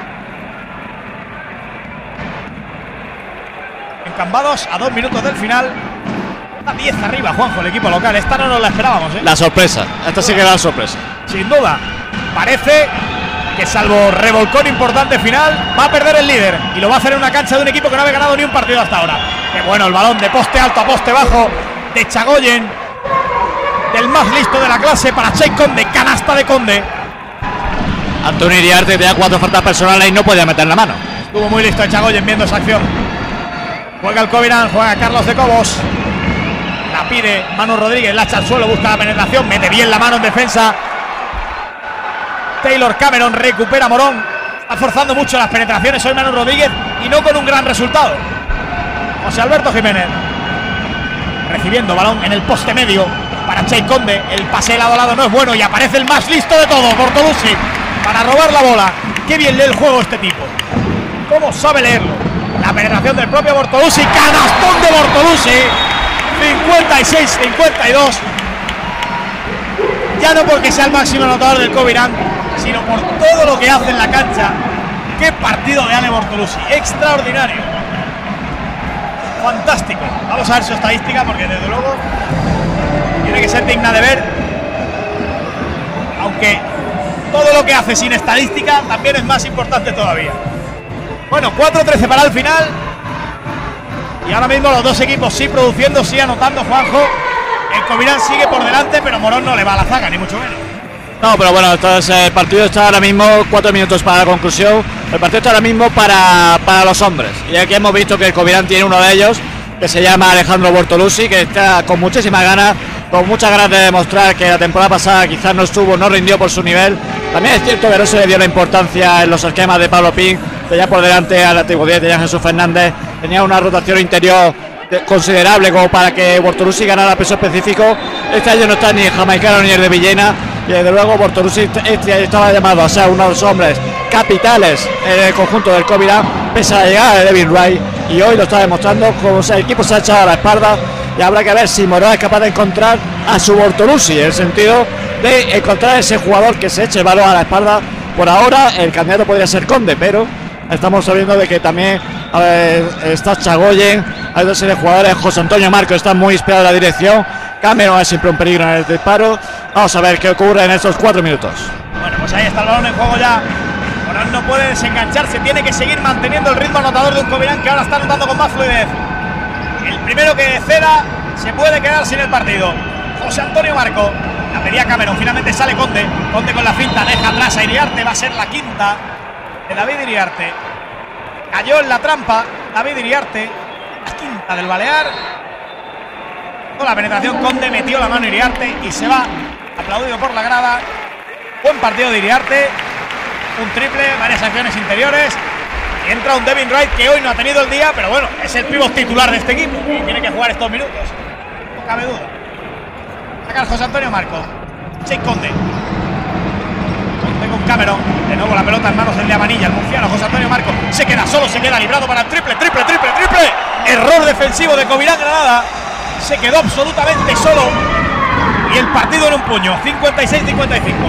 Encambados a dos minutos del final. A diez arriba, Juanjo, el equipo local. Esta no nos la esperábamos, ¿eh? La sorpresa. Esta sí que era la sorpresa. Sin duda. Parece que salvo revolcón importante final, va a perder el líder. Y lo va a hacer en una cancha de un equipo que no había ganado ni un partido hasta ahora. Qué bueno el balón de poste alto a poste bajo de Chagoyen. Del más listo de la clase para Chey Conde. Canasta de Conde. Antonio Iriarte tenía cuatro faltas personales y no podía meter la mano. Estuvo muy listo Chagoyen viendo esa acción. Juega el Covirán, juega Carlos de Cobos. La pide Manu Rodríguez, la echa al suelo, busca la penetración, mete bien la mano en defensa. Taylor Cameron, recupera Morón. Está forzando mucho las penetraciones hoy Manu Rodríguez y no con un gran resultado. José Alberto Jiménez recibiendo balón en el poste medio para Chey Conde. El pase lado a lado no es bueno y aparece el más listo de todos, Bortolusi, para robar la bola. Qué bien lee el juego este tipo. ¿Cómo sabe leerlo? La penetración del propio Bortolusi. Canastón de Bortolusi. cincuenta y seis cincuenta y dos. Ya no porque sea el máximo anotador del Covirán, sino por todo lo que hace en la cancha. Qué partido de Ale Bortolusi. Extraordinario. Fantástico. Vamos a ver su estadística porque desde luego tiene que ser digna de ver. Aunque todo lo que hace sin estadística también es más importante todavía. Bueno, cuatro trece para el final. Y ahora mismo los dos equipos sí produciendo, sí anotando, Juanjo. El Covirán sigue por delante, pero Morón no le va a la zaga, ni mucho menos. No, pero bueno, entonces el partido está ahora mismo, cuatro minutos para la conclusión. El partido está ahora mismo para, para los hombres. Y aquí hemos visto que el Covirán tiene uno de ellos, que se llama Alejandro Bortolusi, que está con muchísimas ganas, con muchas ganas de demostrar que la temporada pasada quizás no estuvo, no rindió por su nivel. También es cierto que no se le dio la importancia en los esquemas de Pablo Pin, tenía por delante a la Tribu diez, tenía Jesús Fernández, tenía una rotación interior considerable como para que Bortolusi ganara peso específico. Este año no está ni el jamaicano ni el de Villena, y desde luego Bortolusi este año estaba llamado a ser uno de los hombres capitales en el conjunto del Covirán, pese a la llegada de Devin Wright, y hoy lo está demostrando, como el equipo se ha echado a la espalda, y habrá que ver si Morón es capaz de encontrar a su Bortolusi, en el sentido de encontrar ese jugador que se eche el balón a la espalda. Por ahora el candidato podría ser Conde, pero estamos sabiendo de que también a ver, está Chagoyen, hay dos series de jugadores. José Antonio Marco está muy inspirado en la dirección. Cameron es siempre un peligro en el disparo. Vamos a ver qué ocurre en estos cuatro minutos. Bueno, pues ahí está el balón en juego ya. Con Morón no puede desengancharse, tiene que seguir manteniendo el ritmo anotador de un Covirán que ahora está anotando con más fluidez. El primero que ceda se puede quedar sin el partido. José Antonio Marco. La pedía Cameron, finalmente sale Conde. Conde con la finta, deja atrás a Iriarte. Va a ser la quinta de David Iriarte. Cayó en la trampa David Iriarte. La quinta del Balear. Con la penetración Conde metió la mano Iriarte y se va aplaudido por la grada. Buen partido de Iriarte. Un triple, varias acciones interiores. Y entra un Devin Wright que hoy no ha tenido el día, pero bueno, es el pívot titular de este equipo y tiene que jugar estos minutos. No cabe duda. Saca el José Antonio Marco. Jake Conde. Conde con Cameron. De nuevo la pelota en manos del de Amanilla. El murciano José Antonio Marco. Se queda solo, se queda librado para el triple, triple, triple, triple. Error defensivo de Covirán Granada. Se quedó absolutamente solo. Y el partido en un puño. cincuenta y seis cincuenta y cinco.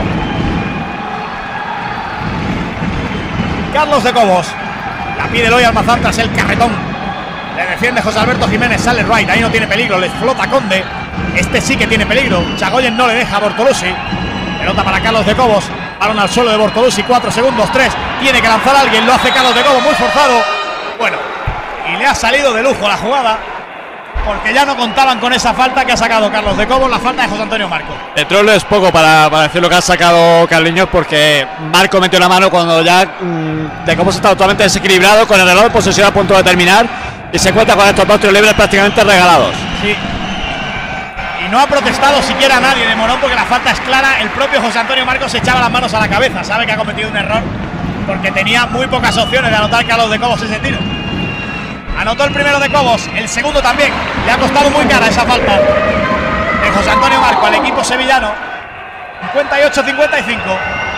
Carlos de Cobos. La pide Eloy Almazán tras el carretón. Le defiende José Alberto Jiménez. Sale Wright. Ahí no tiene peligro. Les flota Conde. Este sí que tiene peligro. Chagoyen no le deja a Bortolusi. Pelota para Carlos de Cobos. Balón al suelo de Bortolusi. cuatro segundos. tres. Tiene que lanzar a alguien. Lo hace Carlos de Cobos. Muy forzado. Bueno. Y le ha salido de lujo la jugada. Porque ya no contaban con esa falta que ha sacado Carlos de Cobos. La falta de José Antonio Marco. El trollo es poco para, para decir lo que ha sacado Carliños, porque Marco metió la mano cuando ya mmm, de Cobos está totalmente desequilibrado, con el reloj de posesión a punto de terminar, y se cuenta con estos dos tiros libres prácticamente regalados. Sí. Y no ha protestado siquiera nadie de Morón porque la falta es clara. El propio José Antonio Marco se echaba las manos a la cabeza. Sabe que ha cometido un error porque tenía muy pocas opciones de anotar Carlos de Cobos ese tiro. Anotó el primero de Cobos, el segundo también. Le ha costado muy cara esa falta de José Antonio Marco al equipo sevillano. cincuenta y ocho cincuenta y cinco.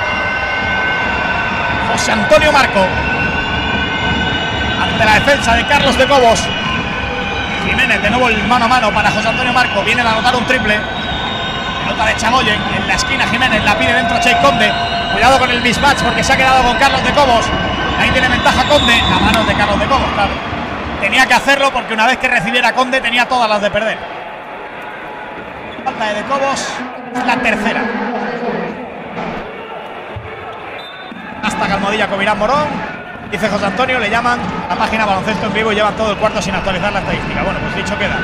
José Antonio Marco ante la defensa de Carlos de Cobos. Jiménez de nuevo el mano a mano para José Antonio Marco. Viene a anotar un triple. Pelota de Chagoyen en la esquina. Jiménez la pide dentro Jake Conde. Cuidado con el mismatch porque se ha quedado con Carlos de Cobos. Ahí tiene ventaja Conde. A manos de Carlos de Cobos, claro. Tenía que hacerlo porque una vez que recibiera Conde tenía todas las de perder. Falta de De Cobos, la tercera. Hasta Almohadilla Covirán Morón. Dice José Antonio, le llaman a la página Baloncesto en Vivo y llevan todo el cuarto sin actualizar la estadística. Bueno, pues dicho queda.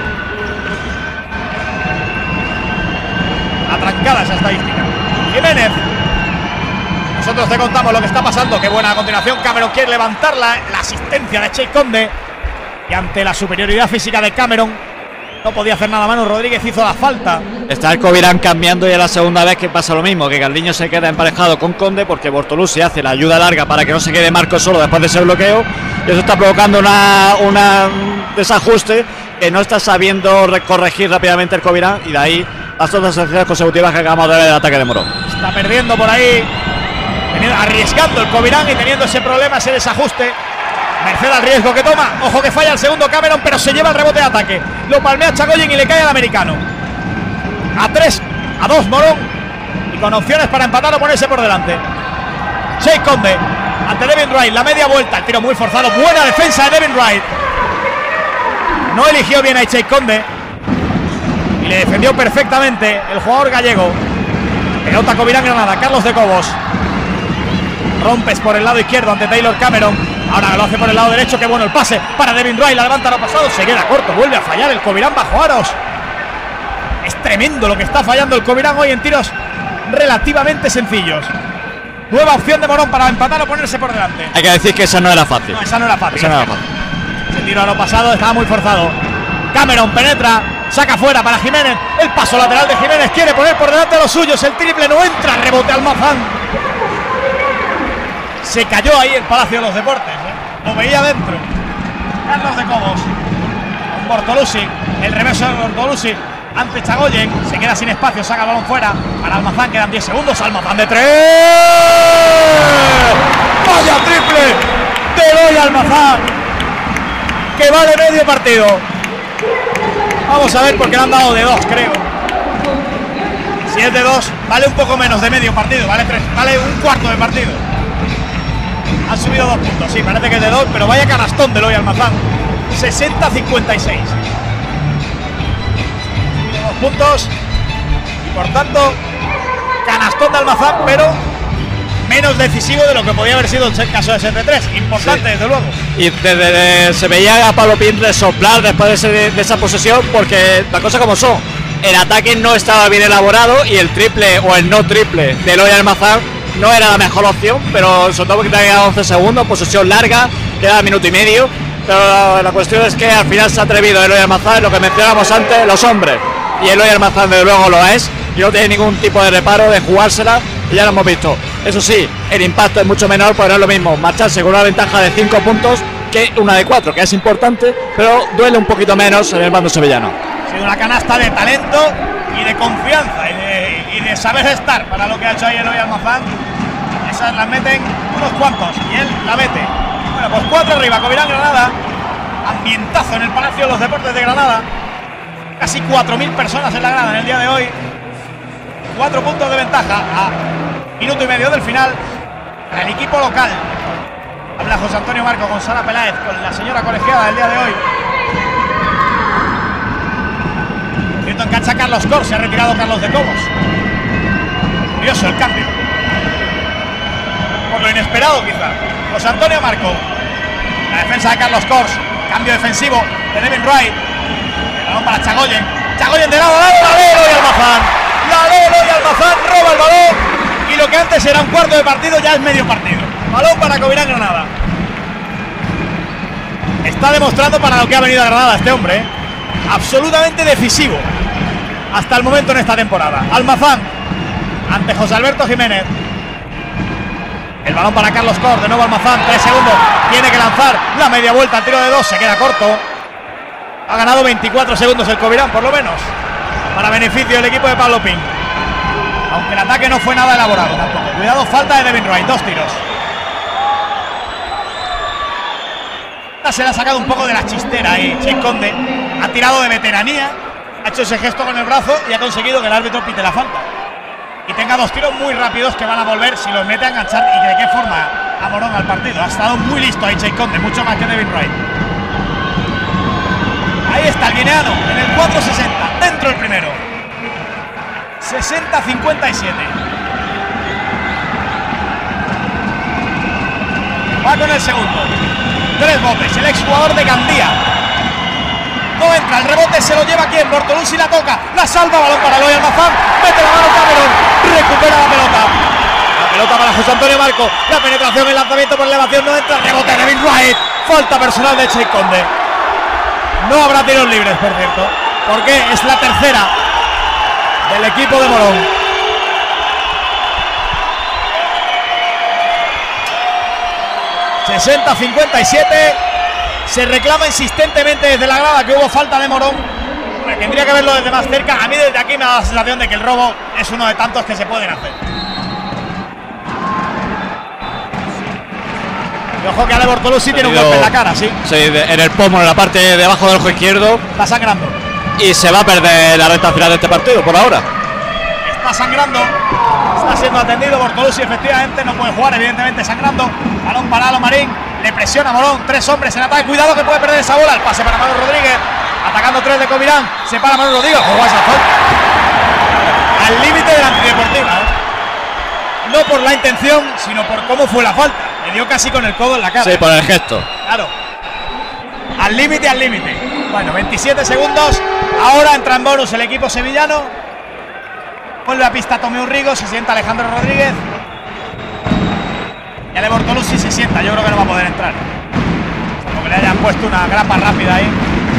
Atrancada esa estadística. Jiménez. Nosotros te contamos lo que está pasando. Qué buena a continuación. Cameron quiere levantarla. La asistencia de Che Conde. Y ante la superioridad física de Cameron no podía hacer nada. Manu Rodríguez hizo la falta. Está el Covirán cambiando y es la segunda vez que pasa lo mismo, que Carliño se queda emparejado con Conde porque Bortolusi hace la ayuda larga para que no se quede Marco solo después de ese bloqueo, y eso está provocando una, una un desajuste que no está sabiendo corregir rápidamente el Covirán, y de ahí las otras acciones consecutivas que acabamos de ver del ataque de Morón. Está perdiendo por ahí, arriesgando el Covirán y teniendo ese problema, ese desajuste. Merced al riesgo que toma. Ojo que falla el segundo Cameron, pero se lleva el rebote de ataque. Lo palmea Chagoyen y le cae al americano. A tres, a dos Morón. Y con opciones para empatar o ponerse por delante. Jake Conde ante Devin Wright. La media vuelta. El tiro muy forzado. Buena defensa de Devin Wright. No eligió bien a Jake Conde. Y le defendió perfectamente el jugador gallego. Pelota Covirán Granada. Carlos de Cobos. Rompes por el lado izquierdo ante Taylor Cameron. Ahora lo hace por el lado derecho. Qué bueno el pase para Devin Wright. La levanta lo pasado. Se queda corto. Vuelve a fallar el Covirán bajo aros. Es tremendo lo que está fallando el Covirán hoy en tiros relativamente sencillos. Nueva opción de Morón para empatar o ponerse por delante. Hay que decir que esa no era fácil. No, esa no era fácil. Esa no era fácil. Ese tiro a lo pasado estaba muy forzado. Cameron penetra. Saca fuera para Jiménez. El paso lateral de Jiménez. Quiere poner por delante a los suyos. El triple no entra. Rebote Almazán. Se cayó ahí el Palacio de los Deportes, ¿eh? Lo veía dentro. Carlos de Cobos con Bortolusi. El reverso de Bortolusi ante Chagoyen. Se queda sin espacio, saca el balón fuera. Para Almazán quedan diez segundos. Almazán de tres. ¡Vaya triple de Eloy Almazán! Que vale medio partido. Vamos a ver porque le han dado de dos, creo. Si es de dos, vale un poco menos de medio partido. Vale tres, vale un cuarto de partido. Han subido dos puntos, sí, parece que es de dos, pero vaya canastón de Eloy Almazán. sesenta a cincuenta y seis. Dos puntos. Y por tanto, canastón de Almazán, pero menos decisivo de lo que podía haber sido el caso de setenta y tres. Importante, sí. Desde luego. Y desde, desde, se veía a Pablo Pin resoplar después de, ese, de esa posesión, porque la cosa como son, el ataque no estaba bien elaborado y el triple o el no triple de Eloy Almazán no era la mejor opción, pero sobre todo porque te quedado once segundos, posesión larga, queda minuto y medio. Pero la, la cuestión es que al final se ha atrevido Eloy Almazán, lo que mencionábamos antes, los hombres. Y Eloy Almazán desde luego lo es, y no tiene ningún tipo de reparo de jugársela, y ya lo hemos visto. Eso sí, el impacto es mucho menor, porque no es lo mismo marcharse con una ventaja de cinco puntos que una de cuatro, que es importante, pero duele un poquito menos en el bando sevillano. Ha sido una canasta de talento y de confianza y de, y de saber estar para lo que ha hecho ahí Eloy Almazán. Esas las meten unos cuantos y él la mete. Bueno, pues cuatro arriba, Covirán Granada. Ambientazo en el Palacio de los Deportes de Granada. Casi cuatro mil personas en la grada en el día de hoy. Cuatro puntos de ventaja a minuto y medio del final. El equipo local. Habla José Antonio Marco con Sara Peláez, con la señora colegiada del día de hoy. Cierto, en cancha Carlos Cor, se ha retirado Carlos de Cobos. Curioso el cambio. Por lo inesperado quizá. José Antonio Marco. La defensa de Carlos Cors. Cambio defensivo de Devin Wright. El balón para Chagoyen. Chagoyen de lado a lado. La de Eloy Almazán. La de Eloy Almazán roba el balón. Y lo que antes era un cuarto de partido ya es medio partido. Balón para Covirán Granada. Está demostrando para lo que ha venido a Granada este hombre, ¿eh? Absolutamente decisivo hasta el momento en esta temporada. Almazán ante José Alberto Jiménez. El balón para Carlos Cor, de nuevo Almazán, tres segundos, tiene que lanzar la media vuelta, al tiro de dos, se queda corto. Ha ganado veinticuatro segundos el Covirán, por lo menos, para beneficio del equipo de Pablo Pin. Aunque el ataque no fue nada elaborado tampoco. Cuidado, falta de Devin Wright, dos tiros. Se le ha sacado un poco de la chistera ahí Che Conde, ha tirado de veteranía, ha hecho ese gesto con el brazo y ha conseguido que el árbitro pite la falta y tenga dos tiros muy rápidos que van a volver si los mete a enganchar y de qué forma a Morón al partido. Ha estado muy listo ahí Che Conde, mucho más que Devin Wright. Ahí está el guineano en el cuatro sesenta, dentro el primero. sesenta cincuenta y siete. Va con el segundo. Tres botes, el exjugador de Gandía. No entra, el rebote se lo lleva quien, Bortolucci la toca, la salva, balón para Eloy Almazán, mete la mano Cameron, recupera la pelota. La pelota para José Antonio Marco, la penetración, el lanzamiento por elevación, no entra, el rebote de Devin Wright, falta personal de Che Conde. No habrá tiros libres, por cierto, porque es la tercera del equipo de Morón. sesenta cincuenta y siete. Se reclama insistentemente desde la grada que hubo falta de Morón. Hombre, tendría que verlo desde más cerca. A mí desde aquí me da la sensación de que el robo es uno de tantos que se pueden hacer. Y ojo que Ale Bortolucci tiene un golpe en la cara, sí. Sí, en el pomo, en la parte de abajo del ojo izquierdo. Está sangrando. Y se va a perder la recta final de este partido por ahora. Está sangrando. Está siendo atendido Bortolucci, efectivamente. No puede jugar, evidentemente, sangrando. Balón para Alo Marín. Le presiona Morón. Tres hombres en ataque. Cuidado que puede perder esa bola. El pase para Manuel Rodríguez. Atacando tres de Covirán. Se para Manuel Rodríguez. Juega esa falta. Al límite de la antideportiva, ¿eh? No por la intención, sino por cómo fue la falta. Le dio casi con el codo en la cara. Sí, por el gesto. Claro. Al límite, al límite. Bueno, veintisiete segundos. Ahora entra en bonus el equipo sevillano. Vuelve a pista Tomeu Rigo. Se sienta Alejandro Rodríguez. Y Ale Bortolucci se sienta. Yo creo que no va a poder entrar. Como que le hayan puesto una grapa rápida ahí.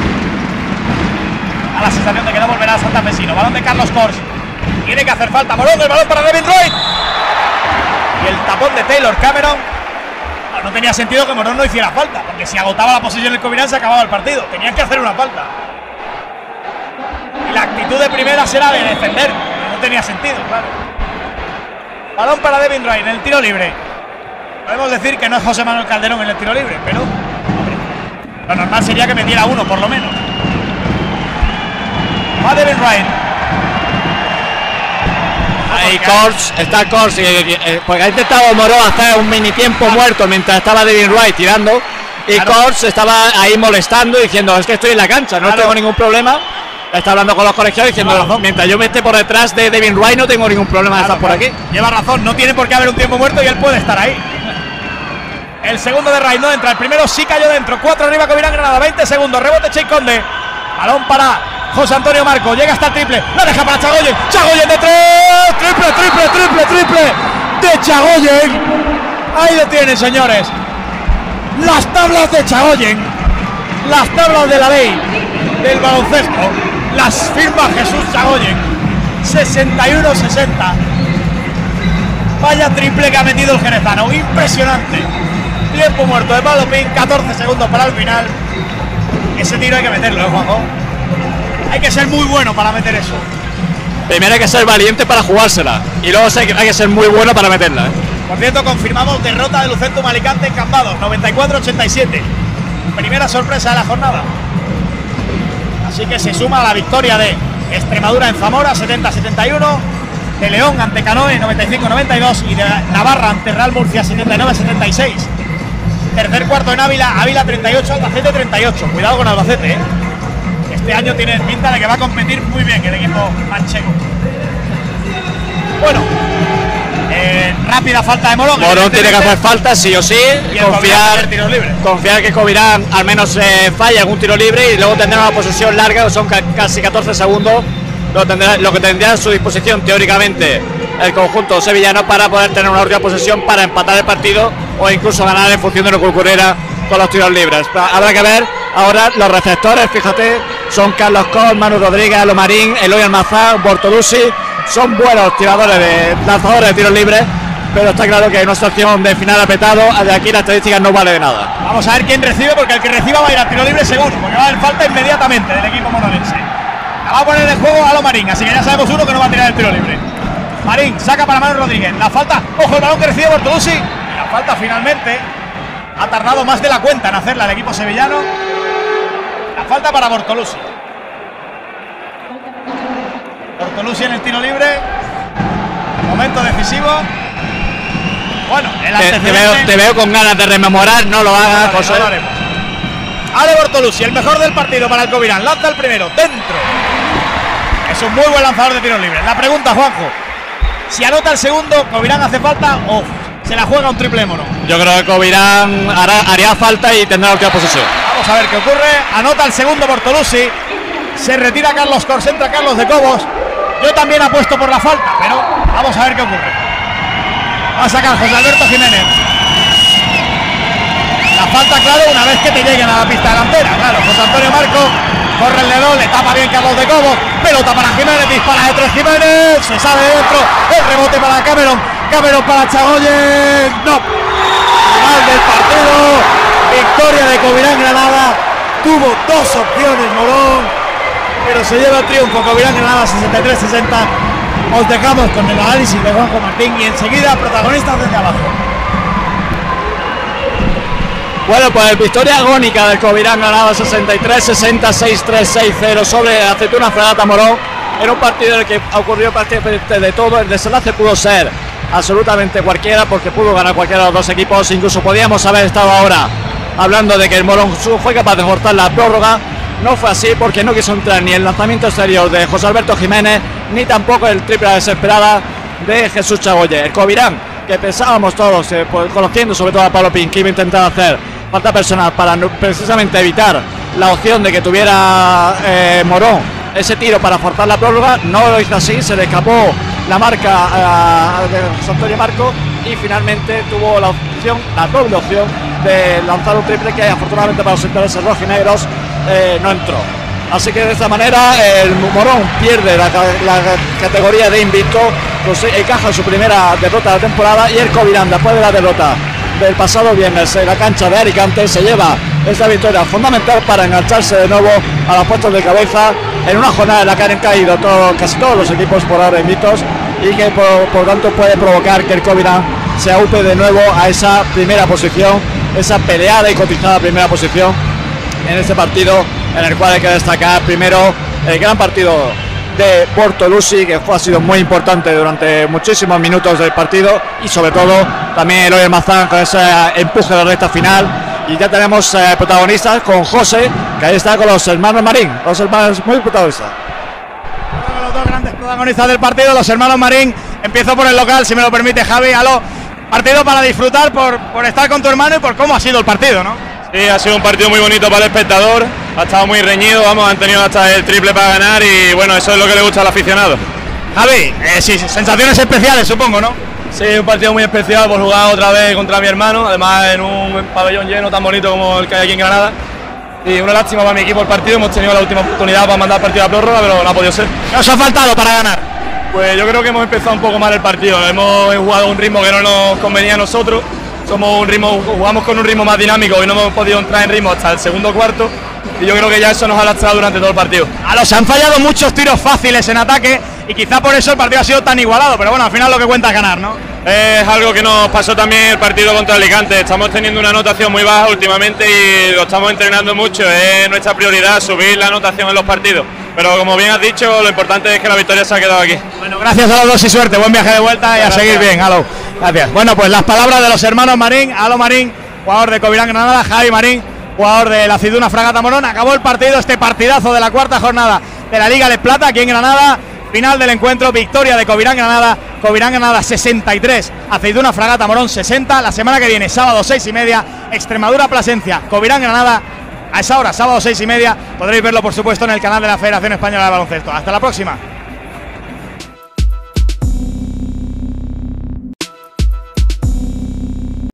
A la sensación de que no volverá a Santafesino. Balón de Carlos Cors. Tiene que hacer falta Morón. El balón para Devin Wright. Y el tapón de Taylor Cameron. No tenía sentido que Morón no hiciera falta, porque si agotaba la posición del Covirán se acababa el partido. Tenían que hacer una falta. Y la actitud de primera será de defender. No tenía sentido, claro. Balón para Devin Wright en el tiro libre. Podemos decir que no es José Manuel Calderón en el tiro libre, pero hombre, lo normal sería que metiera uno por lo menos. Va Devin Wright. Ahí Cors, está Cors, porque ha intentado Morón hacer un mini tiempo muerto mientras estaba Devin Wright tirando. Y claro. Cors estaba ahí molestando, diciendo, es que estoy en la cancha, no claro. tengo ningún problema. está hablando con los colegiados diciendo, mientras yo me esté por detrás de Devin Wright no tengo ningún problema de claro, estar por claro. aquí. Lleva razón, no tiene por qué haber un tiempo muerto y él puede estar ahí. El segundo de Wright no entra, el primero sí cayó dentro. cuatro arriba Covirán Granada, veinte segundos, rebote Che Conde. Balón para José Antonio Marco, llega hasta el triple, la deja para Chagoyen, Chagoyen de tres, triple, triple, triple, triple de Chagoyen. Ahí lo tienen, señores. Las tablas de Chagoyen, las tablas de la ley del baloncesto, las firma Jesús Chagoyen. sesenta y uno sesenta. Vaya triple que ha metido el jerezano, impresionante. Tiempo muerto de Pablo Pin, catorce segundos para el final. Ese tiro hay que meterlo, ¿eh, Juanjo? Hay que ser muy bueno para meter eso. Primero hay que ser valiente para jugársela y luego hay que, hay que ser muy bueno para meterla, ¿eh? Por cierto, confirmamos derrota de Lucentum Alicante en Cambados, noventa y cuatro a ochenta y siete. Primera sorpresa de la jornada. Así que se suma a la victoria de Extremadura en Zamora, setenta a setenta y uno. De León ante Canoe, noventa y cinco a noventa y dos. Y de Navarra ante Real Murcia, setenta y nueve a setenta y seis. Tercer cuarto en Ávila, Ávila treinta y ocho, Albacete treinta y ocho. Cuidado con Albacete, ¿eh? Este año tiene pinta de que va a competir muy bien el equipo manchego. Bueno, eh, rápida falta de Morón. Morón tiene que hacer falta, sí o sí. Y confiar, confiar que Covirán al menos eh, falle algún tiro libre y luego tendrá una posesión larga, que son ca casi catorce segundos. Lo, tendrá, lo que tendría a su disposición teóricamente el conjunto sevillano para poder tener una última posesión para empatar el partido o incluso ganar en función de lo que ocurriera con los tiros libres. Habrá que ver ahora los receptores, fíjate, son Carlos Col, Manu Rodríguez, Alomarín, Eloy Almazán, Bortolucci, son buenos tiradores de lanzadores de tiros libres, pero está claro que hay una situación de final apretado, de aquí la estadística no vale de nada. Vamos a ver quién recibe, porque el que reciba va a ir a tiro libre seguro, porque va a haber falta inmediatamente del equipo moronense. La va a poner en juego a Marín, así que ya sabemos uno que no va a tirar el tiro libre. Marín saca para Manu Rodríguez, la falta, ojo el balón que recibe Bortolucci, y la falta finalmente ha tardado más de la cuenta en hacerla el equipo sevillano. La falta para Bortolucci. Bortolucci en el tiro libre, momento decisivo. Bueno, el te, te, veo, te veo con ganas de rememorar, no lo hagas, José. Ale Bortolucci, el mejor del partido para el Covirán, lanza el primero, dentro. Es un muy buen lanzador de tiros libres. La pregunta, Juanjo, si anota el segundo, ¿Covirán hace falta o se la juega un triple de Morón? Yo creo que Covirán hará, haría falta y tendrá la última posesión. Vamos a ver qué ocurre. Anota el segundo Bortolucci, se retira Carlos Cors, entra Carlos de Cobos. Yo también apuesto por la falta, pero vamos a ver qué ocurre. Va a sacar José Alberto Jiménez. La falta, claro, una vez que te lleguen a la pista delantera. Claro, José Antonio Marco corre el dedo, le tapa bien Carlos de Cobos. Pelota para Jiménez, dispara de tres Jiménez. Se sale dentro, el rebote para Cameron. Cameron para Chagoyen. No. Final del partido. Victoria de Covirán Granada. Tuvo dos opciones Morón, pero se lleva el triunfo Covirán Granada sesenta y tres sesenta. Os dejamos con el análisis de Juanjo Martín y enseguida protagonistas desde abajo. Bueno, pues victoria agónica del Covirán Granada sesenta y tres sesenta, seis tres, seis cero sobre Aceituna Fragata Morón. Era un partido en el que ocurrió prácticamente de todo. El desenlace pudo ser absolutamente cualquiera porque pudo ganar cualquiera de los dos equipos. Incluso podíamos haber estado ahora hablando de que el Morón fue capaz de forzar la prórroga. No fue así porque no quiso entrar ni el lanzamiento exterior de José Alberto Jiménez ni tampoco el triple desesperada de Jesús Chagoyen. El Covirán, que pensábamos todos, eh, pues, conociendo sobre todo a Pablo Pin, que iba a intentar hacer falta personal para no, precisamente evitar la opción de que tuviera eh, Morón ese tiro para forzar la prórroga, no lo hizo así, se le escapó la marca uh, de José Antonio Marco y finalmente tuvo la opción, la doble opción de lanzar un triple que afortunadamente para los intereses rojinegros eh, no entró. Así que de esta manera el Morón pierde la, la categoría de invicto, pues encaja su primera derrota de la temporada y el Covirán, después de la derrota del pasado viernes en la cancha de Alicante, se lleva esta victoria fundamental para engancharse de nuevo a los puestos de cabeza en una jornada en la que han caído todo, casi todos los equipos por ahora invictos y que por, por tanto puede provocar que el Covirán se aupe de nuevo a esa primera posición, esa peleada y cotizada primera posición en este partido, en el cual hay que destacar primero el gran partido de Bortolucci, que fue, ha sido muy importante durante muchísimos minutos del partido, y sobre todo también Eloy Almazán con ese empuje de la recta final Y ya tenemos eh, protagonistas con José, que ahí está con los hermanos Marín, los hermanos muy protagonistas. Los dos grandes protagonistas del partido, los hermanos Marín. Empiezo por el local, si me lo permite, Javi. Aló, partido para disfrutar, por, por estar con tu hermano y por cómo ha sido el partido, ¿no? Sí, ha sido un partido muy bonito para el espectador, ha estado muy reñido, vamos, han tenido hasta el triple para ganar y bueno, eso es lo que le gusta al aficionado. Javi, eh, sí, sensaciones especiales, supongo, ¿no? Sí, un partido muy especial por jugar otra vez contra mi hermano, además en un pabellón lleno tan bonito como el que hay aquí en Granada. Y una lástima para mi equipo el partido, hemos tenido la última oportunidad para mandar el partido a prórroga, pero no ha podido ser. ¿Qué os ha faltado para ganar? Pues yo creo que hemos empezado un poco mal el partido, hemos jugado a un ritmo que no nos convenía a nosotros, somos un ritmo, jugamos con un ritmo más dinámico y no hemos podido entrar en ritmo hasta el segundo cuarto y yo creo que ya eso nos ha lastrado durante todo el partido. A los han fallado muchos tiros fáciles en ataque y quizá por eso el partido ha sido tan igualado, pero bueno, al final lo que cuenta es ganar, ¿no? Es algo que nos pasó también el partido contra Alicante, estamos teniendo una anotación muy baja últimamente y lo estamos entrenando mucho, es nuestra prioridad subir la anotación en los partidos, pero como bien has dicho, lo importante es que la victoria se ha quedado aquí. Bueno, gracias a los dos y suerte, buen viaje de vuelta y gracias. A seguir bien, Aló. Gracias. Bueno, pues las palabras de los hermanos Marín, Aló Marín, jugador de Covirán Granada, Javi Marín, jugador de la Aceituna Fragata Morón. Acabó el partido, este partidazo de la cuarta jornada de la Liga Les Plata aquí en Granada. Final del encuentro, victoria de Covirán Granada, Covirán Granada sesenta y tres, Aceituna Fragata Morón sesenta. La semana que viene, sábado seis y media, Extremadura Plasencia, Covirán Granada, a esa hora, sábado seis y media, podréis verlo por supuesto en el canal de la Federación Española de Baloncesto. Hasta la próxima.